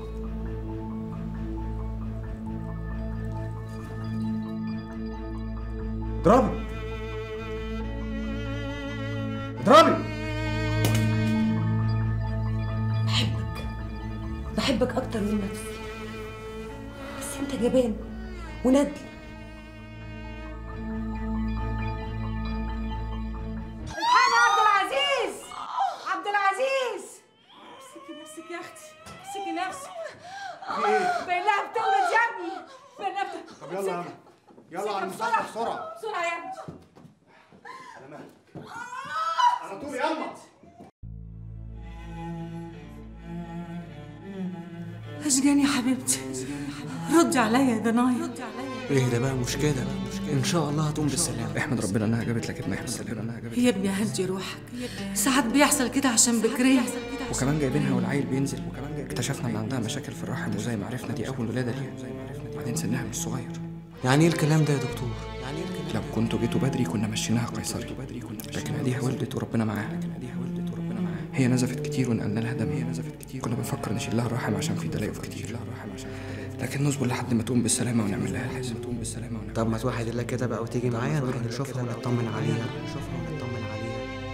Speaker 12: اضربي اضربي.
Speaker 6: بحبك بحبك اكتر من نفسي، بس انت جبان وندل.
Speaker 2: الحقني يا عبد العزيز، عبد العزيز امسكي نفسك يا اختي، امسكي نفسك.
Speaker 12: ايه؟
Speaker 2: بينها بتولد يا ابني، بينها بتولد.
Speaker 12: طب يلا يا عم يلا على المستشفى بسرعه
Speaker 2: بسرعه يا ابني.
Speaker 12: على مهلك على طول يلا.
Speaker 2: اشجاني يا حبيبتي، ردي عليا يا دنايا.
Speaker 17: ايه ده بقى مش كده؟ ان شاء الله هتقوم بالسلامه. احمد ربنا انها جابت لك ابنك بالسلامه. انها جابت
Speaker 2: يا ابني هدي روحك، ساعات بيحصل كده عشان بكريه.
Speaker 17: وكمان جايبينها والعيل بينزل، وكمان اكتشفنا ان عندها مشاكل في الرحم، وزي ما عرفنا دي اول ولاده ليها، وبعدين سنها مش صغير. يعني ايه الكلام ده يا دكتور؟ لو كنتوا جيتوا بدري كنا مشيناها قيصري، لكن اديها ولدت وربنا معاها. هي نزفت كتير ونقلنا لها دم، هي نزفت كتير كنا بنفكر نشيل لها الرحم عشان في تليف كتير، لكن نصبر لحد ما تقوم بالسلامه ونعمل لها لازم تقوم بالسلامه ونعمل.
Speaker 14: طب ما توحد الله كده بقى وتيجي معايا نروح نشوفها ونطمن عليها. نشوفها ونطمن عليها.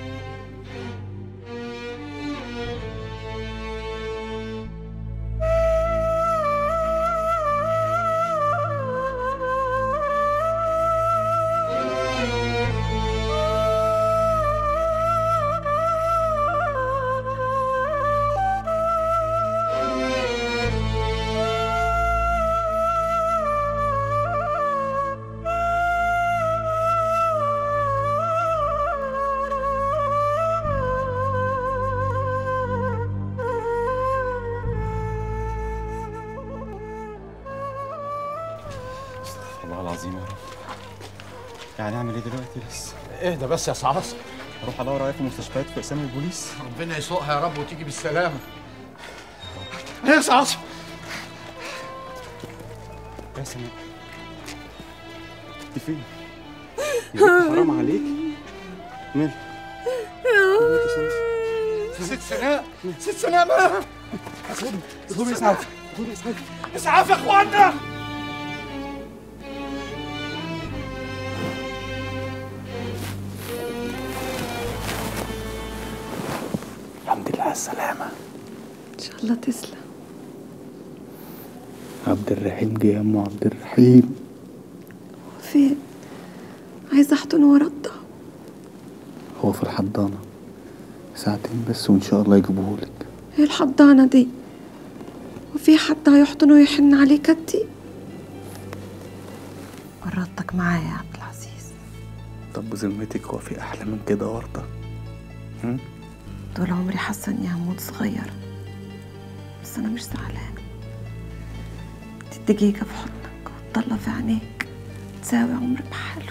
Speaker 18: والله العظيم يا رب. يعني اعمل ايه دلوقتي بس؟
Speaker 1: اهدى بس يا صعصع.
Speaker 18: اروح ادور عليها في المستشفيات في اقسام البوليس.
Speaker 1: ربنا يسوقها يا رب وتيجي بالسلامه. ايه يا صعصع؟
Speaker 18: يا سناء انت فين؟ يا بنت حرام عليك. مالك؟ مالك يا سناء؟
Speaker 1: ست سناء ست سناء ما
Speaker 18: خدوا خدوا اسعاف خدوا اسعاف
Speaker 1: اسعاف يا اخوانا.
Speaker 18: الحمد لله على السلامة.
Speaker 6: ان شاء الله تسلم.
Speaker 18: عبد الرحيم جه يا ام عبد الرحيم.
Speaker 6: فين؟ عايزة احضنه وارضع.
Speaker 18: هو في الحضانة ساعتين بس وان شاء الله يجيبوهولك.
Speaker 6: ايه الحضانة دي؟ وفي حد هيحضنه ويحن عليه كتي؟ ورطتك معايا يا عبد العزيز.
Speaker 18: طب بذمتك هو في احلى من كده ورطة؟ هم؟
Speaker 6: طول عمري حاسة اني هموت صغيرة، بس انا مش زعلانة. دي الدقيقة في حضنك والطلة في عينيك تساوي عمر بحاله.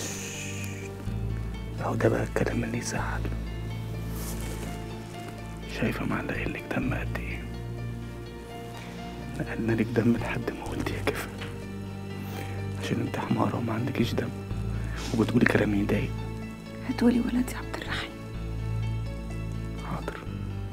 Speaker 18: اهو ده بقى الكلام اللي يزعل. شايفة معلقين لك دم قد ايه؟ نقلنا لك دم لحد ما قلت يا كفا، عشان انت حمارة وما عندكيش دم وبتقولي كلام يضايق.
Speaker 6: هتقولي ولدي عبد الرحيم.
Speaker 18: حاضر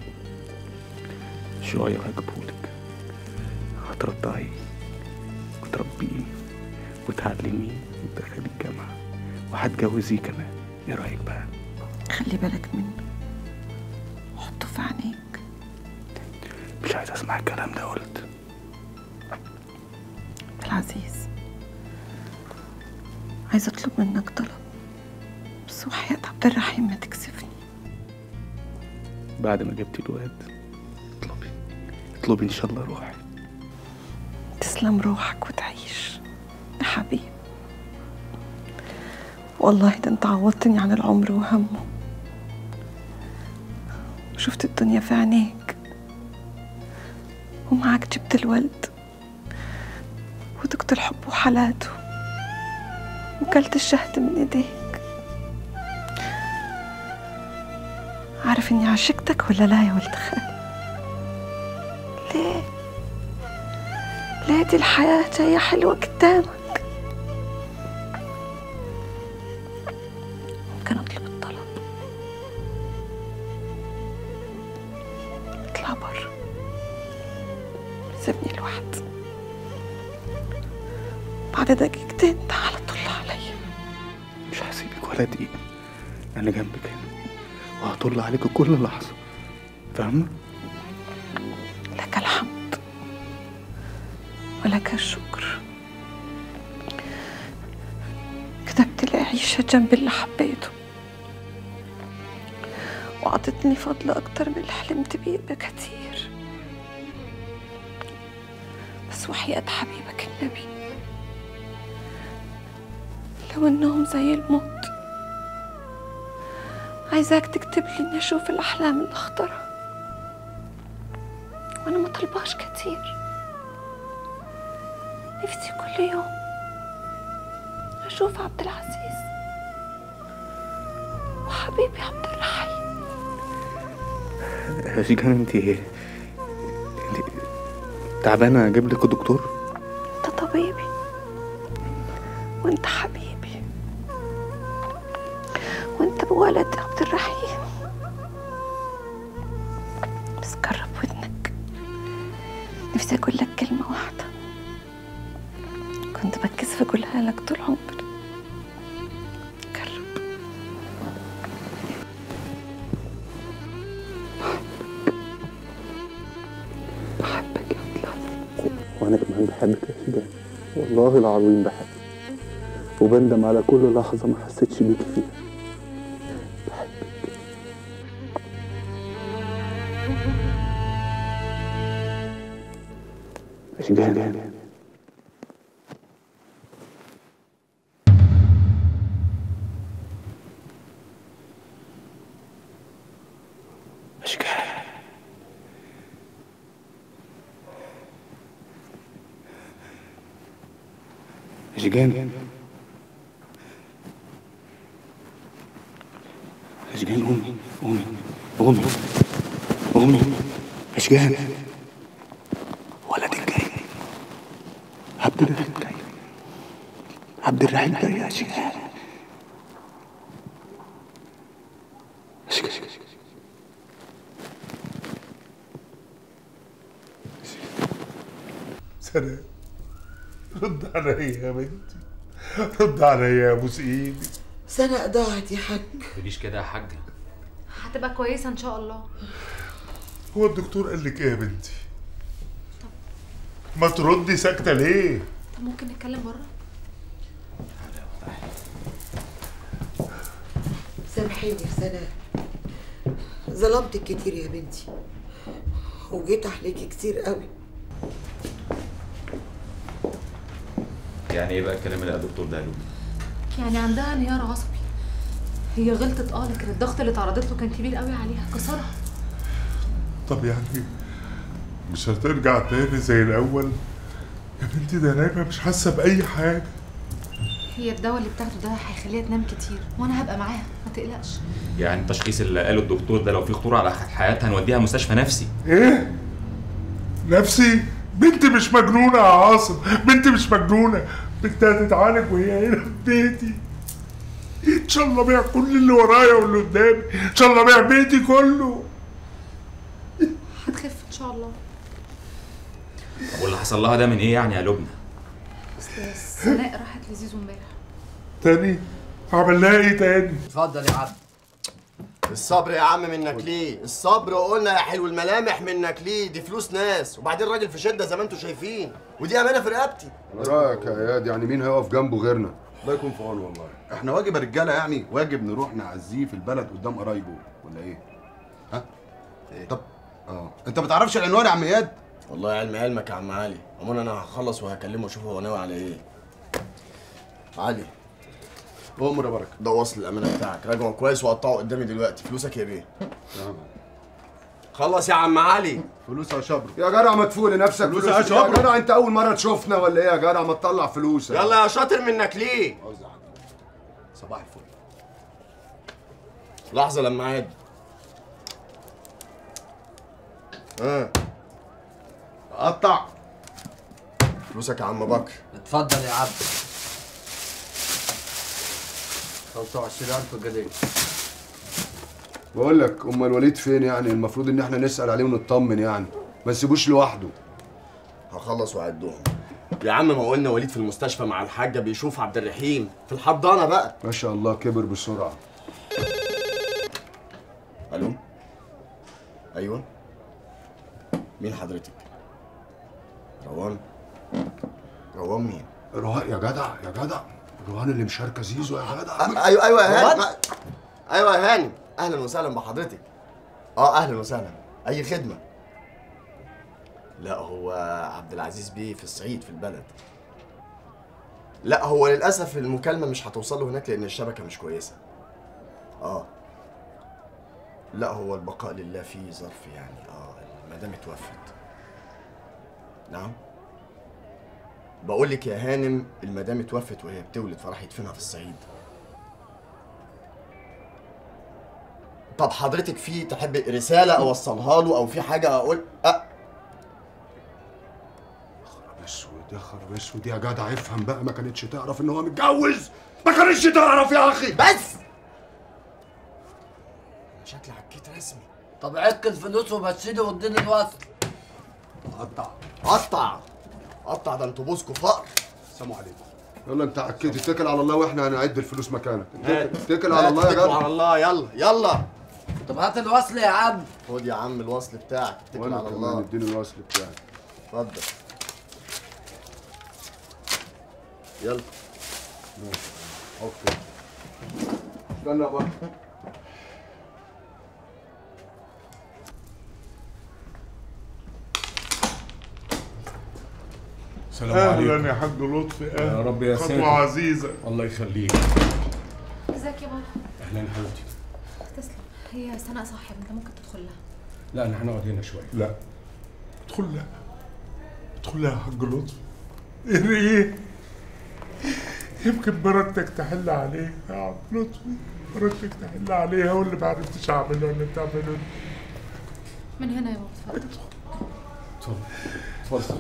Speaker 18: شوية وهجيبهولك. هترضعيه وتربيه وتعلميه وتدخليه الجامعة وهتجوزيه كمان. ايه رأيك بقى؟
Speaker 6: خلي بالك منه وحطه في عينيك.
Speaker 18: مش عايز اسمع الكلام ده قلت.
Speaker 6: عبد العزيز، عايزة اطلب منك طلب، بس وحياة عبد الرحيم ما تكسفني.
Speaker 18: بعد ما جبتي الواد اطلبي اطلبي ان شاء الله روحي.
Speaker 6: تسلم روحك وتعيش يا حبيبي. والله ده انت عوضتني عن العمر وهمه، وشفت الدنيا في عينيك، ومعاك جبت الولد ودقت الحب وحالاته وكلت الشهد من ايديك. عارف اني عشقتك ولا لا يا ولد خالي؟ ليه؟ ليه دي الحياة جاية حلوة قدامك. ممكن اطلب الطلب؟ اطلع بره، سيبني لوحدي. بعد دقيقتين تعال طل عليا.
Speaker 18: مش هسيبك ولا دقيقة، انا جنبك هنا وهطل عليك كل لحظة، فاهمة؟
Speaker 6: لك الحمد ولك الشكر. كتبت لي عيشة جنب اللي حبيته، وعطتني فضل أكتر من اللي حلمت بيه بكتير. بس وحياة حبيبك النبي لو إنهم زي الموت، عايزاك تكتب لي إني أشوف الأحلام اللي أختارها، وأنا ما طلباش كتير. نفسي كل يوم أشوف عبد العزيز وحبيبي عبد الرحيم.
Speaker 18: شيخان انت ايه؟ انت تعبانة اجيب لك الدكتور؟
Speaker 6: أنت طبيبي وأنت حبيبي وأنت بولد عبد الرحيم.
Speaker 4: بس قرب ودنك، نفسي اقول لك كلمة واحدة كنت بتكسف اقولها لك طول عمري. قرب. بحبك يا مطلع.
Speaker 18: وانا كمان بحبك يا شجاع، والله العظيم بحبك، وبندم على كل لحظة ما حسيتش بيك فيها. أشجان أشجان أشجان أشجان قومي قومي قومي قومي أشجان، ولدك جاي، عبد الرحيم جاي، عبد الرحيم جاي يا أشجان. أشجان
Speaker 7: سلام، رد عليا يا بنتي، رد عليا يا ابوس ايدي.
Speaker 5: سناء ضاعت يا حاج.
Speaker 19: ما تقوليش كده يا حاجه.
Speaker 10: هتبقى كويسه ان شاء الله.
Speaker 7: هو الدكتور قال لك ايه يا بنتي؟ ما تردي ساكته ليه؟
Speaker 10: طب ممكن نتكلم بره؟
Speaker 5: سامحيني يا سناء، ظلمتك كتير يا بنتي وجيت عليكي كتير قوي.
Speaker 19: يعني ايه بقى الكلام اللي الدكتور ده قاله؟
Speaker 10: يعني عندها انهيار عصبي. هي غلطت اه لكن الضغط اللي اتعرضت له كان كبير قوي عليها، كسرها.
Speaker 7: طب يعني مش هترجع تاني زي الاول يا بنتي؟ ده نايمه مش حاسه باي حاجه.
Speaker 10: هي الدواء اللي بتاخده ده هيخليها تنام كتير وانا هبقى معاها، ما تقلقش.
Speaker 19: يعني التشخيص اللي قاله الدكتور ده لو في خطوره على حياتها هنوديها مستشفى نفسي.
Speaker 7: ايه؟ نفسي؟ بنتي مش مجنونه يا عاصم، بنتي مش مجنونه، بنتي هتتعالج وهي هنا في بيتي. ان شاء الله بيع كل اللي ورايا واللي قدامي، ان شاء الله بيع بيتي كله.
Speaker 10: هتخف ان شاء الله.
Speaker 19: طب واللي حصل لها ده من ايه يعني يا لبنى؟
Speaker 10: اصل سناء راحت لزيزو امبارح.
Speaker 7: تاني؟ عمل لها ايه تاني؟
Speaker 14: اتفضل يا عبد. الصبر يا عم منك ليه؟ الصبر وقلنا يا حلو الملامح منك ليه؟ دي فلوس ناس، وبعدين راجل في شده زي ما انتم شايفين، ودي امانه في رقبتي.
Speaker 3: ايه رايك يا اياد؟ يعني مين هيقف جنبه غيرنا؟
Speaker 9: الله يكون في عونه والله. احنا واجب يا رجاله، يعني واجب نروح نعزيه في البلد قدام قرايبه ولا ايه؟ ها؟ إيه؟ طب اه انت ما تعرفش العنوان يا عم اياد؟
Speaker 14: والله علم علمك يا عم علي، عموما انا هخلص وهكلمه واشوف هو ناوي على ايه. علي
Speaker 9: امر يا بركه.
Speaker 14: ده وصل الامانه بتاعك، راجعه كويس وقطعه قدامي دلوقتي. فلوسك يا بيه. خلص يا عم علي.
Speaker 9: فلوس يا شبر.
Speaker 3: يا جدع ما تفوق لنفسك
Speaker 9: فلوس
Speaker 3: فلوس
Speaker 9: يا
Speaker 3: يا
Speaker 9: شبر.
Speaker 3: جدع، انت اول مره تشوفنا ولا ايه يا جدع؟ ما تطلع فلوسك.
Speaker 14: يلا يا شاطر منك ليه؟
Speaker 9: صباح الفل.
Speaker 14: لحظه لما عاد. ها قطع فلوسك يا عم بكر.
Speaker 17: اتفضل يا عبد. خمسة وعشرين ألف جنيه.
Speaker 3: بقول لك ام الوليد فين؟ يعني المفروض ان احنا نسال عليه ونطمن، يعني ما نسيبوش لوحده.
Speaker 14: هخلص واعدهم. يا عم ما قلنا وليد في المستشفى مع الحاجه بيشوف عبد الرحيم في الحضانه بقى.
Speaker 3: ما شاء الله كبر بسرعه.
Speaker 14: الو. ايوه مين حضرتك؟ روان. روان مين؟
Speaker 3: روان يا جدع يا جدع، روان اللي مشاركه زيزو يا جدع.
Speaker 14: ايوه ايوه يا هانم. ايوه يا هانم، اهلا وسهلا بحضرتك. اه اهلا وسهلا، اي خدمه. لا هو عبد العزيز بيه في الصعيد في البلد. لا هو للاسف المكالمه مش هتوصل له هناك لان الشبكه مش كويسه. اه لا هو البقاء لله في ظرف يعني. اه المدام اتوفت. نعم بقول لك يا هانم المدام اتوفت وهي بتولد فراح يدفنها في الصعيد. طب حضرتك في تحب رساله اوصلها له او في حاجه اقول؟ أه.
Speaker 3: خرب اسود يا خرب اسود يا جدع، افهم بقى، ما كانتش تعرف ان هو متجوز، ما كانتش تعرف يا اخي.
Speaker 14: بس شكلي عكيت رسمي.
Speaker 13: طب عك الفلوس ومشيني واديني الوصل.
Speaker 14: قطع قطع قطع، ده انتوا بوسكوا فقر.
Speaker 3: السلام عليكم. يلا انت عكيت، اتكل على الله واحنا هنعد الفلوس مكانك.
Speaker 14: هات.
Speaker 3: اتكل على الله يا
Speaker 14: اتكلوا
Speaker 3: جدع.
Speaker 14: على الله، يلا يلا.
Speaker 13: طب هات الوصل يا عم.
Speaker 14: خد يا عم الوصل بتاعك، اتكل
Speaker 3: وانا
Speaker 14: على
Speaker 3: كمان
Speaker 14: الله.
Speaker 3: اديني الوصل بتاعك.
Speaker 14: اتفضل. يلا.
Speaker 3: اوكي. استنى بقى.
Speaker 16: السلام عليكم.
Speaker 7: اهلا يا حاج لطفي.
Speaker 16: يا رب يا ساتر.
Speaker 7: خطوه عزيزه.
Speaker 16: الله يخليك.
Speaker 10: ازيك يا بابا؟
Speaker 16: اهلا يا حبيبتي.
Speaker 10: تسلم. هي سناء صاحب، انت ممكن تدخل لها.
Speaker 16: لا انا هنقعد هنا شويه.
Speaker 7: لا ادخل لها ادخل لها يا حاج لطفي. ايه يمكن مراتك تحل عليها يا عم لطفي، مراتك تحل عليها واللي ما عرفتش اعمله اللي بتعمله.
Speaker 10: من هنا يا بابا. اتفضل.
Speaker 16: اتفضل اتفضل.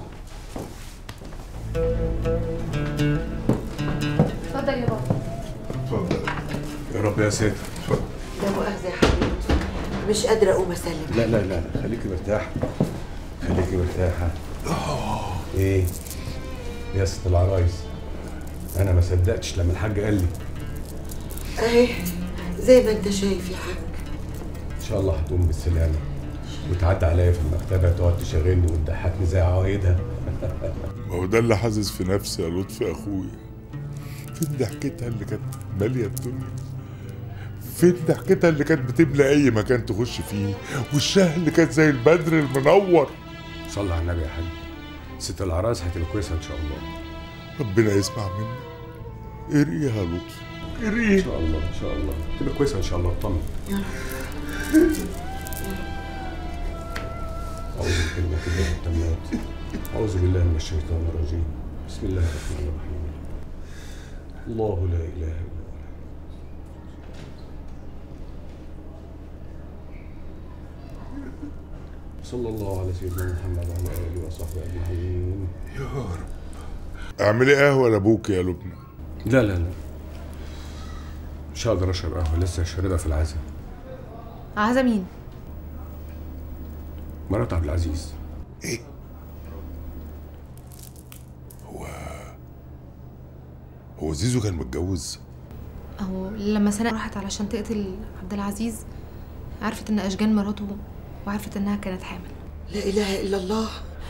Speaker 10: اتفضل يا بابا.
Speaker 7: اتفضل.
Speaker 16: يا رب يا ساتر. اتفضل.
Speaker 5: لا مؤاخذة يا حبيبتي، مش قادرة أقوم أسلم.
Speaker 16: لا لا لا لا، خليكي مرتاحة. خليكي مرتاحة. ايه؟ يا ست العرايس، أنا ما صدقتش لما الحاج قال لي.
Speaker 5: أهي زي ما أنت شايف يا حاج.
Speaker 16: إن شاء الله هتقوم بالسلامة وتعدي عليا في المكتبة تقعد تشغلني وتضحكني زي عوايدها.
Speaker 7: ما هو ده اللي حاسس في نفسي يا لطفي اخويا. فين ضحكتها اللي كانت ماليه الدنيا؟ فين ضحكتها اللي كانت بتملى اي مكان تخش فيه؟ وشها اللي كانت زي البدر المنور.
Speaker 16: صلي على النبي يا حاج. ست العرايس هتبقى كويسة إن شاء الله.
Speaker 7: ربنا يسمع منك. ارقيها يا لطفي، ارقيها.
Speaker 16: إن شاء الله إن شاء الله تبقى كويسة إن شاء الله. اطمن. أعوذ بكلمة الله التامات. أعوذ بالله من الشيطان الرجيم. بسم الله الرحمن الرحيم. الله لا إله إلا هو. صلى الله على سيدنا محمد وعلى آله وصحبه أجمعين.
Speaker 7: يا رب. اعملي قهوه لابوك يا لبنى.
Speaker 16: لا لا لا، مش هقدر أشرب قهوة، لسه شاربها في العزاء.
Speaker 10: عزا مين؟
Speaker 16: مرات عبد العزيز.
Speaker 7: ايه؟ هو هو زيزو كان متجوز؟
Speaker 10: اهو لما سناء راحت علشان تقتل عبد العزيز عرفت ان اشجان مراته وعرفت انها كانت حامل.
Speaker 5: لا إله إلا الله.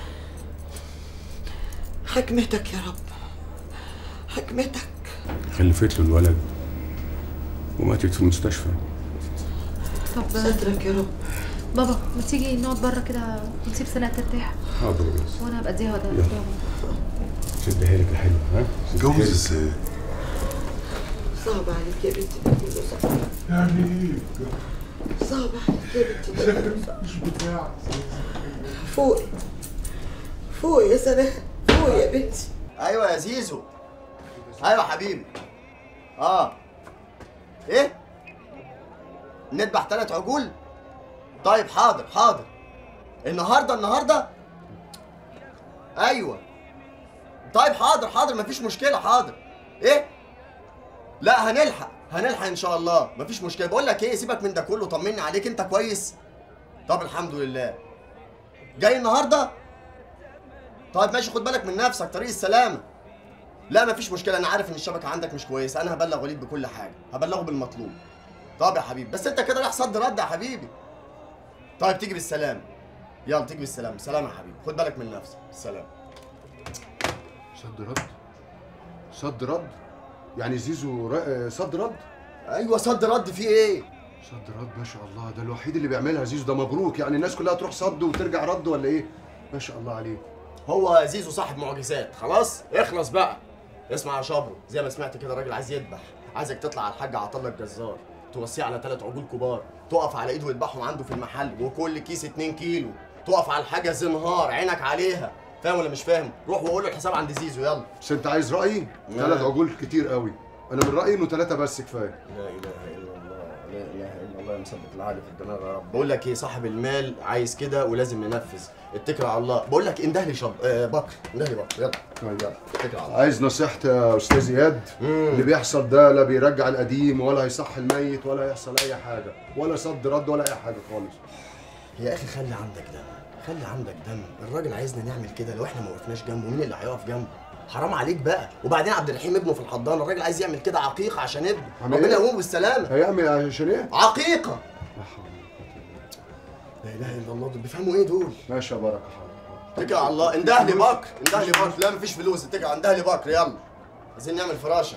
Speaker 5: حكمتك يا رب، حكمتك.
Speaker 16: خلفت له الولد وماتت في المستشفى.
Speaker 10: طب
Speaker 5: سترك يا رب.
Speaker 10: بابا ما تيجي نقعد بره كده ونسيب سناء ترتاح.
Speaker 16: حاضر يا بس.
Speaker 10: وانا هبقى اديها وداع.
Speaker 16: شدها لك يا حلوة. ها؟
Speaker 7: اتجوز ازاي؟
Speaker 5: صعب عليك يا بنتي ده كله صعب.
Speaker 7: يعني ايه؟
Speaker 5: صعب عليك يا بنتي ده كله صعب.
Speaker 7: مش بتاع.
Speaker 5: فوقي فوقي يا سناء، فوقي يا بنتي.
Speaker 14: ايوه يا زيزو. ايوه حبيبي. اه ايه؟ نذبح ثلاث عجول؟ طيب حاضر حاضر. النهارده النهارده؟ ايوه. طيب حاضر حاضر مفيش مشكلة حاضر. ايه؟ لا هنلحق هنلحق ان شاء الله مفيش مشكلة. بقول لك ايه، سيبك من ده كله، طمني عليك، انت كويس؟ طب الحمد لله. جاي النهارده؟ طيب ماشي، خد بالك من نفسك، طريق السلامة. لا مفيش مشكلة، أنا عارف إن الشبكة عندك مش كويسة، أنا هبلغ وليد بكل حاجة، هبلغه بالمطلوب. طب يا حبيبي، بس أنت كده رايح صد رد يا حبيبي. طيب تيجي بالسلامة. يلا تيجي بالسلامة، سلام يا حبيبي، خد بالك من نفسك، سلام.
Speaker 3: صد رد؟ صد رد؟ يعني زيزو ر... صد رد؟
Speaker 14: أيوه صد رد، في إيه؟
Speaker 3: صد رد ما شاء الله، ده الوحيد اللي بيعملها زيزو، ده مبروك. يعني الناس كلها تروح صد وترجع رد ولا إيه؟ ما شاء الله عليه.
Speaker 14: هو زيزو صاحب معجزات، خلاص؟ اخلص بقى. اسمع يا شبرو، زي ما سمعت كده الراجل عايز يذبح، عايزك تطلع على الحاج عطله الجزار، توصيه على ثلاث عجول كبار، تقف على ايده ويذبحهم عنده في المحل، وكل كيس اتنين كيلو، تقف على الحاجه زنهار عينك عليها، فاهم ولا مش فاهم؟ روح وقول له الحساب عند زيزو يلا.
Speaker 3: بس انت عايز رايي؟ ثلاث عجول كتير قوي، انا من رايي انه ثلاثه بس كفايه.
Speaker 14: لا اله الا الله، لا اله الا الله، يا مثبت العقل في الدماغ يا رب. بقول لك ايه، صاحب المال عايز كده ولازم ننفذ، اتكل على الله. بقول لك انده لي شب آه بكر، انده لي بكر يلا. يلا اتكل على الله.
Speaker 3: عايز نصيحتي يا استاذ اياد؟ اللي بيحصل ده لا بيرجع القديم ولا هيصح الميت ولا هيحصل اي حاجه، ولا صد رد ولا اي حاجه خالص.
Speaker 14: يا اخي خلي عندك دم، خلي عندك دم، الراجل عايزنا نعمل كده، لو احنا ما وقفناش جنبه مين اللي هيقف جنبه؟ حرام عليك بقى. وبعدين عبد الرحيم ابنه في الحضانه، الراجل عايز يعمل كده عقيقه عشان ابنه، ربنا يقومه بالسلامه.
Speaker 3: هيعمل عشان ايه؟
Speaker 14: عقيقه. لا اله الا الله، دول بيفهموا ايه دول؟
Speaker 3: ماشي يا بركه.
Speaker 14: اتكل على الله. انده لي بكر، انده لي بكر. لا مفيش فلوس، اتكل. انده لي بكر يلا، عايزين نعمل فراشه.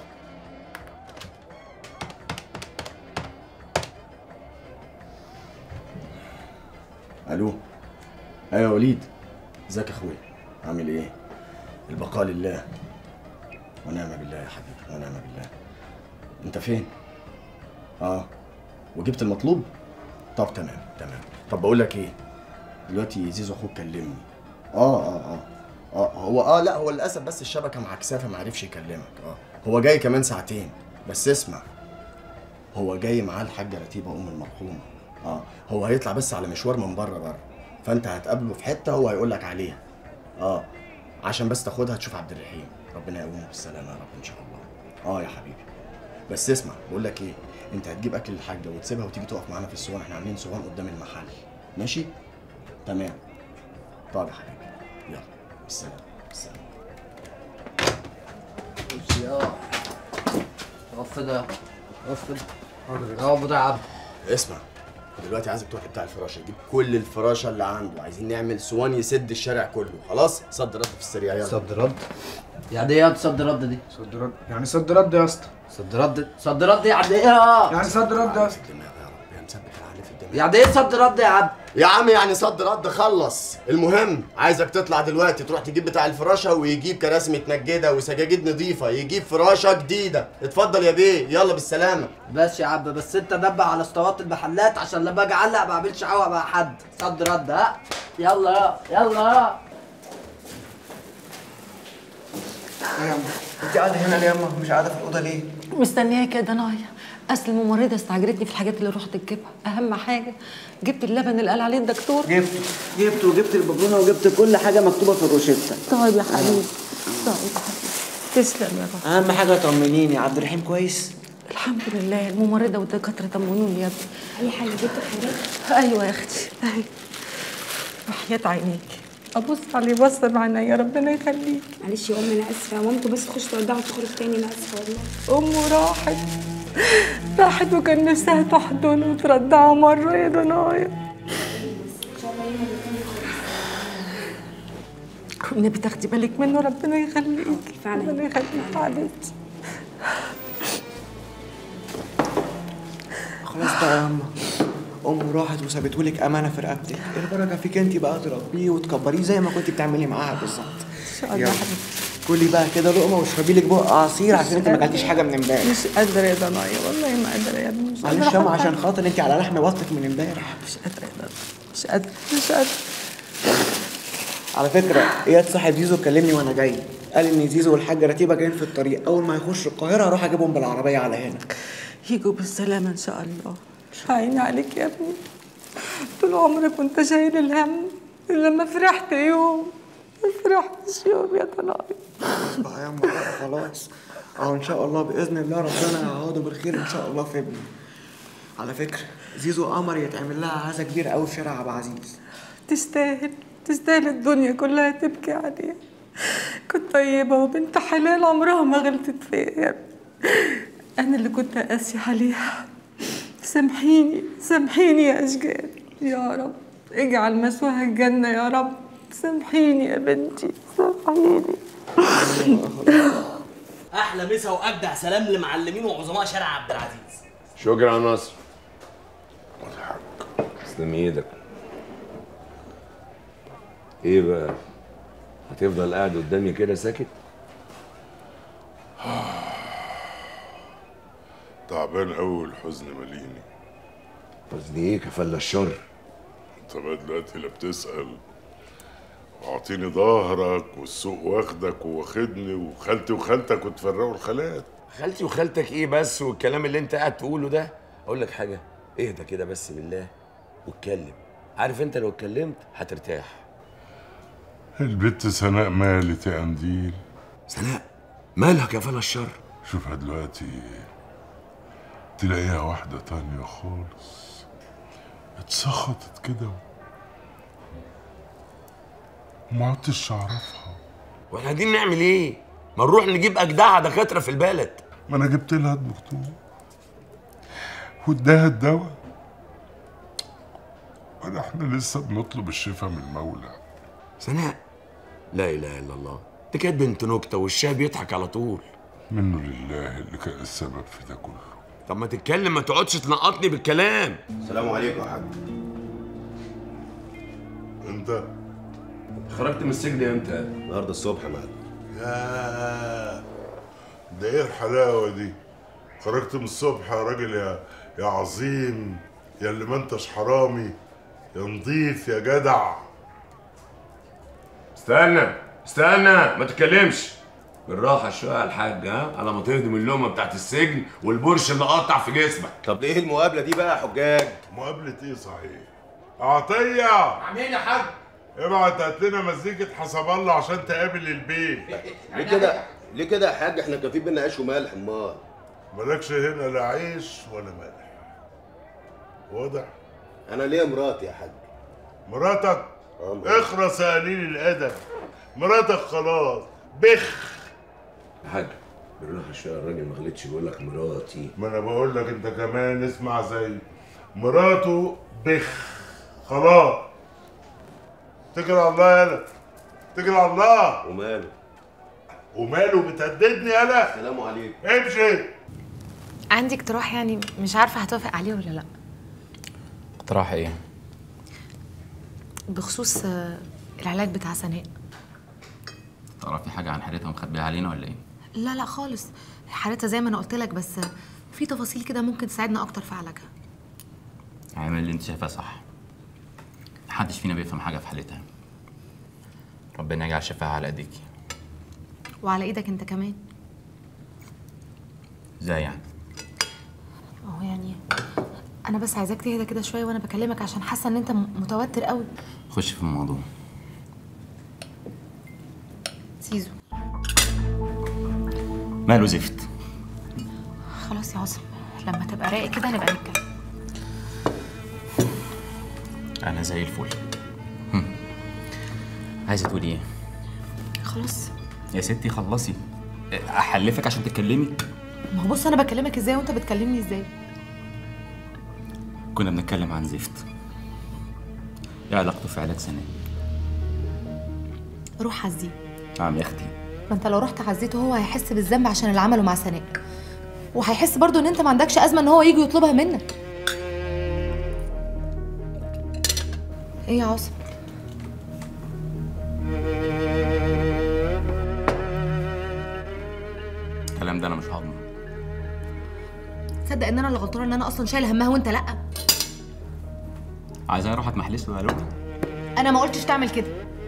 Speaker 14: الو. ايوه يا وليد، ازيك يا اخويا؟ عامل ايه؟ البقاء لله ونعم بالله يا حبيبي، ونعم بالله. انت فين؟ اه وجبت المطلوب؟ طب تمام تمام. طب بقول لك ايه، دلوقتي زيزو اخوك كلمني. اه اه اه اه هو اه لا هو للاسف بس الشبكه معكساه فما عرفش يكلمك. اه هو جاي كمان ساعتين. بس اسمع، هو جاي معاه الحاجه رتيبه ام المرحوم. اه هو هيطلع بس على مشوار من بره بره، فانت هتقابله في حته هو هيقول لك عليها. اه عشان بس تاخدها تشوف عبد الرحيم، ربنا يقومه بالسلامه يا رب ان شاء الله. اه يا حبيبي. بس اسمع بقول لك ايه، انت هتجيب اكل للحاجه وتسيبها وتيجي تقف معانا في الصوان، احنا عاملين صوان قدام المحل. ماشي؟ تمام. طب يا حبيبي يلا بالسلامه. بالسلامه.
Speaker 13: بص يا غفل ده غفل. حاضر يا عبد.
Speaker 14: اسمع دلوقتي عايزك تروح بتاع الفراشه، يجيب كل الفراشه اللي عنده، عايزين نعمل صوان يسد الشارع كله. خلاص؟ صد رد في السريع يلا.
Speaker 13: صد رد؟ يعني ايه صد رد دي؟
Speaker 17: صد رد يعني صد رد يا اسطى.
Speaker 13: صد رد صد رد يعني ايه؟
Speaker 17: يعني صد رد يا اسطى.
Speaker 13: يعني ايه صد رد يا عبد؟
Speaker 14: يا عم يعني صد رد خلص. المهم عايزك تطلع دلوقتي تروح تجيب بتاع الفراشه، ويجيب كراسي متنجده وسجاجيد نظيفه، يجيب فراشه جديده. اتفضل يا بيه يلا بالسلامه.
Speaker 13: بس يا عم بس انت نبه على اسطوات المحلات عشان لما اجي اعلق ما اعملش عوق مع حد. صد رد ها؟ يلا يلا.
Speaker 17: يا ياما انت قاعده هنا ليه يا ياما؟ مش قاعده في الاوضه ليه؟
Speaker 2: مستنياك يا دنايا. اصل الممرضه استعجلتني في الحاجات اللي رحت اجيبها. اهم حاجه جبت اللبن اللي قال عليه الدكتور.
Speaker 17: جبته جبته وجبت البابونه وجبت كل حاجه مكتوبه في الروشته.
Speaker 2: طيب يا حبيبي طيب يا حبيبي تسلم يا رب.
Speaker 17: اهم حاجه طمنيني، عبد الرحيم كويس؟
Speaker 2: الحمد لله، الممرضه والدكاتره طمنوني يا ابني.
Speaker 21: اي حاجه جبت حاجات؟
Speaker 2: ايوه يا اختي اهي. وحياة عينيك ابص عليه بصه بعينيا ربنا يخليك.
Speaker 21: معلش يا امي انا اسفه، مامته بس تخش تودعها وتخرج تاني، انا اسفه والله.
Speaker 2: امه راحت راحت وكان نفسها تحضنه وترضعه مره يا دنايا. والنبي تاخدي بالك منه ربنا يخليك. ربنا يخليك حبيبتي.
Speaker 17: خلاص بقى يا اما، امه راحت وسابتهولك امانه في رقبتك، البركه فيك انت بقى تربيه وتكبريه زي ما كنت بتعملي معاها بالظبط.
Speaker 2: ان شاء الله يا حبيبتي.
Speaker 17: كلي بقى كده لقمه واشربي لك بق عصير عشان انت ما اكلتيش حاجه من امبارح.
Speaker 2: مش قادره يا دنايا والله ما قادره يا ابني.
Speaker 17: معلش ياما عشان خاطر انت على لحم بطنك من امبارح.
Speaker 2: مش قادره يا دنايا مش قادره مش قادره.
Speaker 17: على فكره اياد صاحب زيزو كلمني وانا جاي، قال ان زيزو والحاجه رتيبه جايين في الطريق، اول ما يخشوا القاهره هروح اجيبهم بالعربيه على هنا.
Speaker 2: يجوا بالسلامه ان شاء الله. عيني عليك يا ابني، طول عمرك وانت شايل الهم، لما فرحت يوم ما فرحتش يوم يا طلال.
Speaker 17: بقى يا بقى خلاص اهو ان شاء الله باذن الله ربنا يعوضه بالخير ان شاء الله في ابني. على فكره زيزو قمر يتعمل لها عزا كبير قوي في شارع عبد العزيز.
Speaker 2: تستاهل تستاهل الدنيا كلها تبكي عليها. كنت طيبه وبنت حلال عمرها ما غلطت فيا يا ابني. انا اللي كنت قاسي عليها. سامحيني سامحيني يا اشجان يا رب، اجعل مثواها الجنه يا رب. سامحيني يا بنتي سامحيني.
Speaker 15: احلى مسا واجدع سلام لمعلمين وعظماء شارع عبد العزيز.
Speaker 16: شكرا يا نصر. اضحك تسلم ايدك. ايه بقى؟ هتفضل قاعد قدامي كده ساكت؟
Speaker 7: تعبان قوي والحزن ماليني.
Speaker 16: حزن ايه كفل الشر؟
Speaker 7: انت بقى دلوقتي لا بتسأل واعطيني ظهرك، والسوق واخدك وواخدني، وخالتي وخالتك وتفرقوا الخالات.
Speaker 16: خالتي وخالتك ايه بس والكلام اللي انت قاعد تقوله ده؟ اقول لك حاجه، اهدى كده بس بالله واتكلم. عارف انت لو اتكلمت هترتاح.
Speaker 7: البت سناء مالت يا قنديل.
Speaker 16: سناء مالك يا فلا الشر؟
Speaker 7: شوفها دلوقتي تلاقيها واحدة تانية خالص، اتسخطت كده ما عدتش اعرفها.
Speaker 20: واحنا قاعدين نعمل ايه؟ ما نروح نجيب اجدع دكاتره في البلد.
Speaker 7: ما انا جبت لها الدكتور واداها الدواء، ولا احنا لسه بنطلب الشفاء من المولى.
Speaker 20: سناء، لا اله الا الله، دي كانت بنت نكته وشها بيضحك على طول.
Speaker 7: منه لله اللي كان السبب في ده كله.
Speaker 20: طب ما تتكلم، ما تقعدش تنقطني بالكلام.
Speaker 9: السلام عليكم يا حاج.
Speaker 7: انت
Speaker 20: خرجت من السجن امتى؟
Speaker 9: النهارده الصبح يا معلم.
Speaker 7: ياه، ده ايه الحلاوه دي؟ خرجت من الصبح يا راجل، يا يا عظيم، يا اللي ما انتش حرامي، يا نضيف، يا جدع.
Speaker 20: استنى استنى، ما تتكلمش، بالراحه شويه يا الحاج، ها؟ على ما تهضم اللقمه بتاعت السجن والبرش اللي قطع في جسمك.
Speaker 9: طب ايه المقابله دي بقى يا حجاج؟
Speaker 7: مقابله ايه صحيح؟ عطيه،
Speaker 1: عاملين يا حاج؟
Speaker 7: ابعت هات لنا مزيكة حسب الله عشان تقابل البيت.
Speaker 9: ليه كده؟ ليه كده يا حاج؟ احنا كان في بينا عيش وملح. امال
Speaker 7: مالكش هنا لا عيش ولا ملح، واضح؟
Speaker 9: انا ليا مراتي يا حاج.
Speaker 7: مراتك؟ اخرس يا قليل الادب، مراتك خلاص بخ.
Speaker 20: يا حاج بالراحه شويه، الراجل ما غلطش، بيقول لك مراتي.
Speaker 7: ما انا بقول لك انت كمان اسمع زي مراته بخ خلاص. اتكل على الله يالا، اتكل على الله.
Speaker 9: وماله؟
Speaker 7: وماله بتهددني يالا؟
Speaker 9: السلام عليكم.
Speaker 7: امشي.
Speaker 10: عندي اقتراح، يعني مش عارفه هتوافق عليه ولا لا.
Speaker 19: اقتراح ايه؟
Speaker 10: بخصوص آه، العلاج بتاع سناء.
Speaker 19: تعرفي حاجه عن حالتها مخبيه علينا ولا ايه؟
Speaker 10: لا لا خالص، حالتها زي ما انا قلت لك، بس آه، في تفاصيل كده ممكن تساعدنا اكتر في علاجها.
Speaker 19: اعمل اللي انت شايفاه صح. محدش فينا بيفهم حاجه في حالتها. ربنا يجعل شفاها على ايديكي.
Speaker 10: وعلى ايدك انت كمان.
Speaker 19: ازاي يعني؟
Speaker 10: اهو يعني انا بس عايزاك تهدى كده شويه وانا بكلمك، عشان حاسه ان انت م- متوتر قوي.
Speaker 19: خش في الموضوع.
Speaker 10: زيزو
Speaker 19: ماله زفت؟
Speaker 10: خلاص يا عاصم، لما تبقى رايق كده نبقى نتكلم.
Speaker 19: انا زي الفل. هم. عايزه تقولي ايه؟
Speaker 10: خلاص
Speaker 19: يا ستي خلصي. احلفك عشان تتكلمي.
Speaker 10: ما هو بص، انا بكلمك ازاي وانت بتكلمني ازاي؟
Speaker 19: كنا بنتكلم عن زفت. ايه علاقته في علاج سناء؟
Speaker 10: روح عزيه.
Speaker 19: نعم يا اختي.
Speaker 10: ما انت لو رحت عزيته هو هيحس بالذنب عشان اللي عمله مع سناء، وهيحس برضو ان انت ما عندكش ازمه ان هو يجي يطلبها منك. ايه يا عاصم؟
Speaker 19: الكلام ده انا مش هضمه.
Speaker 10: تصدق ان انا اللي غلطانه، ان انا اصلا شايله همها وانت لا.
Speaker 19: عايزاني اروح اتمحلس له يا لولا؟
Speaker 10: انا ما قلتش تعمل كده.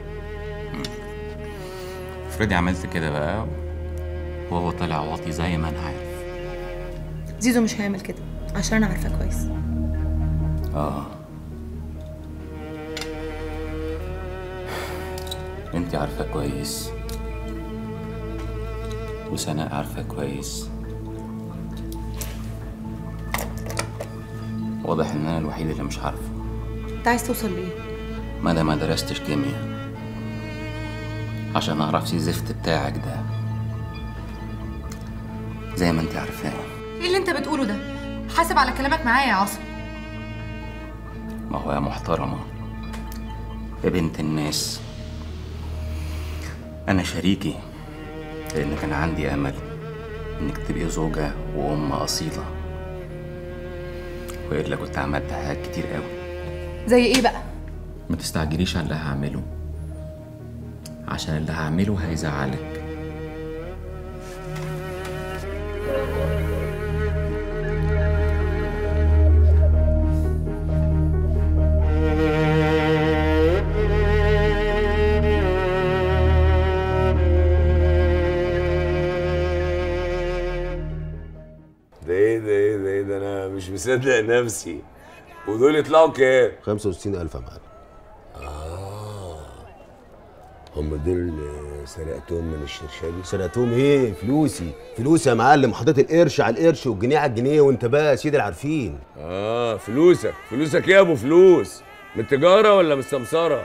Speaker 19: افرضي عملت كده بقى وهو طلع واطي زي ما انا عارف.
Speaker 10: زيزو مش هيعمل كده عشان انا عارفاه كويس.
Speaker 19: اه انت عارفه كويس وسناء عارفه كويس. واضح ان انا الوحيد اللي مش عارفه.
Speaker 10: انت عايز توصل لايه؟
Speaker 19: ما انا ما درستش كيمياء عشان اعرف سي زفت بتاعك ده زي ما انت عارفاه.
Speaker 10: ايه اللي انت بتقوله ده؟ حاسب على كلامك معايا يا عاصم.
Speaker 19: ما هو يا محترمه يا بنت الناس، انا شريكي لان كان عندي امل انك تبقي زوجه وام اصيله، والا كنت عملت حاجات كتير قوي.
Speaker 10: زي ايه بقى؟
Speaker 19: ما تستعجليش على اللي هعمله عشان اللي هعمله هيزعلك.
Speaker 20: ده ايه ده ايه ده ايه ده انا مش مصدق نفسي. ودول يطلعوا كام؟
Speaker 9: خمسة وستين ألف يا معلم.
Speaker 20: اه هم دول اللي سرقتهم من الشرشابي؟
Speaker 9: سرقتهم ايه؟ فلوسي فلوسي يا معلم، حطيت القرش على القرش والجنيه على الجنيه، وانت بقى يا سيدي العارفين.
Speaker 20: اه فلوسك فلوسك ايه يا ابو فلوس؟ من تجاره ولا من سمساره؟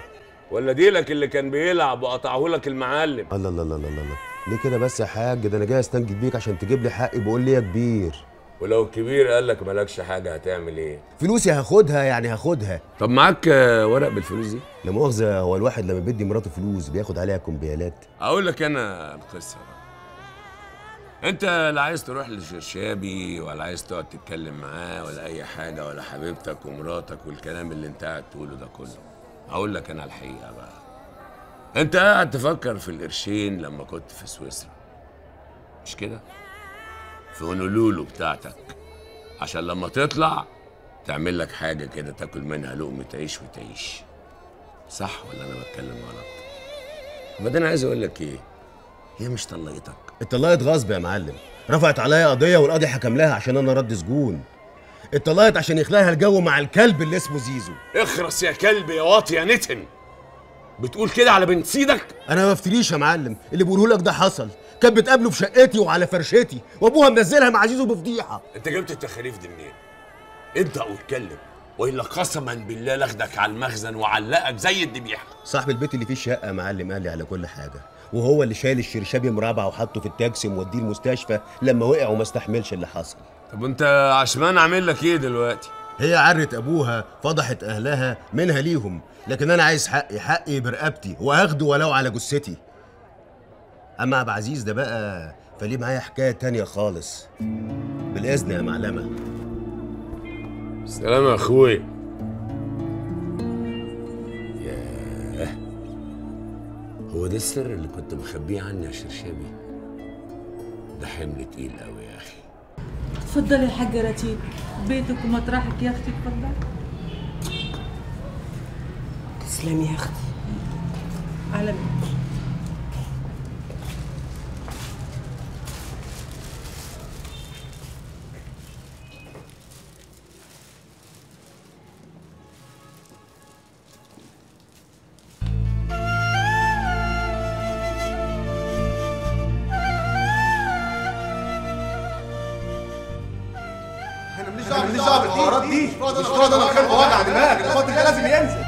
Speaker 20: ولا ديلك اللي كان بيلعب وقطعه لك المعلم؟
Speaker 11: الله الله الله الله الله، ليه كده بس يا حاج؟ ده انا جاي استنجد بيك عشان تجيب لي حقي، بقول لي يا كبير.
Speaker 20: ولو الكبير قال لك مالكش حاجه هتعمل ايه؟
Speaker 11: فلوسي هاخدها، يعني هاخدها.
Speaker 20: طب معاك ورق بالفلوس دي؟
Speaker 11: لا مؤاخذه، هو الواحد لما بيدي مراته فلوس بياخد عليها كومبيالات؟
Speaker 20: اقول لك انا القصه بقى. انت لا عايز تروح للشرشابي ولا عايز تقعد تتكلم معاه ولا اي حاجه، ولا حبيبتك ومراتك والكلام اللي انت قاعد تقوله ده كله. اقول لك انا الحقيقه بقى، انت قاعد تفكر في القرشين لما كنت في سويسرا، مش كده؟ في هونولولو بتاعتك، عشان لما تطلع تعمل لك حاجه كده تاكل منها لقمه عيش وتعيش. صح ولا انا بتكلم غلط؟ وبعدين عايز اقول لك ايه، هي مش طلقتك؟
Speaker 11: اتطلقت غصب يا معلم، رفعت عليا قضيه والقاضي حكم لها عشان انا رد سجون. اتطلقت عشان يخلقها الجو مع الكلب اللي اسمه زيزو.
Speaker 20: اخرس يا كلب يا واطي يا نتن، بتقول كده على بنت سيدك؟
Speaker 11: انا ما بفتريش يا معلم، اللي بقوله لك ده حصل. كانت بتقابله في شقتي وعلى فرشتي، وابوها منزلها مع زيزو بفضيحه.
Speaker 20: انت جبت التخاريف دي منين؟ انت او اتكلم، والا قسما بالله لاخدك على المخزن وعلقك زي الذبيحه.
Speaker 11: صاحب البيت اللي فيه الشقه يا معلم قال لي على كل حاجه، وهو اللي شايل الشرشابي مرابعه وحطه في التاكسي وموديه المستشفى لما وقع وما استحملش اللي حصل.
Speaker 20: طب وانت عشمان عامل لك ايه دلوقتي؟
Speaker 11: هي عرت ابوها، فضحت اهلها منها ليهم، لكن انا عايز حقي، حقي برقبتي وهاخده ولو على جثتي. اما عبد العزيز ده بقى فليه معايا حكايه تانية خالص. بالاذن يا معلمه.
Speaker 20: سلام يا اخوي. ياه، هو ده السر اللي كنت مخبيه عني يا شرشابي؟ ده حمل تقيل قوي يا اخي.
Speaker 2: اتفضلي يا حاجه رتيب، بيتك ومطرحك يا اختي، اتفضلي.
Speaker 6: تسلمي يا اختي. على مين؟
Speaker 9: انا ماليش دعوه بالحوارات دي، مش فاضي انا خايف اوجع دماغي، الفاضي ده لازم ينزل.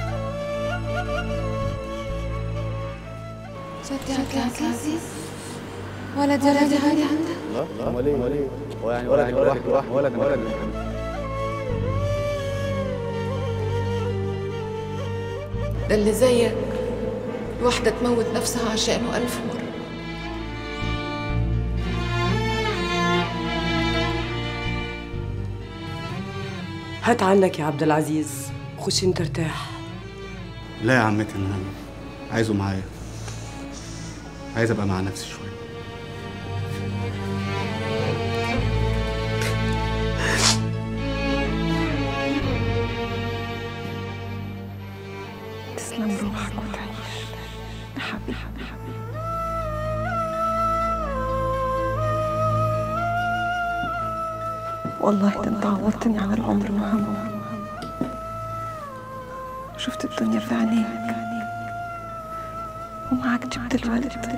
Speaker 10: صدق يا عزيز، ولد ولد هادي عندك؟
Speaker 12: لا لا، امال ايه؟ امال ايه؟ هو يعني ولد ولد ولد ولد ولد
Speaker 10: ده اللي زيك واحدة تموت نفسها عشانه ألف مرة.
Speaker 6: هات عنك يا عبد العزيز، خش انت ارتاح.
Speaker 18: لا يا عمتي، انا عايزه معايا، عايز ابقى مع نفسي شويه.
Speaker 6: تسلم روحك وتعيش يا حبيبي. والله ده انت عوضتني عن العمر وهمه، شفت الدنيا في عينيك ومعاك جبت الولد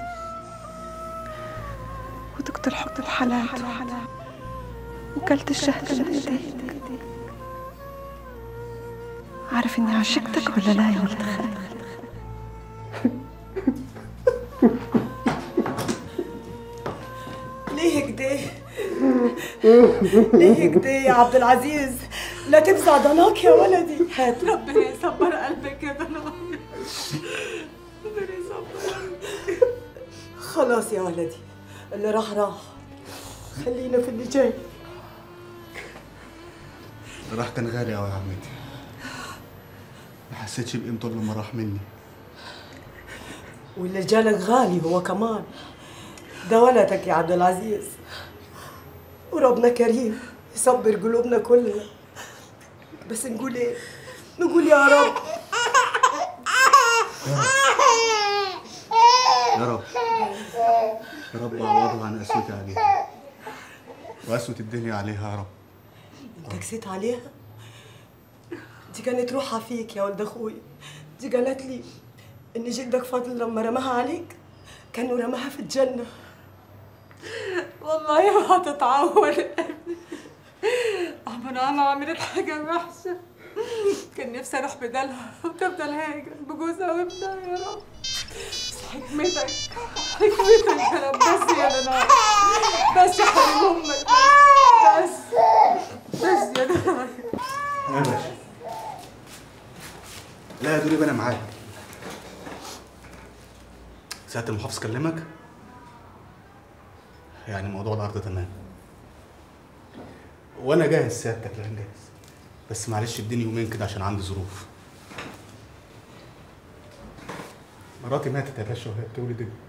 Speaker 6: ودقت الحب الحلال وكلت الشهد من ايديك. عارف اني عشقتك ولا لا يا ولد خالد؟ ليه كده؟ ليه كده يا عبد العزيز؟ لا تفزع ضناك يا ولدي. هات.
Speaker 2: ربنا يصبر قلبك يا ضناك، ربنا يصبر قلبك.
Speaker 6: خلاص يا ولدي، اللي راح راح، خلينا في اللي جاي.
Speaker 18: اللي راح كان غالي قوي يا عمتي، ما حسيتش بقيمته لما راح مني.
Speaker 6: واللي جالك غالي هو كمان، ده ولدك يا عبد العزيز، وربنا كريم يصبر قلوبنا كلنا. بس نقول ايه؟ نقول يا رب.
Speaker 18: يا رب يا رب اعوضه عن قسوتي عليها وقسوة الدنيا عليها يا رب.
Speaker 6: انت كسيت عليها؟ دي كانت روحها فيك يا ولد اخوي. دي قالت لي ان جدك فاضل لما رماها عليك كانوا رماها في الجنه.
Speaker 2: والله ما هتتعور. عمرها ما عملت حاجه وحشه،
Speaker 6: كان نفسي اروح بدالها وتفضل هاجر بجوزها وابنها يا رب. بس حكمتك حكمتك يا رب. بس يا دنايا بس يا حبيب امك بس بس يا دنايا.
Speaker 18: يا باشا لا يا دوليب انا معاك. ساعة المحافظ كلمك؟ يعني موضوع الارض تمام. وانا جاهز سيادتك لان جاهز. بس معلش اديني يومين كده عشان عندي ظروف. مراتي ماتت يا باشا وهي بتولد ابني.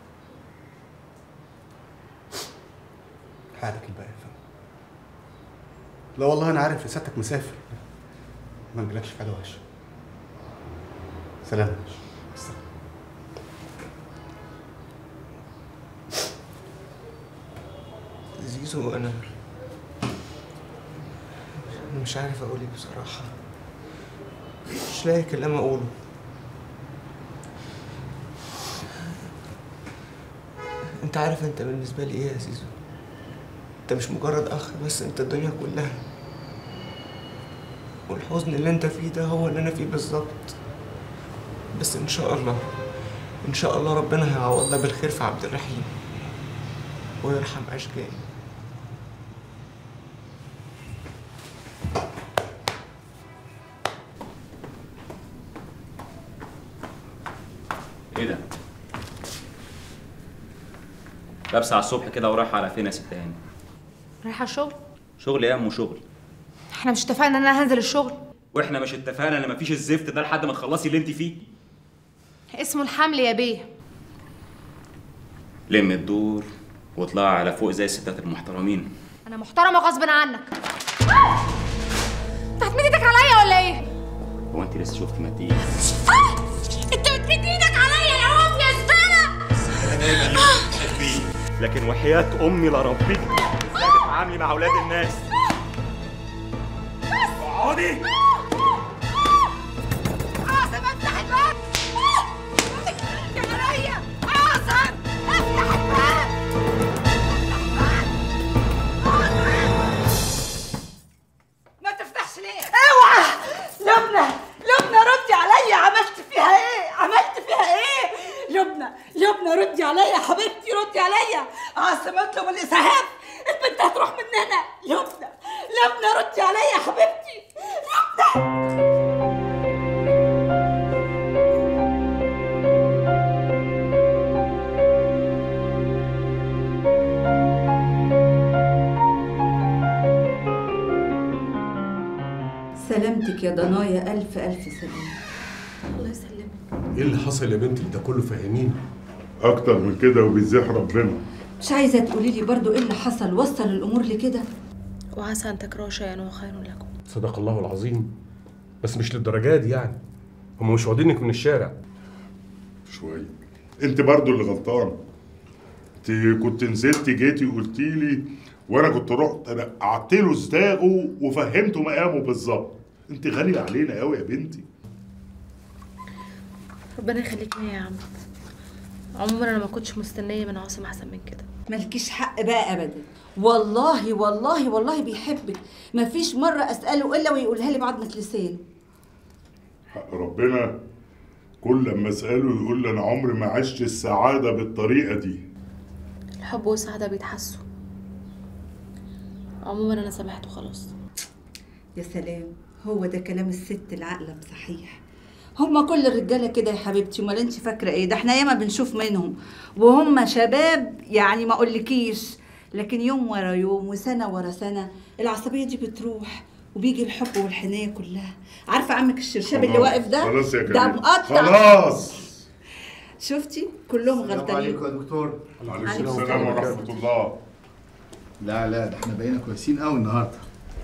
Speaker 18: حالك الباقي يا فندم. لا والله انا عارف سيادتك مسافر. ما نجيلكش في حاجه وحشه. سلام يا باشا. السلام.
Speaker 17: زيزو انا مش عارف اقول ايه بصراحه. مش لاقي كلام اقوله. انت عارف انت بالنسبه لي ايه يا زيزو؟ انت مش مجرد اخ بس، انت الدنيا كلها. والحزن اللي انت فيه ده هو اللي انا فيه بالظبط. بس ان شاء الله ان شاء الله ربنا هيعوضنا بالخير في عبد الرحيم ويرحم اشجاني.
Speaker 19: ايه ده؟ لابسه على الصبح كده ورايحه على فين يا ست هاني؟
Speaker 10: رايحه الشغل.
Speaker 19: شغل ايه يا ام شغل؟
Speaker 10: احنا مش اتفقنا ان انا هنزل الشغل؟
Speaker 19: واحنا مش اتفقنا ان مفيش الزفت ده لحد ما تخلصي اللي انت فيه؟
Speaker 10: اسمه الحمل يا بيه.
Speaker 19: لم الدور واطلعي على فوق زي الستات المحترمين.
Speaker 10: انا محترمه غصب عنك. انت هتمد ايدك عليا ولا ايه؟
Speaker 19: هو انت لسه شفتي مادية؟
Speaker 6: انت بتمد ايدك عليا يا عم يا زباله.
Speaker 19: لكن وحياة امي لربك ازاي تتعاملي مع اولاد الناس؟ اقعدي.
Speaker 6: عاصم افتح الباب. يا مريم عاصم افتح الباب. ما تفتحش ليه؟ اوعى لبنى لبنى ردي عليا. عملت فيها ايه؟ عملت فيها ايه؟ لبنى لبنى ردي عليا يا حبيبتي ردي عليا. عاصم اطلب الاسعاف البنت هتروح مننا. لبنى لبنى ردي عليا يا حبيبتي. لبنى
Speaker 4: سلامتك يا ضنايا. ألف ألف سلام.
Speaker 10: الله يسلمك.
Speaker 16: ايه اللي حصل يا بنتي ده كله؟ فاهمين
Speaker 7: اكتر من كده وبيزيح ربنا.
Speaker 4: مش عايزه تقولي لي برضو ايه اللي حصل وصل الامور لكده؟
Speaker 10: وعسى ان تكرهوا شيئا وهو خير لكم.
Speaker 16: صدق الله العظيم. بس مش للدرجه دي يعني. هم مش واخدينك من الشارع.
Speaker 7: شويه. انت برضو اللي غلطان. انت كنت نزلتي جيتي وقلتي لي وانا كنت رحت قعدت له صداغه وفهمته مقامه بالظبط. انت غاليه علينا قوي يا بنتي.
Speaker 10: ربنا يخليك ليا يا عم. عموما انا ما كنتش مستنيه من عاصم احسن من كده.
Speaker 4: مالكيش حق بقى ابدا. والله والله والله بيحبك. مفيش مره اساله الا ويقولها لي بعضمه لسان.
Speaker 7: حق ربنا كل لما اساله يقول لي انا عمري ما عشت السعاده بالطريقه دي.
Speaker 10: الحب والسعاده بيتحسوا. عموما انا سامحته خلاص.
Speaker 4: يا سلام، هو ده كلام الست العاقله بصحيح. هما كل الرجاله كده يا حبيبتي. امال انت فاكره ايه؟ ده احنا ياما بنشوف منهم وهم شباب يعني ما اقولكيش. لكن يوم ورا يوم وسنه ورا سنه العصبيه دي بتروح وبيجي الحب والحنيه كلها. عارفه عمك الشرشاب اللي واقف ده؟
Speaker 7: خلاص يا
Speaker 4: ده مقطع.
Speaker 7: خلاص.
Speaker 4: شفتي؟ كلهم غلطانين.
Speaker 18: السلام عليكم يا دكتور.
Speaker 7: وعليكم السلام ورحمه الله.
Speaker 18: لا لا ده احنا بقينا كويسين قوي النهارده.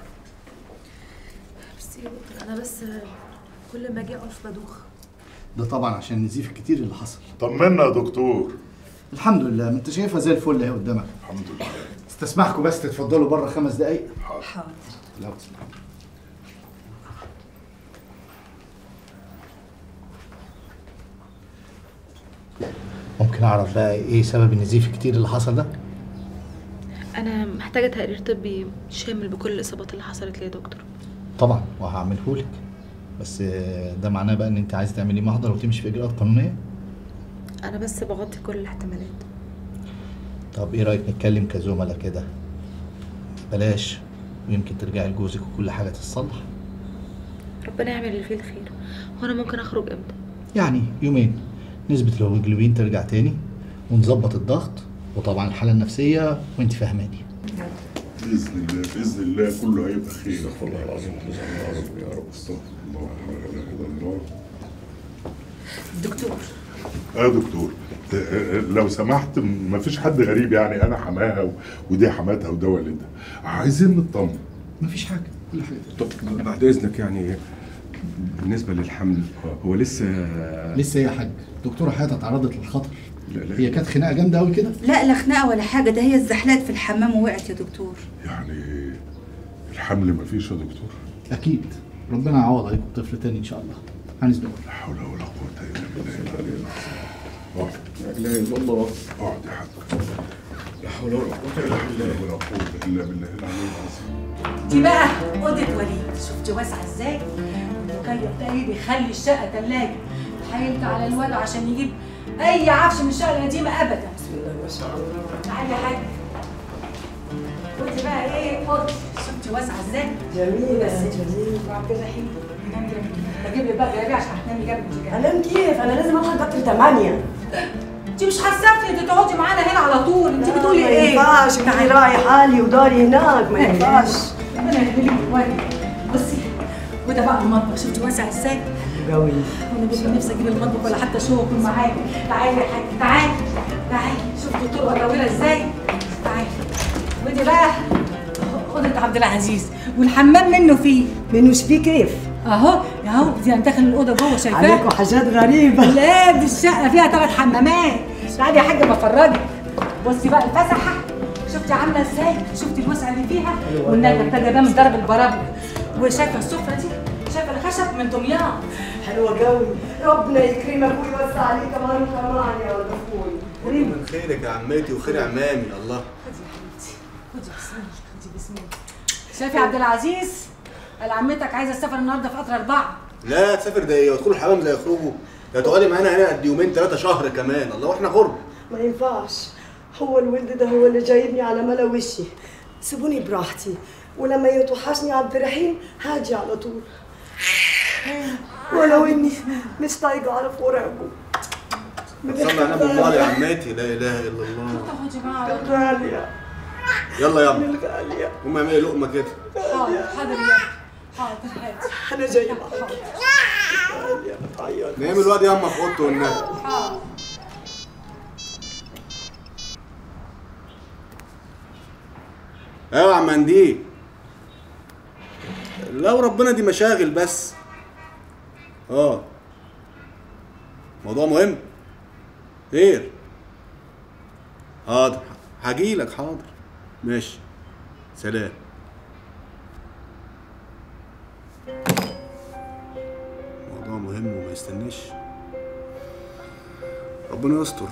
Speaker 10: بس يا دكتور انا بس كل ما اجي اقف بدوخ.
Speaker 18: ده طبعا عشان النزيف الكتير اللي حصل.
Speaker 7: طمنا يا دكتور.
Speaker 18: الحمد لله، ما انت شايفها زي الفل اهي قدامك.
Speaker 7: الحمد لله.
Speaker 18: استسمحكم بس تتفضلوا بره خمس دقايق.
Speaker 4: حاضر.
Speaker 18: لا ممكن اعرف بقى ايه سبب النزيف الكتير اللي حصل ده؟
Speaker 10: انا محتاجه تقرير طبي شامل بكل الاصابات اللي حصلت لي يا دكتور.
Speaker 18: طبعا وهعمله لك.
Speaker 8: بس ده معناه بقى ان انت عايز تعملي محضر وتمشي في اجراءات قانونيه؟
Speaker 10: انا بس بغطي كل الاحتمالات.
Speaker 8: طب ايه رايك نتكلم كزملاء كده؟ بلاش، ويمكن ترجعي لجوزك وكل حاجه تتصلح.
Speaker 10: ربنا يعمل اللي فيه الخير. وانا ممكن اخرج امتى؟
Speaker 8: يعني يومين، نسبه الهيموجلوبين ترجع تاني ونظبط الضغط وطبعا الحاله النفسيه وانت فاهماني.
Speaker 7: باذن الله باذن الله كله هيبقى خير. استغفر الله العظيم يا رب يا رب استغفر الله لا اله الا الله.
Speaker 2: دكتور.
Speaker 7: اه دكتور، لو سمحت مفيش حد غريب يعني، انا حماها ودي حماتها وده والدها، عايزين نطمن.
Speaker 8: مفيش حاجه، كل حاجه.
Speaker 16: طب بعد اذنك يعني بالنسبه للحمل هو لسه
Speaker 8: لسه يا حاج. دكتوره حياتها اتعرضت للخطر.
Speaker 16: لا لا
Speaker 8: هي كانت خناقه جامده قوي كده.
Speaker 4: لا لا خناقه ولا حاجه، ده هي اتزحلقت في الحمام ووقعت يا دكتور.
Speaker 7: يعني الحمل مفيش يا دكتور؟
Speaker 8: اكيد، ربنا يعوض عليكم طفل تاني ان شاء الله. هنسبق.
Speaker 7: لا حول ولا قوه الا بالله. اه
Speaker 16: لا اله الا الله.
Speaker 7: اقعد يا حاج. لا حول ولا قوه الا بالله العلي العظيم.
Speaker 2: دي بقى اوضه وليد، شفتي واسعه ازاي؟ المكيف ده ايه بيخلي الشقه ثلاجه. حايلت على الولد عشان يجيب اي عفش من الشقه القديمه ابدا. بسم الله ما شاء الله. تعالي يا حاج. ودي بقى ايه اوضتي، شفتي واسعه ازاي؟
Speaker 6: جميله
Speaker 2: بس
Speaker 6: جميله.
Speaker 2: وبعد كده حلو. نام جنبي. بجيب لك بقى جرابيع عشان هتنامي جنبي.
Speaker 6: انام كيف؟ انا لازم الحق قطر ثمانية.
Speaker 2: انت مش هتسافري، انت تقعدي معانا هنا على طول. انت بتقولي ايه؟
Speaker 6: ما ينفعش، اني رايح حالي وداري هناك، ما ينفعش.
Speaker 2: ربنا يخليك واجب. بصي وده بقى المطبخ، شفتي واسع ازاي؟
Speaker 6: قوي.
Speaker 2: وانا بيبقى نفسي اجيب المطبخ ولا حتى شو اكون معاكي. تعالي يا حاج، تعالي تعالي. شفتي الطرقه طويله ازاي؟ تعالي. ودي بقى اوضه عبد العزيز والحمام منه فيه.
Speaker 6: منه فيه كيف؟
Speaker 2: اهو اهو دي داخل الاوضه جوه شايفاها؟
Speaker 6: عليكم حاجات غريبه.
Speaker 2: لا دي الشقه فيها ثلاث حمامات. تعالي يا حاجه بفرجك. بصي بقى الفسحه، شفتي عامله ازاي؟ شفتي الوسع اللي فيها؟ والنجم ابتدى ده من ضرب البرامج. وشايفه السفره دي؟ شايفه الخشب من دمياط.
Speaker 6: حلوه قوي. ربنا يكرمك ويوسع عليك كمان وكمان يا ولد اخوي.
Speaker 12: من خيرك يا عمتي وخير عمامي. الله.
Speaker 2: خدي يا حبيبتي، خدي بسم الله، خدي بسم الله. شايفه يا عبد العزيز؟ قال عمتك عايزه تسافر النهارده في قطر اربعه.
Speaker 12: لا تسافر ده ايه؟ يدخلوا الحمام زي يخرجوا؟ ده تقعدي معانا هنا قد يومين ثلاثه شهر كمان. الله واحنا غرب.
Speaker 6: ما ينفعش، هو الولد ده هو اللي جايبني على ملا وشي. سيبوني براحتي، ولما يتوحشني عبد الرحيم هاجي على طول. ولو اني مش طايقه اعرف ورقه.
Speaker 12: صلي على النبي الله يا عمتي. لا اله الا الله.
Speaker 2: تاخدي معاها
Speaker 6: غاليه.
Speaker 12: يلا يلا.
Speaker 6: الغاليه.
Speaker 12: قومي اعملي لقمه كده.
Speaker 2: حاضر حاضر يا حاضر هاتي.
Speaker 6: انا جايه معاك. غاليه بتعيط.
Speaker 12: نعمل الواد ياما في اوضته والنبي.
Speaker 2: حاضر.
Speaker 12: ايوه يا عم منديل. لا وربنا دي مشاغل بس. اه موضوع مهم. خير. حاضر هجيلك. حاضر ماشي. سلام. موضوع مهم وما يستناش. ربنا يستر.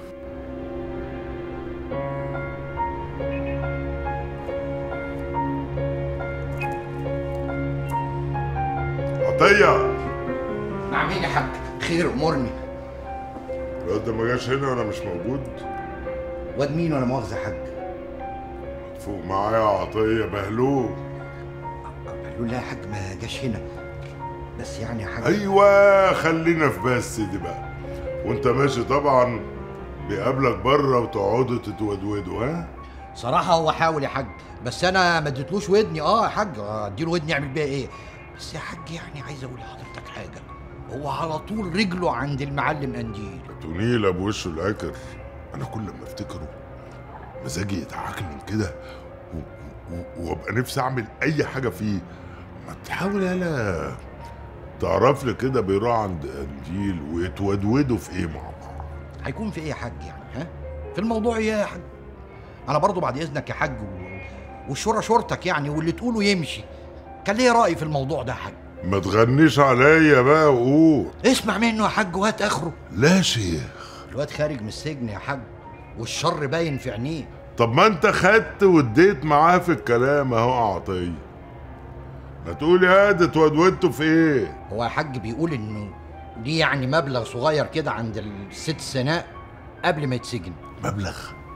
Speaker 7: عطية.
Speaker 1: نعم مين يا حاج؟ خير امرني.
Speaker 7: الواد ده ما جاش هنا وانا مش موجود.
Speaker 1: واد مين ولا مؤاخذه يا حاج؟
Speaker 7: فوق معايا عطية بهلول.
Speaker 1: بهلول لا يا حاج ما جاش هنا، بس يعني يا حاج.
Speaker 7: ايوه خلينا في بس دي بقى. وانت ماشي طبعا بيقابلك بره وتقعدوا تتودودوا. ها؟
Speaker 1: صراحه هو حاول يا حاج، بس انا ما اديتلوش ودني. اه يا حاج اديله ودني اعمل بيها ايه؟ بس يا حاج يعني عايز اقول لحضرتك حاجه، هو على طول رجله عند المعلم قنديل.
Speaker 7: تونيله بوشه العكر. انا كل ما افتكره مزاجي يتعكنن كده وابقى نفسي اعمل اي حاجه فيه. ما تحاول يالا تعرف لي كده بيروح عند قنديل ويتودودوا في ايه مع بعض.
Speaker 1: هيكون في ايه يا حاج يعني؟ ها؟ في الموضوع ايه يا حاج؟ انا برضو بعد اذنك يا حاج و... والشورى شورتك يعني، واللي تقوله يمشي. كان ليه رأي في الموضوع ده يا حاج.
Speaker 7: ما تغنيش عليا بقى وقول.
Speaker 1: اسمع منه يا حاج وهات اخره.
Speaker 7: لا شيخ.
Speaker 1: الواد خارج من السجن يا حاج، والشر باين في عينيه.
Speaker 7: طب ما انت خدت واديت معاه في الكلام اهو عطيه. ما تقولي هاد اتودودتوا في ايه؟
Speaker 1: هو يا حاج بيقول انه دي يعني مبلغ صغير كده عند الست سناء قبل ما يتسجن.
Speaker 7: مبلغ؟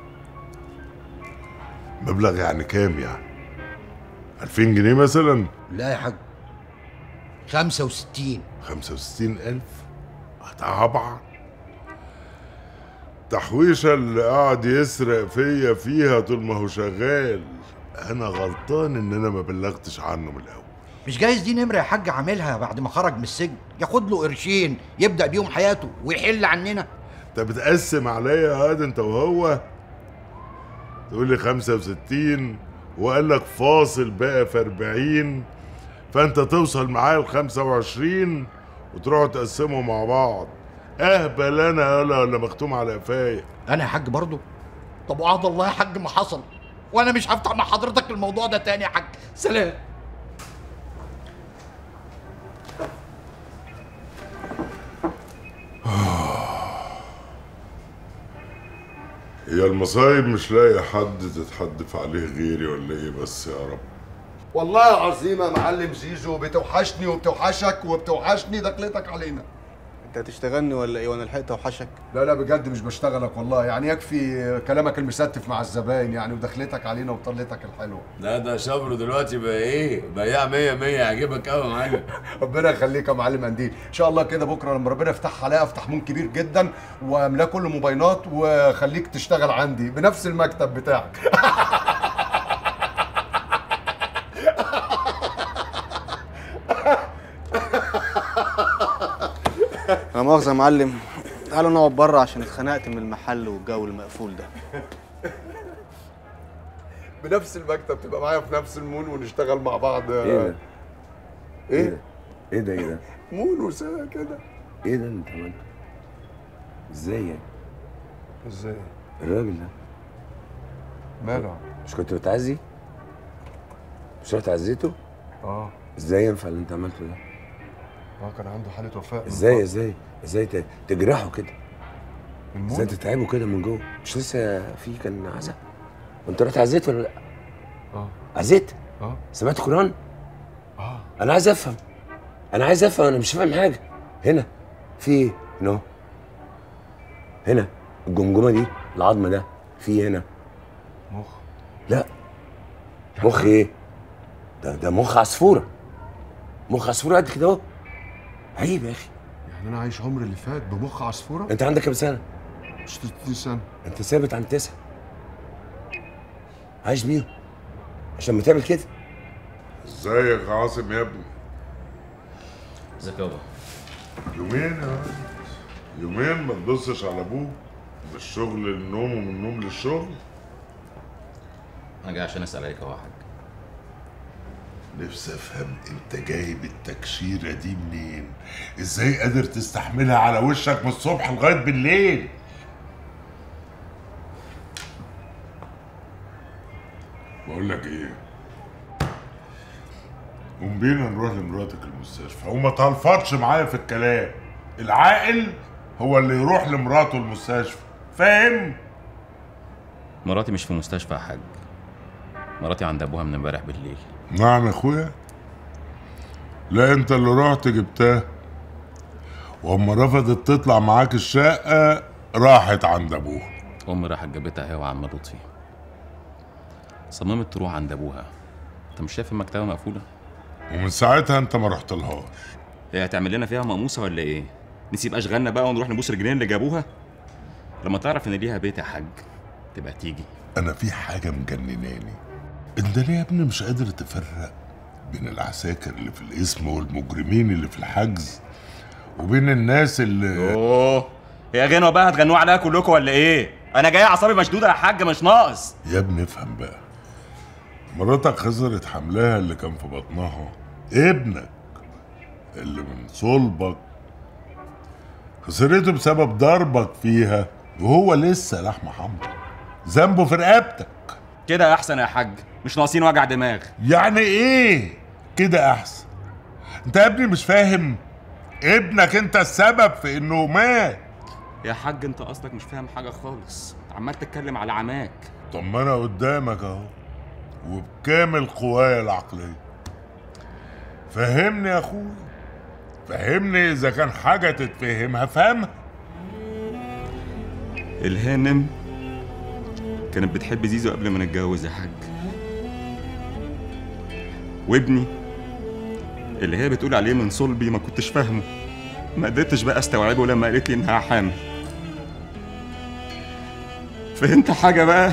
Speaker 7: مبلغ يعني كام يعني؟ ألفين جنيه مثلا؟
Speaker 1: لا يا حاج، خمسة وستين.
Speaker 7: خمسة وستين ألف؟ طبعا تحويشة اللي قاعد يسرق فيا فيها طول ما هو شغال. أنا غلطان إن أنا ما بلغتش عنه من الأول.
Speaker 1: مش جايز دي نمرة يا حاج عاملها بعد ما خرج من السجن، ياخد له قرشين يبدأ بيهم حياته ويحل عننا.
Speaker 7: أنت بتقسم عليا يا هاد أنت وهو؟ تقول لي خمسة وستين وقال لك فاصل بقى في أربعين، فأنت توصل معايا ل خمسة وعشرين وتروحوا تقسموا مع بعض. اهبل انا ولا ولا مختوم على قفايا؟
Speaker 1: انا يا حاج برضه؟ طب وعد الله يا حاج ما حصل، وانا مش هفتح مع حضرتك الموضوع ده تاني يا حاج. سلام.
Speaker 7: هي المصايب مش لاقي حد تتحدف عليه غيري ولا ايه بس يا رب؟
Speaker 3: والله العظيم يا معلم زيزو بتوحشني وبتوحشك وبتوحشني دخلتك علينا.
Speaker 18: انت هتشتغلني ولا ايه وانا لحقت اوحشك؟
Speaker 3: لا لا بجد مش بشتغلك والله، يعني يكفي كلامك المستف مع الزباين يعني ودخلتك علينا وطلتك الحلوه.
Speaker 20: لا ده شبره دلوقتي بقى ايه؟ بياع مية مية يعجبك قوي يا معلم.
Speaker 3: ربنا يخليك يا معلم قنديل، ان شاء الله كده بكره لما ربنا يفتحها عليا افتح مول كبير جدا واملاه كل موبايلات وخليك تشتغل عندي بنفس المكتب بتاعك.
Speaker 18: لا مؤاخذة يا معلم، تعالوا نقعد بره عشان اتخنقت من المحل والجو المقفول ده.
Speaker 3: بنفس المكتب تبقى معايا في نفس المول ونشتغل مع بعض.
Speaker 20: ايه ده؟
Speaker 3: ايه؟
Speaker 20: ايه ده ايه ده؟
Speaker 3: مول وساعة كده.
Speaker 20: ايه ده اللي انت عملته؟ ازاي يعني؟
Speaker 3: ازاي؟
Speaker 20: الراجل ده
Speaker 3: ماله؟
Speaker 20: مش كنت بتعزي؟ مش رحت عزيته؟
Speaker 3: اه.
Speaker 20: ازاي ينفع اللي انت عملته ده؟
Speaker 3: اه كان عنده حالة وفاة.
Speaker 20: ازاي ازاي ازاي ت- تجرحه كده؟
Speaker 3: المول؟
Speaker 20: ازاي تتعبه كده من جوه؟ مش لسه في كان عزا؟ وانت رحت عزيت ولا لا؟
Speaker 3: اه.
Speaker 20: عزيت؟
Speaker 3: اه.
Speaker 20: سمعت قرآن؟
Speaker 3: اه.
Speaker 20: انا عايز افهم انا عايز افهم انا مش فاهم حاجه. هنا في ايه؟ هنا هنا الجمجمه دي العظمه ده في هنا
Speaker 3: مخ.
Speaker 20: لا مخ ايه؟ ده ده مخ عصفوره. مخ عصفوره قد كده اهو. عيب يا اخي.
Speaker 3: يعني انا عايش عمري اللي فات بمخ عصفوره؟
Speaker 20: انت عندك كام سنه؟
Speaker 3: ستين سنه.
Speaker 20: انت ثابت عن تسعه. عايش بيهم عشان ما تعمل كده.
Speaker 7: ازيك يا عاصم يا ابني؟
Speaker 19: ازيك يابا؟
Speaker 7: يومين يا ولد، يومين ما تبصش على ابوك، من الشغل للنوم ومن النوم للشغل.
Speaker 19: انا جاي عشان اسال عليك اهو يا حاج.
Speaker 7: نفسي افهم انت جايب التكشيره دي منين؟ ازاي قادر تستحملها على وشك من الصبح لغايه بالليل؟ بقول لك ايه؟ قوم بينا نروح لمراتك المستشفى وما تلفظش معايا في الكلام. العاقل هو اللي يروح لمراته المستشفى، فاهم؟
Speaker 19: مراتي مش في مستشفى يا حاج، مراتي عند ابوها من امبارح بالليل.
Speaker 7: نعم يا اخويا؟ لا انت اللي رحت جبتها، واما رفضت تطلع معاك الشقه راحت عند ابوها.
Speaker 19: امي راحت جابتها هي وعم لطفي، صممت تروح عند ابوها. انت مش شايف المكتبه مقفوله؟
Speaker 7: ومن ساعتها انت ما رحتلهاش.
Speaker 19: هي هتعمل لنا فيها مقموسه ولا ايه؟ نسيب اشغالنا بقى ونروح نبوس رجلين اللي جابوها؟ لما تعرف ان ليها بيت يا حاج تبقى تيجي.
Speaker 7: انا في حاجه مجنناني، انت ليه يا ابني مش قادر تفرق بين العساكر اللي في القسم والمجرمين اللي في الحجز وبين الناس اللي
Speaker 19: اوه هي غنوه بقى هتغنوا عليها كلكم ولا ايه؟ انا جاي اعصابي مشدوده يا حاج مش ناقص.
Speaker 7: يا ابني افهم بقى، مراتك خسرت حملها اللي كان في بطنها، ابنك اللي من صلبك خسرته بسبب ضربك فيها وهو لسه لحمه حمرا، ذنبه في رقبتك.
Speaker 19: كده احسن يا حاج، مش ناقصين وجع دماغ.
Speaker 7: يعني ايه كده احسن؟ انت يا ابني مش فاهم؟ ابنك انت السبب في انه مات
Speaker 19: يا حاج. انت اصلك مش فاهم حاجه خالص، عمال تتكلم على عماك.
Speaker 7: طب ما انا قدامك اهو وبكامل قوايا العقليه. فهمني يا اخويا، فهمني اذا كان حاجه تتفهم هفهمها.
Speaker 19: الهانم كانت بتحب زيزو قبل ما نتجوز يا حاج، وابني اللي هي بتقول عليه من صلبي ما كنتش فاهمه، ما قدرتش بقى استوعبه لما قالت لي انها حامل. فهمت حاجه بقى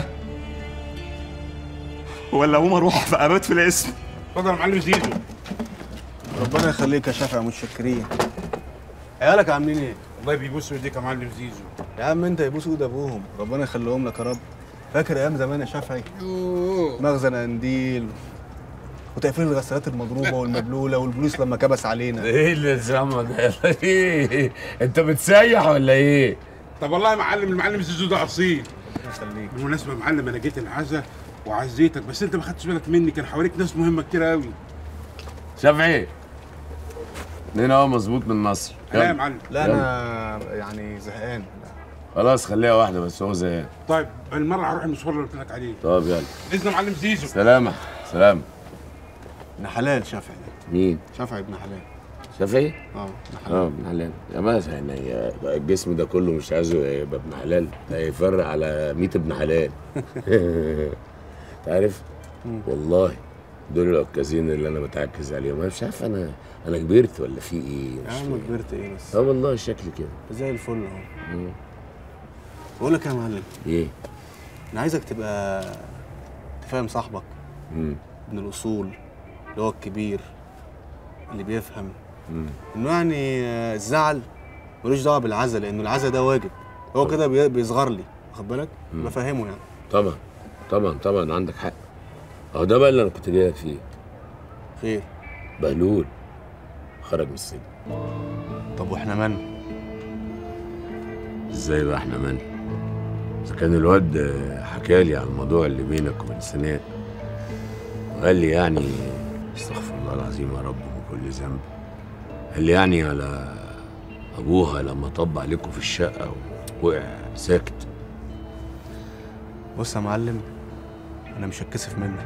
Speaker 19: ولا اقوم اروح في ابات في الاسم؟
Speaker 16: اتفضل يا معلم زيزو.
Speaker 12: ربنا يخليك يا شافعي، متشكرين. عيالك عاملين ايه؟
Speaker 16: والله بيبوسوا ايديك يا معلم زيزو.
Speaker 12: يا عم انت يبوسوا ايد ابوهم، ربنا يخليهم لك يا رب. فاكر ايام زمان يا شافعي؟ مخزن قنديل وتقفيل الغسالات المضروبه والمبلوله والبوليس لما كبس علينا.
Speaker 20: ايه اللي زعما ده؟ ايه انت بتسيح ولا ايه؟
Speaker 16: طب والله يا معلم المعلم زيزو ده اصيل.
Speaker 12: يخليك.
Speaker 16: بالمناسبه يا معلم انا جيت العزا وعزيتك، بس انت ما خدتش بالك مني، كان حواليك ناس مهمه كتير قوي.
Speaker 20: شافعي هنا اهو مظبوط من مصر.
Speaker 16: لا يا معلم.
Speaker 12: لا انا يعني زهقان.
Speaker 20: خلاص خليها واحده بس، هو زهقان.
Speaker 16: طيب بالمره هروح المشوار اللي قلت لك عليه.
Speaker 20: طب يلا.
Speaker 16: باذن يا معلم زيزو.
Speaker 20: سلامة سلامة.
Speaker 12: ابن حلال شافعي.
Speaker 20: مين؟
Speaker 12: شافعي ابن حلال.
Speaker 20: شافعي؟
Speaker 12: اه ابن حلال.
Speaker 20: اه ابن حلال. يا ماشي يعني الجسم ده كله مش عايزه يبقى ابن حلال، ده هيفرق على مية ابن حلال. تعرف؟ والله دول العكازين اللي انا بتعكز عليهم، انا مش عارف انا انا كبرت ولا في ايه؟
Speaker 12: يا عم كبرت ايه بس؟
Speaker 20: اه والله شكلي كده
Speaker 12: زي الفل اهو. بقول لك يا معلم.
Speaker 20: ايه؟
Speaker 12: انا عايزك تبقى تفهم صاحبك.
Speaker 20: امم
Speaker 12: ابن الاصول اللي هو الكبير اللي بيفهم.
Speaker 20: امم
Speaker 12: انه يعني الزعل ملوش دعوه بالعزا، لانه العزا ده واجب، هو كده بيصغر لي، واخد بالك؟ بفهمه يعني.
Speaker 20: طبعا طبعا طبعا عندك حق. اهو ده بقى اللي انا كنت جايلك فيه.
Speaker 12: خير؟
Speaker 20: بهلول خرج من السجن.
Speaker 12: طب واحنا من؟
Speaker 20: ازاي بقى احنا من؟ اذا كان الواد حكالي عن الموضوع اللي بينك وبين سنان وقال لي يعني استغفر الله العظيم يا رب من كل ذنب، قال لي يعني على ابوها لما طب عليكم في الشقه ووقع ساكت.
Speaker 12: بص يا معلم، انا مش هتكسف منك،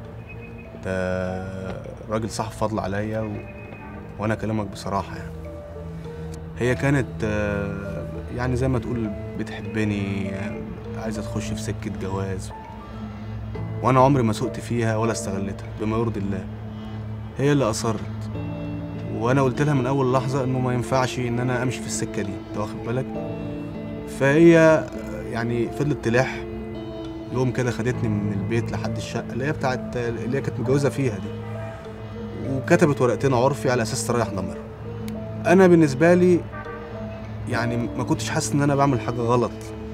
Speaker 12: ده راجل صاحب فضل عليا و... وانا كلامك بصراحه يعني. هي كانت يعني زي ما تقول بتحبني، عايزه تخش في سكه جواز، وانا عمري ما سقت فيها ولا استغلتها بما يرضي الله. هي اللي اصرت، وانا قلت لها من اول لحظه انه ما ينفعش ان انا امشي في السكه دي، انت واخد بالك؟ فهي يعني فضلت تلح. يوم كده خدتني من البيت لحد الشقه اللي هي بتاعت اللي هي كانت متجوزه فيها دي، وكتبت ورقتين عرفي على اساس تريح ضميرها. انا بالنسبه لي يعني ما كنتش حاسس ان انا بعمل حاجه غلط،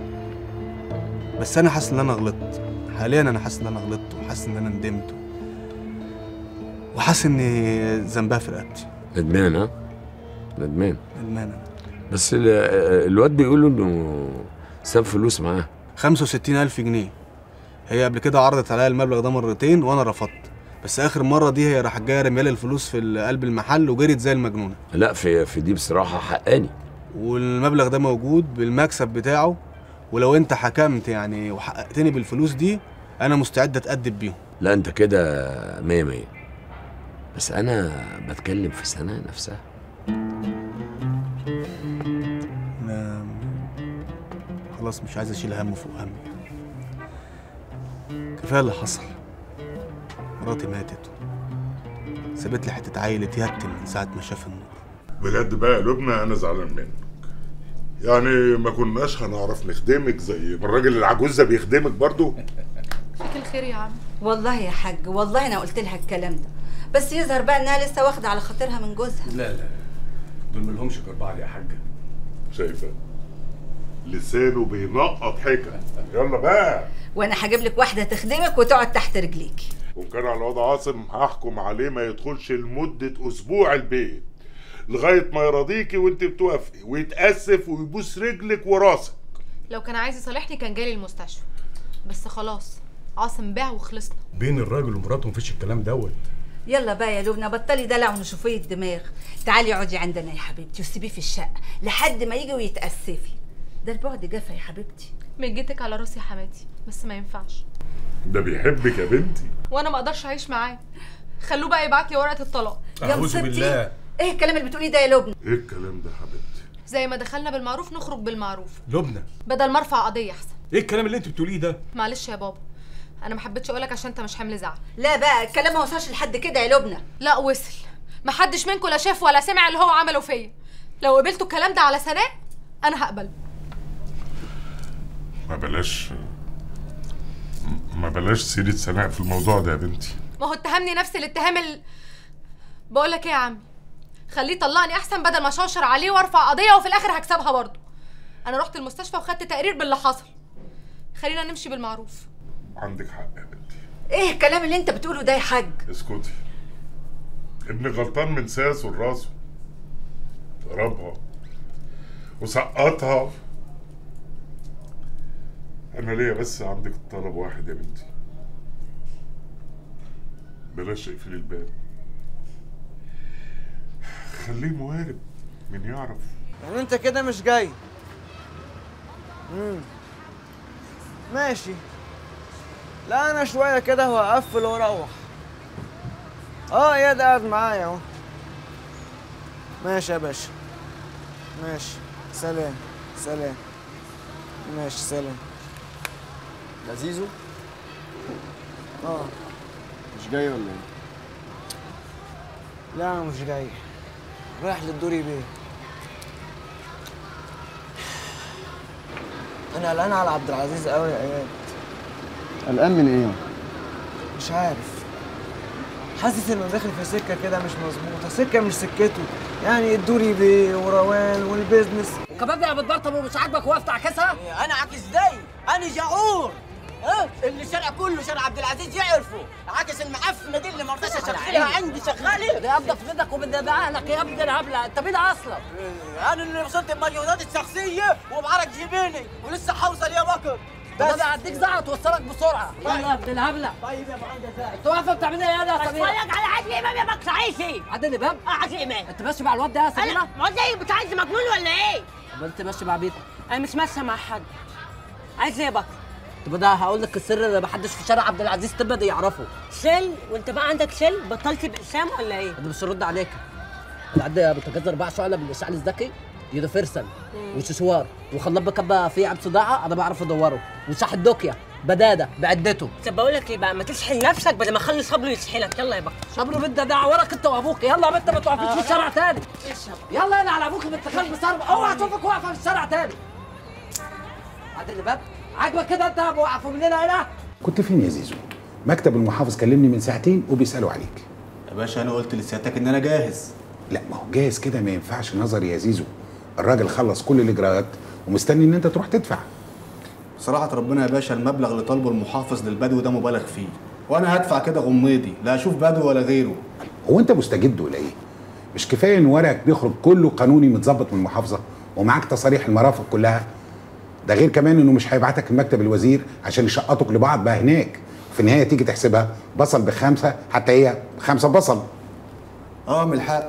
Speaker 12: بس انا حاسس ان انا غلطت. حاليا انا حاسس ان انا غلطت، وحاسس ان انا ندمت، وحاسس ان ذنبها في رقبتي.
Speaker 20: ندمان؟ ها؟ ندمان؟
Speaker 12: ندمان انا.
Speaker 20: بس الواد بيقولوا انه ساب فلوس معاه
Speaker 12: خمسة وستين ألف جنيه. هي قبل كده عرضت عليا المبلغ ده مرتين وانا رفضت، بس اخر مره دي هي راحت جايه رميالي الفلوس في قلب المحل وجريت زي المجنونه.
Speaker 20: لا في في دي بصراحه حقاني. والمبلغ
Speaker 12: ده موجود بالمكسب بتاعه، ولو انت حكمت يعني وحققتني بالفلوس دي انا مستعد اتأدب بيهم.
Speaker 20: لا انت كده مية مية، بس انا بتكلم في سنة نفسها.
Speaker 12: انا خلاص مش عايز اشيل هم فوق همي، كفايه اللي حصل. مراتي ماتت، سابت لي حته عيل اتيتم من ساعه ما شاف النور.
Speaker 7: بجد بقى يا لبنى انا زعلان منك، يعني ما كناش هنعرف نخدمك زي ما الراجل العجوز ده بيخدمك برضو.
Speaker 2: فيك الخير يا عم.
Speaker 4: والله يا حاج، والله انا قلت لها الكلام ده، بس يظهر بقى انها لسه واخده على خاطرها من جوزها.
Speaker 16: لا لا دول مالهمش غير بعض يا حاجه.
Speaker 7: شايفه لسانه بينقط حكا. يلا بقى،
Speaker 4: وانا هجيب لك واحده تخدمك وتقعد تحت رجليكي.
Speaker 7: وان كان على الوضع عاصم هحكم عليه ما يدخلش لمده اسبوع البيت لغايه ما يرضيكي وانت بتوافقي ويتاسف ويبوس رجلك وراسك.
Speaker 10: لو كان عايز يصالحني كان جالي المستشفى، بس خلاص عاصم باع وخلصنا.
Speaker 16: بين الراجل ومراته مفيش الكلام دوت.
Speaker 4: يلا بقى يا لبنى بطلي دلع ونشوفيه الدماغ. تعالي اقعدي عندنا يا حبيبتي وسيبيه في الشقه لحد ما يجي ويتاسفي. ده البعد جفا يا حبيبتي.
Speaker 10: مجيتك على راسي يا حماتي، بس ما ينفعش.
Speaker 7: ده بيحبك يا بنتي
Speaker 10: وانا ما اقدرش اعيش معاه. خلوه بقى يبعت لي ورقه الطلاق.
Speaker 6: يا مصيبتي. ايه الكلام اللي بتقوليه ده يا لبنى؟
Speaker 7: ايه الكلام ده يا حبيبتي؟
Speaker 10: زي ما دخلنا بالمعروف نخرج بالمعروف،
Speaker 5: لبنى
Speaker 10: بدل ما ارفع قضيه احسن.
Speaker 5: ايه الكلام اللي انت بتقوليه ده؟
Speaker 10: معلش يا بابا، انا ما حبيتش اقولك عشان انت مش حمل زعل.
Speaker 6: لا بقى الكلام ما وصلش لحد كده يا لبنى.
Speaker 10: لا وصل، ما حدش منكم لا شاف ولا سمع اللي هو عمله فيا. لو قبلتوا الكلام ده على سناء انا هقبل.
Speaker 7: ما بلاش ما بلاش سيرة سناء في الموضوع ده يا بنتي.
Speaker 10: ما هو اتهمني نفس الاتهام ال... بقول لك ايه يا عمي، خليه يطلقني احسن بدل ما اشوشر عليه وارفع قضيه وفي الاخر هكسبها برضه. انا رحت المستشفى وخدت تقرير باللي حصل. خلينا نمشي بالمعروف.
Speaker 7: عندك حق يا بنتي.
Speaker 6: ايه الكلام اللي انت بتقوله ده يا حاج؟
Speaker 7: اسكتي. ابني غلطان من ساسه لراسه. ضربها وسقطها. انا ليا بس عندك طلب واحد يا بنتي، بلاش تقفلي الباب، خليه موارب من يعرف.
Speaker 17: يعني انت كده مش جاي؟ امم ماشي. لا انا شويه كده وهقفل واروح. اه اياد قاعد معايا اهو. ماشي يا باشا. ماشي، سلام سلام. ماشي سلام.
Speaker 9: ده زيزو؟
Speaker 17: اه.
Speaker 9: مش جاي ولا ايه؟
Speaker 17: لا انا مش جاي، رايح للدوري بيه. انا قلقان على عبد العزيز قوي يا اياد.
Speaker 9: قلقان من ايه؟
Speaker 17: مش عارف، حاسس انه داخل في سكه كده مش مظبوطه، سكه مش سكته. يعني الدوري بيه وروان والبيزنس.
Speaker 13: وكمان يا بتبرطم ومش عاجبك وقفت عكسها؟ انا عاكس ازاي؟ انا جعور. ها اللي الشارع كله شارع عبد العزيز يعرفوا عاكس المعفنه دي اللي ما رضاش اشغلها عندي شغاله. ده يبدا في ايدك وبدا بعقلك يا ابني الهبله، انت مين اصلا؟ انا اللي وصلت بمليونات الشخصيه وبعرق جبيني ولسه حوصل يا بكر. بس انا هديك زعه توصلك بسرعه. يلا يا ابن الهبله. طيب يا معلم. انت واقفه بتعمل ايه يا ده؟
Speaker 6: بتفرج على عادل امام يا بكر عايشي.
Speaker 13: عادل امام؟
Speaker 6: اه عادل امام.
Speaker 13: انت ماشي مع الواد ده يا سميره؟
Speaker 6: ما هو زي بتاع عايز مجنون ولا ايه؟
Speaker 13: طب انت ماشي مع بيتك؟
Speaker 6: انا مش ماشيه مع حد. عايز ايه يا بكر؟
Speaker 13: طب ده هقول لك السر اللي محدش في شارع عبد العزيز تبدا يعرفه.
Speaker 6: شل؟ وانت بقى عندك شل؟ بطلت باسام ولا ايه؟
Speaker 13: انا مش هرد عليك. انا عندي بوتاجاز اربع شعله بالاشعال الذكي، يونيفرسال وششوار وخلاط بكبه فيه عب صداعه انا بعرف ادوره، وشاحن دوكيا بداده بعدته.
Speaker 6: طب بقول لك ايه بقى، ما تشحن نفسك بدل ما اخلي صبري يشحنك. يلا يا بكر.
Speaker 13: صبري بنت ده وراك انت وابوك. يلا يا بنت ما تقفيش في الشارع تاني. يلا انا على ابوك بنت خالد بصرب، اوعى اشوفك واقفه في الشارع تاني. عادل الباب عاجبك كده انت واقفه مننا هنا؟
Speaker 22: كنت فين يا زيزو؟ مكتب المحافظ كلمني من ساعتين وبيسالوا عليك.
Speaker 12: يا باشا انا قلت لسيادتك ان انا جاهز.
Speaker 22: لا ما هو جاهز كده ما ينفعش نظري يا زيزو. الراجل خلص كل الاجراءات ومستني ان انت تروح تدفع.
Speaker 12: بصراحه ربنا يا باشا المبلغ اللي طالبه المحافظ للبدو ده مبالغ فيه، وانا هدفع كده غميضي لا اشوف بدو ولا غيره.
Speaker 22: هو انت مستجد ولا ايه؟ مش كفايه ان ورقك بيخرج كله قانوني متظبط من المحافظه ومعاك تصاريح المرافق كلها؟ ده غير كمان انه مش هيبعتك المكتب الوزير عشان يشقطك لبعض بقى هناك. في النهايه تيجي تحسبها بصل بخمسه حتى هي خمسه بصل.
Speaker 12: اه من الحق.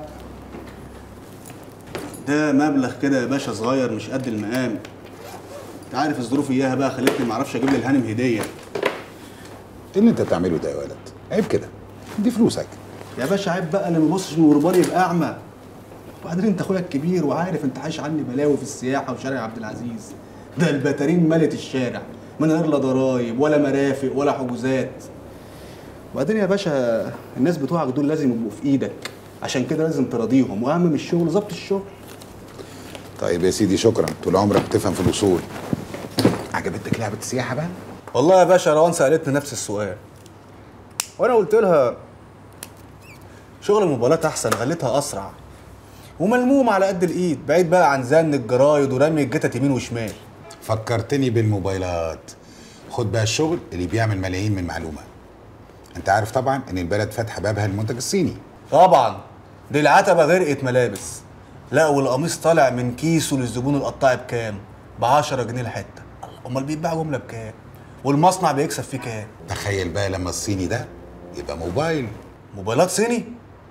Speaker 12: ده مبلغ كده يا باشا صغير مش قد المقام. انت عارف الظروف اياها بقى خلتني ما اعرفش اجيب لي الهانم هديه.
Speaker 22: ايه اللي انت بتعمله ده يا ولد؟ عيب كده، دي فلوسك.
Speaker 12: يا باشا عيب بقى اللي ما يبصش من ورباني يبقى اعمى. وبعدين انت اخويا الكبير وعارف انت عايش عني بلاوي في السياحه وشارع عبد العزيز. ده البتارين ملت الشارع من غير لا ضرايب ولا مرافق ولا حجوزات. وبعدين يا باشا الناس بتوعك دول لازم يبقوا في ايدك، عشان كده لازم تراضيهم، واهم من الشغل ظبط الشغل.
Speaker 22: طيب يا سيدي شكرا، طول عمرك بتفهم في الاصول. عجبتك لعبه السياحه بقى؟
Speaker 12: والله يا باشا روان سالتني نفس السؤال وانا قلت لها شغل الموبايلات احسن، غلتها اسرع وملموم على قد الايد، بعيد بقى عن زن الجرايد ورمي الجتت يمين وشمال.
Speaker 22: فكرتني بالموبايلات. خد بقى الشغل اللي بيعمل ملايين من معلومه. انت عارف طبعا ان البلد فاتحه بابها للمنتج الصيني.
Speaker 12: طبعا دي العتبه غرقت ملابس. لا والقميص طالع من كيسه للزبون القطاعي بكام؟ ب عشرة جنيه الحته. امال بيتباع جمله بكام؟ والمصنع بيكسب فيه كام؟
Speaker 22: تخيل بقى لما الصيني ده يبقى موبايل.
Speaker 12: موبايلات صيني؟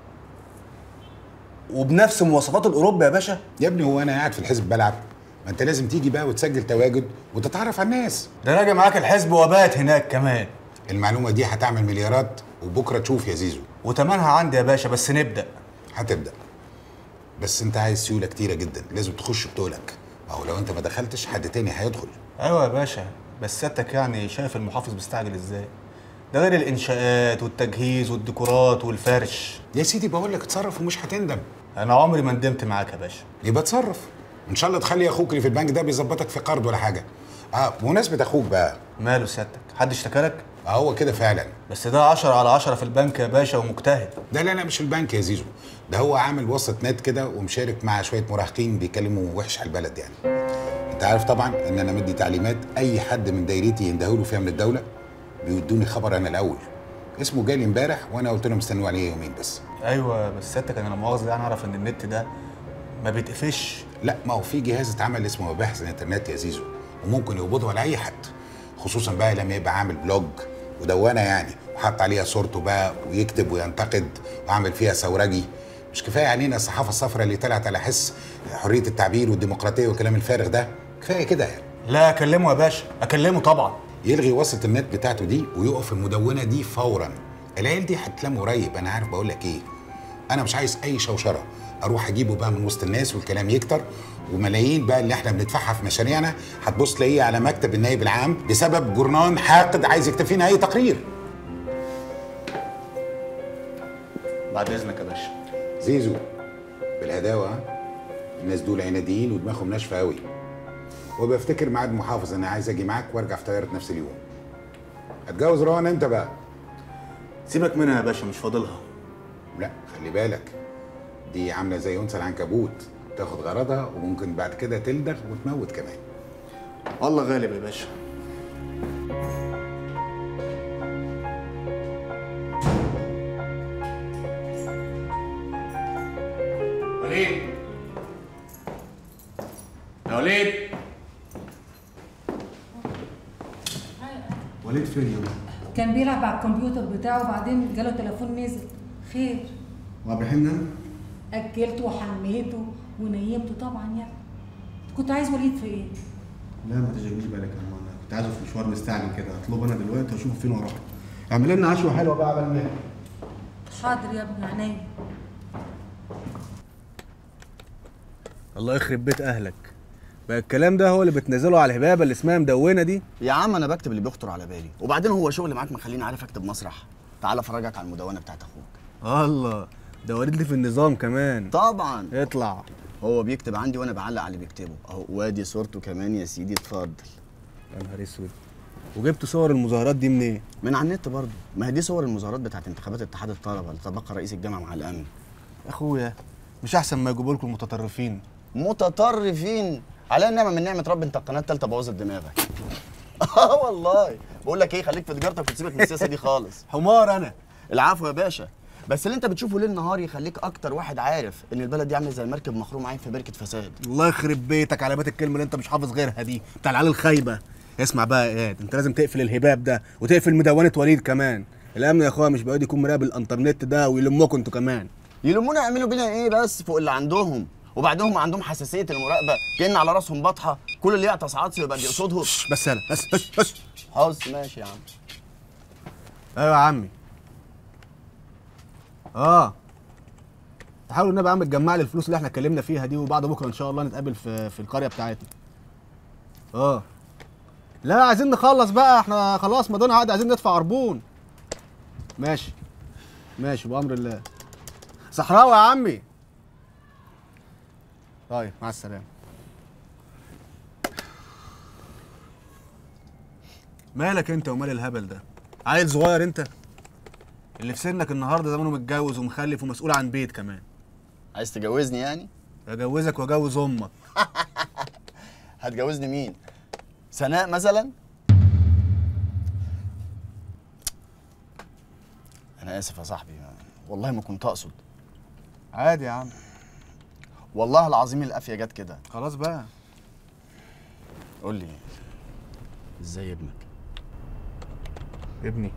Speaker 12: وبنفس مواصفات الاوروبا يا باشا؟
Speaker 22: يا ابني هو انا قاعد في الحزب بلعب؟ ما انت لازم تيجي بقى وتسجل تواجد وتتعرف على الناس.
Speaker 12: ده راجع معاك الحزب وبات هناك كمان.
Speaker 22: المعلومه دي هتعمل مليارات وبكره تشوف يا زيزو.
Speaker 12: وتمنها عندي يا باشا، بس نبدا.
Speaker 22: هتبدا، بس انت عايز سيوله كتيره جدا، لازم تخش بطولك، او لو انت ما دخلتش حد تاني هيدخل.
Speaker 12: ايوه يا باشا، بس سيادتك يعني شايف المحافظ بيستعجل ازاي؟ ده غير الانشاءات والتجهيز والديكورات والفرش.
Speaker 22: يا سيدي بقول لك اتصرف ومش هتندم.
Speaker 12: انا عمري ما ندمت معاك يا باشا.
Speaker 22: يبقى اتصرف ان شاء الله، تخلي اخوك اللي في البنك ده بيظبطك في قرض ولا حاجه. اه بمناسبه اخوك بقى،
Speaker 12: ماله سيادتك؟ حد اشتكى لك؟
Speaker 22: اه هو كده فعلا،
Speaker 12: بس ده عشرة على عشرة في البنك يا باشا ومجتهد.
Speaker 22: ده لا لا مش البنك يا زيزو، ده هو عامل وسط نت كده ومشارك مع شويه مراهقين بيكلموا وحش على البلد يعني. انت عارف طبعا ان انا مدي تعليمات اي حد من دايرتي يندهوله فيها من الدوله بيودوني خبر انا الاول. اسمه جالي امبارح وانا قلت لهم استنوا عليه يومين بس.
Speaker 12: ايوه بس سيادتك انا لا مؤاخذه يعني اعرف ان النت ده ما بيتقفش.
Speaker 22: لا ما هو في جهاز اتعمل اسمه مباحث الانترنت يا زيزو، وممكن يقبضوا على اي حد، خصوصا بقى لما يبقى عامل بلوج ودونه يعني وحط عليها صورته بقى ويكتب وينتقد وعامل فيها ثورجي. مش كفايه علينا الصحافه الصفراء اللي طلعت على حس حريه التعبير والديمقراطيه والكلام الفارغ ده؟ كفايه كده يعني.
Speaker 12: لا اكلمه يا باشا، اكلمه طبعا.
Speaker 22: يلغي وصلة النت بتاعته دي ويقف المدونه دي فورا. العيال دي هتلم قريب، انا عارف بقول لك ايه. انا مش عايز اي شوشره، اروح اجيبه بقى من وسط الناس والكلام يكتر، وملايين بقى اللي احنا بندفعها في مشاريعنا هتبص تلاقيه على مكتب النائب العام بسبب جرنان حاقد عايز يكتب فينا اي تقرير.
Speaker 12: بعد اذنك يا باشا.
Speaker 22: زيزو بالهداوه، ها؟ الناس دول عناديين ودماغهم ناشفه قوي. وبفتكر ميعاد محافظ انا عايز اجي معاك وارجع في طياره نفس اليوم. هتجوز روان انت بقى؟
Speaker 12: سيبك منها يا باشا، مش فاضلها.
Speaker 22: لا خلي بالك، دي عامله زي انثى العنكبوت، تاخد غرضها وممكن بعد كده تلدغ وتموت كمان.
Speaker 12: والله غالب يا باشا.
Speaker 18: وليد يا وليد.
Speaker 12: وليد فين يا وليد؟
Speaker 2: كان بيلعب على الكمبيوتر بتاعه وبعدين جاله تليفون نزل. خير؟
Speaker 12: وعبد الرحيم نام؟
Speaker 2: اكلته وحميته ونيمته طبعا يعني. كنت عايز وليد في ايه؟
Speaker 12: لا ما تشغليش بالك يا عم، انا كنت عايزه في مشوار مستعجل كده، هطلبه انا دلوقتي واشوفه فين واروح. اعمل لنا عشوه حلوه بقى قبل ما.
Speaker 2: حاضر يا ابني عينيا.
Speaker 12: الله يخرب بيت اهلك، بقى الكلام ده هو اللي بتنزله على الهبابه اللي اسمها مدونه دي؟
Speaker 13: يا عم انا بكتب اللي بيخطر على بالي، وبعدين هو شغل معاك مخليني عارف اكتب مسرح. تعال افرجك على المدونه بتاعت اخوك.
Speaker 12: الله، ده وريد لي في النظام كمان.
Speaker 13: طبعا
Speaker 12: اطلع.
Speaker 13: هو بيكتب عندي وانا بعلق على اللي بيكتبه اهو، وادي صورته كمان يا سيدي، اتفضل.
Speaker 12: يا نهار اسود، وجبت صور المظاهرات دي منين؟
Speaker 13: من على النت برضه، ما هي دي صور المظاهرات بتاعت انتخابات اتحاد الطلبه اللي تبقى رئيس الجامعه مع الامن.
Speaker 12: يا اخويا مش احسن ما يجيبوا لكم المتطرفين؟
Speaker 13: متطرفين على النعمه من نعمه رب، انت القناه الثالثه بوظت دماغك. اه والله بقول لك ايه، خليك في تجارتك وتسيبك من السياسه دي خالص.
Speaker 12: حمار انا.
Speaker 13: العفو يا باشا، بس اللي انت بتشوفه ليل نهار يخليك اكتر واحد عارف ان البلد دي عامله زي مركب مخروم عين في بركه فساد.
Speaker 12: الله يخرب بيتك على بيت الكلمه اللي انت مش حافظ غيرها دي، بتاع العيال الخايبه. اسمع بقى يا اياد، انت لازم تقفل الهباب ده وتقفل مدونه وليد كمان. الامن يا اخويا مش بيقعد يكون مراقب الانترنت ده ويلموكوا انتوا كمان.
Speaker 13: يلمونا يعملوا بينا ايه بس فوق اللي عندهم، وبعدهم عندهم حساسيه المراقبه كأن على راسهم بطحه، كل اللي يعطس عطس يبقى بيقصدهم.
Speaker 12: بس انا بس بس بس
Speaker 13: حظ ماشي يا عم.
Speaker 12: ايوه يا عمي. اه تحاول النبي يا عم تجمع لي الفلوس اللي احنا اتكلمنا فيها دي، وبعد بكره ان شاء الله نتقابل في في القريه بتاعتنا. اه لا عايزين نخلص بقى، احنا خلاص مضينا عقد، عايزين ندفع عربون. ماشي ماشي بأمر الله. صحراوي يا عمي. طيب مع السلامة. مالك انت ومال الهبل ده؟ عيل صغير انت؟ اللي في سنك النهارده زمانه متجوز ومخلف ومسؤول عن بيت كمان.
Speaker 13: عايز تجوزني يعني؟
Speaker 12: اجوزك واجوز امك.
Speaker 13: هتجوزني مين؟ سناء مثلا؟ انا اسف يا صاحبي، والله ما كنت اقصد.
Speaker 12: عادي يا عم.
Speaker 13: والله العظيم القافيه جت كده.
Speaker 12: خلاص بقى.
Speaker 13: قول لي ازاي ابنك؟
Speaker 12: ابني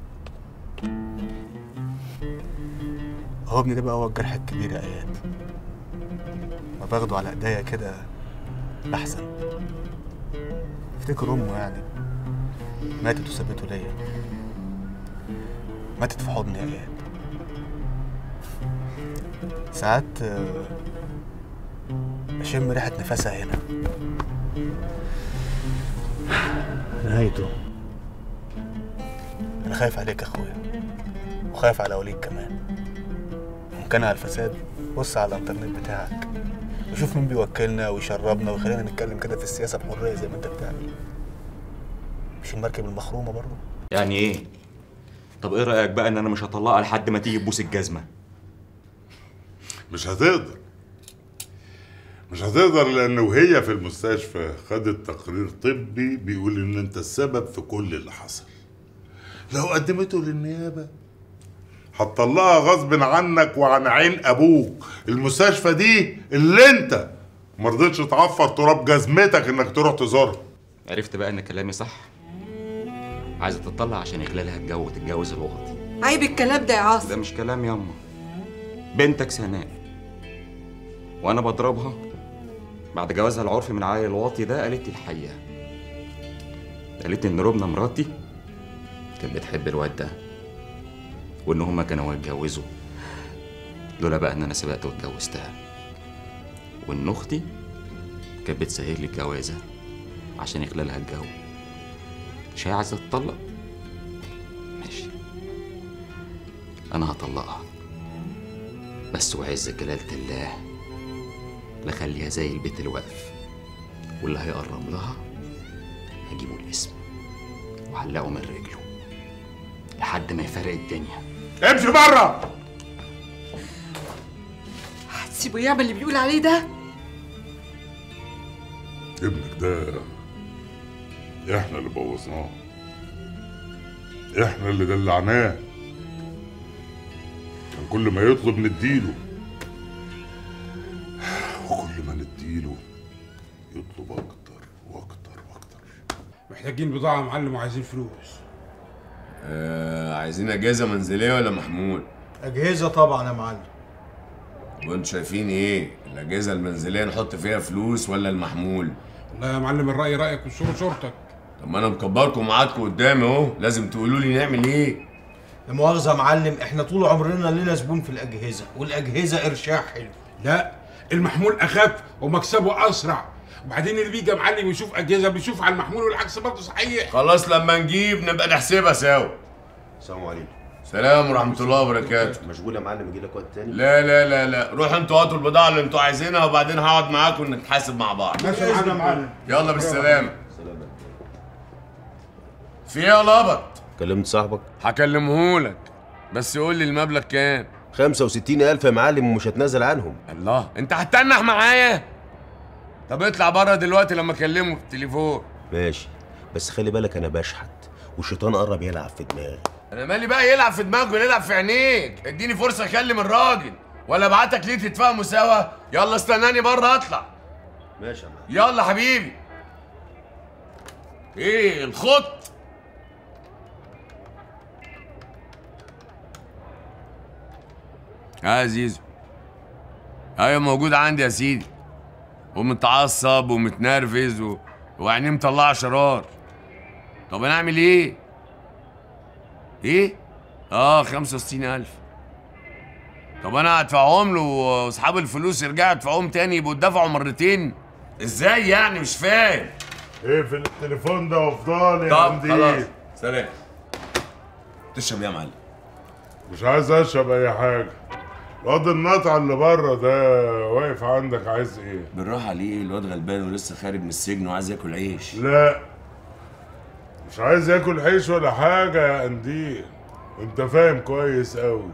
Speaker 12: هو ابني ده بقى هو الجرح الكبير يا اياد. ما باخده على ايديا كده بحزن، افتكر امه يعني ماتت وسابته ليا، ماتت في حضني يا اياد. ساعات آه، بشم ريحة نفسها هنا. نهايته. أنا خايف عليك يا أخويا، وخايف على وليد كمان. وكان على الفساد بص على الإنترنت بتاعك وشوف مين بيوكلنا ويشربنا ويخلينا نتكلم كده في السياسة بحرية زي ما أنت بتعمل. مش المركب المخرومة برضه؟
Speaker 19: يعني ايه؟ طب ايه رايك بقى ان انا مش هطلقها لحد ما تيجي تبوس الجزمه؟
Speaker 7: مش هتقدر مش هتقدر لان وهي في المستشفى خدت تقرير طبي بيقول ان انت السبب في كل اللي حصل. لو قدمته للنيابه هتطلقها غصب عنك وعن عين ابوك. المستشفى دي اللي انت مرضتش تعفر تراب جزمتك انك تروح تزورها.
Speaker 19: عرفت بقى ان كلامي صح؟ عايزه تطلع عشان يخلالها الجو وتتجوز الوقت.
Speaker 6: عيب الكلام ده يا عاصم.
Speaker 19: ده مش كلام ياما، بنتك سناء وانا بضربها بعد جوازها العرفي من عيل الواطي ده قالت لي الحقيقه. قالت لي ان ربنا مراتي كانت بتحب الواد ده وان هما كانوا هيتجوزوا، لولا بقى ان انا سبقت واتجوزتها، وان اختي كانت بتسهل لي الجوازه عشان يخلالها الجو. مش هي عايزه تطلق؟ ماشي، انا هطلقها، بس وعز جلالة الله لخليها زي البيت الواقف، واللي هيقرب لها هجيبه الاسم وعلقه من رجله لحد ما يفرق الدنيا.
Speaker 7: امشي بره.
Speaker 6: هتسيبه يعمل اللي بيقول عليه ده؟
Speaker 7: ابنك ده احنا اللي بوظناه، احنا اللي دلعناه. كان كل ما يطلب نديله، وكل ما نديله يطلب اكتر واكتر واكتر.
Speaker 5: محتاجين بضاعة يا معلم وعايزين فلوس.
Speaker 20: آه عايزين اجهزه منزليه ولا محمول؟
Speaker 1: اجهزه طبعا يا معلم.
Speaker 20: وانتوا شايفين ايه؟ الاجهزه المنزليه نحط فيها فلوس ولا المحمول؟
Speaker 5: لا يا معلم الرأي رأيك والصورة صورتك.
Speaker 20: طب ما انا مكبركم وقعدكم قدامي اهو، لازم تقولوا لي نعمل ايه؟
Speaker 1: لا مؤاخذه يا معلم، احنا طول عمرنا لنا زبون في الاجهزه، والاجهزه قرشها حلو.
Speaker 5: لا المحمول اخف ومكسبه اسرع، وبعدين اللي بيجي يا معلم يشوف اجهزه بيشوف على المحمول والعكس برضه صحيح.
Speaker 20: خلاص لما نجيب نبقى نحسبها سوا.
Speaker 11: السلام عليكم.
Speaker 20: سلام ورحمه الله وبركاته.
Speaker 11: مشغول يا معلم، اجي لك وقت تاني؟
Speaker 20: لا لا لا لا، روحوا انتوا هاتوا البضاعه اللي انتوا عايزينها وبعدين هقعد معاكم نتحاسب مع بعض.
Speaker 5: ماشي يا معلم.
Speaker 20: يلا بالسلامه. في ايه يا لبط؟
Speaker 11: كلمت صاحبك؟
Speaker 20: هكلمهولك، بس قول لي المبلغ كام؟
Speaker 11: خمسة وستين ألف يا معلم ومش هتنازل عنهم.
Speaker 20: الله، انت هتتنح معايا؟ طب اطلع بره دلوقتي لما اكلمه في التليفون.
Speaker 11: ماشي، بس خلي بالك انا بشحت والشيطان قرب يلعب في دماغي.
Speaker 20: انا مالي بقى يلعب في دماغك ولا يلعب في عينيك؟ اديني فرصه اكلم الراجل ولا ابعتك ليه تتفاهموا سوا؟ يلا استناني بره اطلع.
Speaker 11: ماشي يا معلم.
Speaker 20: يلا حبيبي. ايه الخط؟ اه يا زيزو. ايوه موجود عندي يا سيدي، ومتعصب ومتنرفز و... وعينيه مطلعه شرار. طب انا اعمل ايه؟ ايه؟ اه خمسة وستين ألف. طب انا هدفعهم له واصحاب الفلوس يرجعوا يدفعوهم تاني يبقوا اتدفعوا مرتين؟ ازاي يعني؟ مش فاهم.
Speaker 7: اقفل التليفون ده وافضل يا
Speaker 20: طب
Speaker 7: قنديل.
Speaker 20: خلاص سلام. تشرب ايه يا معلم؟
Speaker 7: مش عايز اشرب اي حاجه. الواد النطع اللي بره ده واقف عندك عايز ايه؟
Speaker 20: بالراحه عليه، الواد غلبان ولسه خارج من السجن وعايز ياكل عيش.
Speaker 7: لا مش عايز ياكل عيش ولا حاجه يا قنديل، انت فاهم كويس قوي.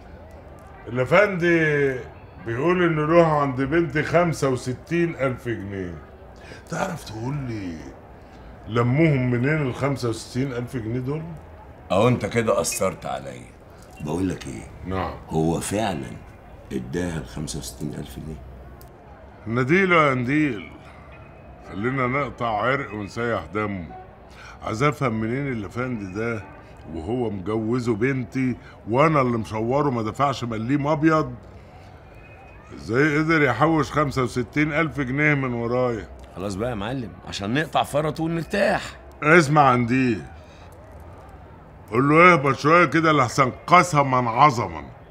Speaker 7: الافندي بيقول انه له عند بنتي خمسة وستين الف جنيه. تعرف تقول لي لموهم منين ال خمسة وستين الف جنيه دول؟
Speaker 20: اهو انت كده قصرت عليا. بقول لك ايه؟
Speaker 7: نعم.
Speaker 20: هو فعلا اداها ال خمسة وستين ألف جنيه؟
Speaker 7: نديله يا قنديل، خلينا نقطع عرق ونسيح دمه. عايز افهم منين الافندي ده وهو مجوزه بنتي وانا اللي مشوره ما دفعش مليم ابيض، ازاي قدر يحوش خمسة وستين ألف جنيه من ورايا؟
Speaker 20: خلاص بقى يا معلم عشان نقطع فرط ونرتاح.
Speaker 7: اسمع قنديل، قول له اهبط شويه كده لحسن قسما عظما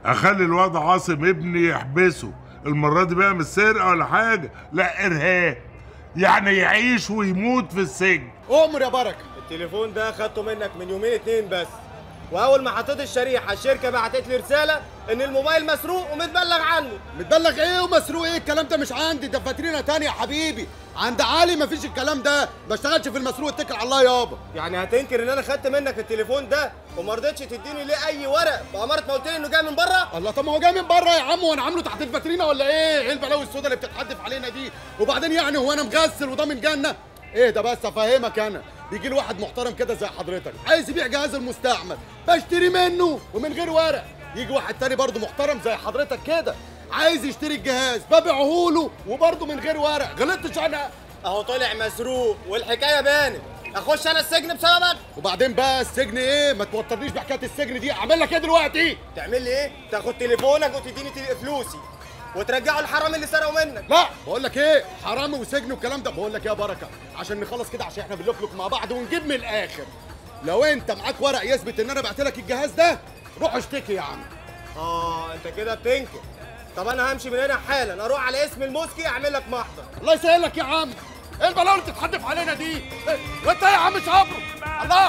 Speaker 7: اخلي الواد عاصم ابني يحبسه. المره دي بقى مش سرقه ولا حاجه، لا ارهاب، يعني يعيش ويموت في السجن.
Speaker 14: أؤمر يا بركه. التليفون ده خدته منك من يومين اتنين بس، واول ما حطيت الشريحه الشركه بعتت لي رساله ان الموبايل مسروق ومتبلغ عنه.
Speaker 9: متبلغ ايه ومسروق ايه؟ الكلام ده مش عندي، ده فاترينا تانية يا حبيبي. عند علي مفيش الكلام ده، ما بشتغلش في المسروق، اتكل على الله يابا.
Speaker 14: يعني هتنكر ان انا خدت منك التليفون ده وما رضيتش تديني ليه اي ورق بأمارة ما قلت لي انه جاي من بره؟
Speaker 9: الله، طب ما هو جاي من بره يا عم، وانا عامله تحت الفاترينا ولا ايه؟ ايه البلاوي السودا اللي بتتحدف علينا دي؟ وبعدين يعني هو انا مغسل وضامن جنه؟ ايه ده بس افهمك انا، بيجي لي واحد محترم كده زي حضرتك عايز يبيع جهاز المستعمل، بشتري منه ومن غير ورق. يجي واحد تاني برضه محترم زي حضرتك كده عايز يشتري الجهاز، ببيعه له وبرضه من غير ورق. غلطتش انا؟
Speaker 14: اهو طلع مسروق والحكايه بانت. اخش انا السجن بسببك؟
Speaker 9: وبعدين بقى السجن ايه؟ ما توترنيش بحكايه السجن دي. اعمل لك ايه دلوقتي؟
Speaker 14: تعمل لي ايه؟ تاخد تليفونك وتديني فلوسي وترجعه الحرامي اللي سرقوا منك.
Speaker 9: لا بقول لك ايه، حرامي وسجن والكلام ده. بقول لك ايه يا بركه، عشان نخلص كده، عشان احنا بنلفلك مع بعض ونجيب من الاخر. لو انت معاك ورق يثبت ان انا بعت لك الجهاز ده، روح اشتكي يا عم.
Speaker 14: اه انت كده بتنكر. طب انا همشي من هنا حالا، اروح على اسم الموسكي اعمل لك محضر.
Speaker 9: الله يسهلك يا عم. ايه البلاوي اللي بتتحدف علينا دي؟ إيه؟ وانت يا عم شابرو الله.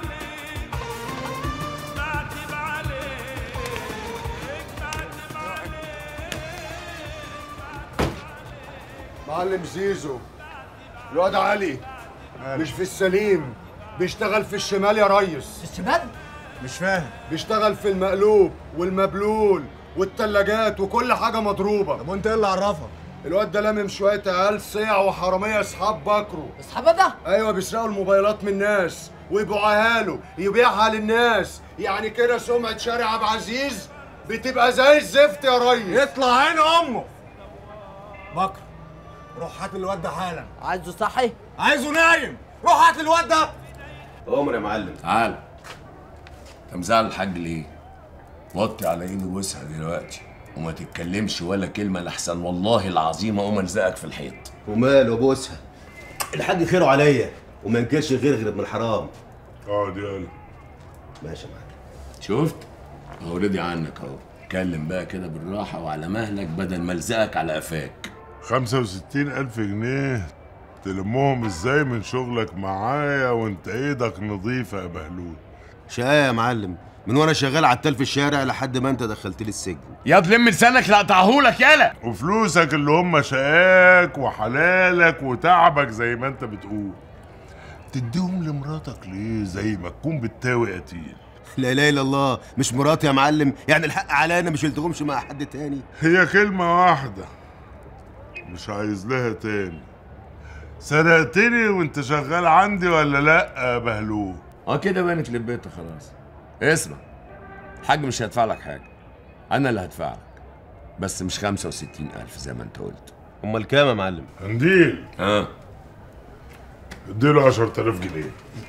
Speaker 9: معلم زيزو، الواد علي مش في السليم، بيشتغل في الشمال يا ريس.
Speaker 1: في الشمال؟
Speaker 9: مش فاهم. بيشتغل في المقلوب والمبلول والتلاجات وكل حاجه مضروبه. طب وانت ايه اللي عرفك؟ الواد ده لامم شويه عيال صيع وحراميه اصحاب بكره.
Speaker 1: اصحاب ده؟
Speaker 9: ايوه، بيسرقوا الموبايلات من الناس ويبيعوها له، يبيعها للناس. يعني كده سمعه شارع عبد العزيز بتبقى زي الزفت يا ريس.
Speaker 14: يطلع عين امه.
Speaker 9: بكر، روح هات الواد ده حالا.
Speaker 13: عايزه صحي؟
Speaker 9: عايزه نايم. روح هات الواد ده.
Speaker 11: عمر يا معلم.
Speaker 20: تعال. انت مزعل الحاج ليه؟ وطي على ايدي وسها دلوقتي وما تتكلمش ولا كلمه لحسن والله العظيم اقوم الزقك في الحيط.
Speaker 11: وماله بوسها؟ الحاج خيره عليا وما ينكرش غير غير ابن الحرام.
Speaker 7: اقعد يلا.
Speaker 11: ماشي يا معلم.
Speaker 20: شفت؟ اهو رضي عنك اهو. اتكلم بقى كده بالراحه وعلى مهلك بدل ما الزقك على قفاك.
Speaker 7: خمسة وستين ألف جنيه تلمهم ازاي من شغلك معايا وانت ايدك نظيفة يا بهلول؟
Speaker 11: شقاية يا معلم، من وانا شغال عتال في الشارع لحد ما انت دخلت لي السجن.
Speaker 20: يا تلم لسانك لا اقطعهولك يالا.
Speaker 7: وفلوسك اللي هم شقاك وحلالك وتعبك زي ما انت بتقول تديهم لمراتك ليه؟ زي ما تكون بتاوي قتيل.
Speaker 11: لا اله الا الله، مش مراتي يا معلم، يعني الحق علينا مش قلتهمش مع حد تاني.
Speaker 7: هي كلمة واحدة مش عايز لها تاني. سرقتني وانت شغال عندي ولا لا يا بهلول؟
Speaker 20: اه كده بانت لبيتها خلاص. اسمع، الحاج مش هيدفع لك حاجه، انا اللي هدفع لك، بس مش خمسة وستين ألف زي ما انت قلت.
Speaker 11: امال كام يا معلم؟
Speaker 7: قنديل.
Speaker 20: اه
Speaker 7: اديله عشرة آلاف جنيه.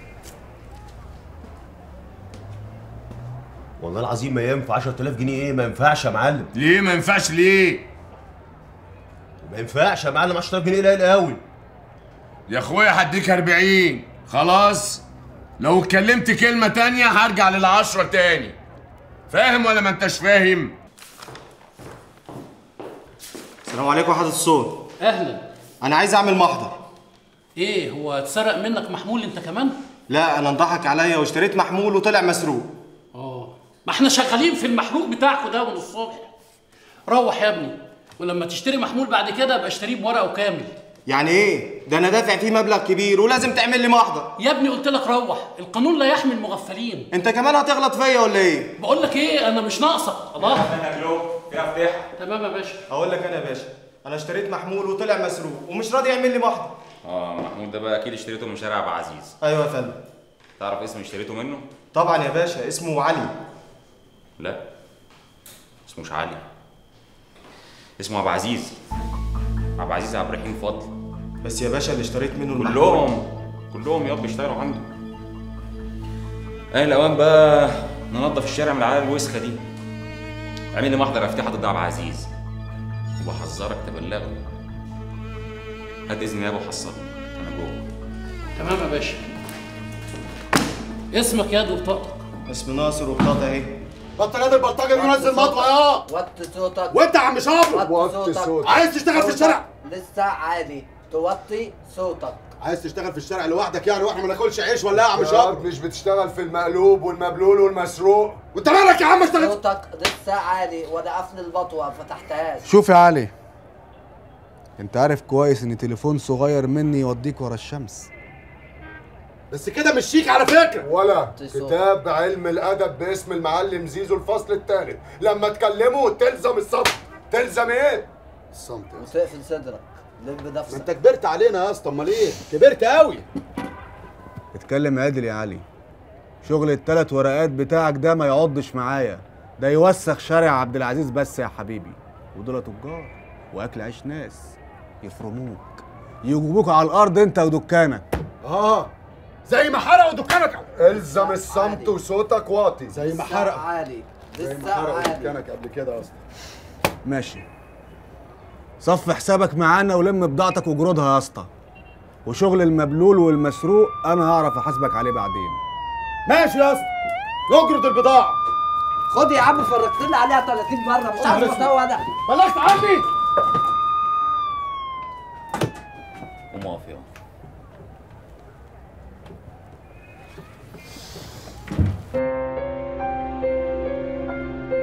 Speaker 11: والله العظيم ما ينفع. عشرة آلاف جنيه ايه؟ ما ينفعش يا معلم.
Speaker 20: ليه ما ينفعش ليه؟
Speaker 11: ما ينفعش يا معلم، عشرة آلاف جنيه قليل قوي.
Speaker 20: يا اخويا هديك أربعين خلاص، لو اتكلمت كلمة تانية هرجع للعشرة تاني. فاهم ولا ما انتش فاهم؟
Speaker 17: السلام عليكم يا حضرة الصوت.
Speaker 21: اهلا.
Speaker 17: انا عايز اعمل محضر.
Speaker 21: ايه هو اتسرق منك محمول انت كمان؟
Speaker 17: لا، انا انضحك عليا واشتريت محمول وطلع مسروق.
Speaker 21: اه ما احنا شغالين في المحروق بتاعكوا ده من الصبح. روح يا ابني، ولما تشتري محمول بعد كده ابقى اشتريه بورقه كامل.
Speaker 17: يعني ايه؟ ده انا دافع فيه مبلغ كبير ولازم تعمل لي محضر.
Speaker 21: يا ابني قلت لك روح، القانون لا يحمي المغفلين.
Speaker 17: انت كمان هتغلط فيا ولا ايه؟
Speaker 21: بقول لك ايه، انا مش ناقصك. الله
Speaker 17: فيها فتح.
Speaker 21: تمام يا باشا.
Speaker 17: اقول لك انا يا باشا، انا اشتريت محمول وطلع مسروق ومش راضي يعمل لي محضر.
Speaker 19: اه محمود ده بقى اكيد اشتريته من شارع ابو عزيز.
Speaker 17: ايوه يا فندم.
Speaker 19: تعرف اسم اشتريته منه؟
Speaker 17: طبعا يا باشا، اسمه علي.
Speaker 19: لا اسمه مش علي، اسمه ابو عزيز. ابو عزيز عبد الرحيم فضل.
Speaker 17: بس يا باشا اللي اشتريت منه
Speaker 19: كلهم كلهم ياب بيشتغلوا عنده. ايه الاوان بقى ننظف الشارع من العيال الوسخه دي. اعمل لي محضر افتحه ضد ابو عزيز وبحذرك تبلغه. هات اذن يا ابو حصلني انا جوه.
Speaker 21: تمام يا باشا. اسمك يا دي وبطاقتك؟
Speaker 17: اسم ناصر وبطاقتي اهي.
Speaker 9: بطل يد البلطجه دي ونزل مطوه يا
Speaker 13: وطي صوتك.
Speaker 9: وانت يا عم شابر
Speaker 13: وطي صوتك.
Speaker 9: عايز تشتغل في الشارع؟
Speaker 13: لسه عالي، توطي صوتك.
Speaker 9: عايز تشتغل في الشارع لوحدك يعني واحنا ما ناكلش عيش ولا ايه يا عم
Speaker 3: يا
Speaker 9: شابر؟
Speaker 3: مش بتشتغل في المقلوب والمبلول والمسروق؟
Speaker 9: وانت مالك يا عم اشتغل؟
Speaker 13: صوتك لسه عالي وده قفل البطوه ما فتحتهاش.
Speaker 12: شوف يا علي، انت عارف كويس ان تليفون صغير مني يوديك ورا الشمس.
Speaker 9: بس كده مش شيك على فكره.
Speaker 3: ولا كتاب علم الادب باسم المعلم زيزو الفصل الثالث، لما تكلمه تلزم الصمت. تلزم ايه؟ الصمت يا اسطى.
Speaker 13: وتقفل صدرك، لب نفسك.
Speaker 9: ما انت كبرت علينا يا اسطى، امال ايه؟ كبرت قوي.
Speaker 12: اتكلم عادل يا علي، شغل التلات ورقات بتاعك ده ما يعضش معايا، ده يوسخ شارع عبد العزيز بس يا حبيبي، ودول تجار واكل عيش ناس، يفرموك يجيبوك على الارض انت ودكانك.
Speaker 9: اه زي ما حرقوا دكانك.
Speaker 3: الزم الصمت وصوتك واطي.
Speaker 9: زي ما حرقوا
Speaker 13: عالي،
Speaker 3: زي ما حرقوا دكانك قبل كده يا اسطى.
Speaker 12: ماشي، صف حسابك معانا ولم بضاعتك وجرودها يا اسطى، وشغل المبلول والمسروق انا هعرف احاسبك عليه بعدين.
Speaker 9: ماشي يا اسطى، نجرد البضاعه.
Speaker 13: خد يا عم، فرجت لي عليها ثلاثين مره مش عارف استوى ده.
Speaker 9: بلغت عني.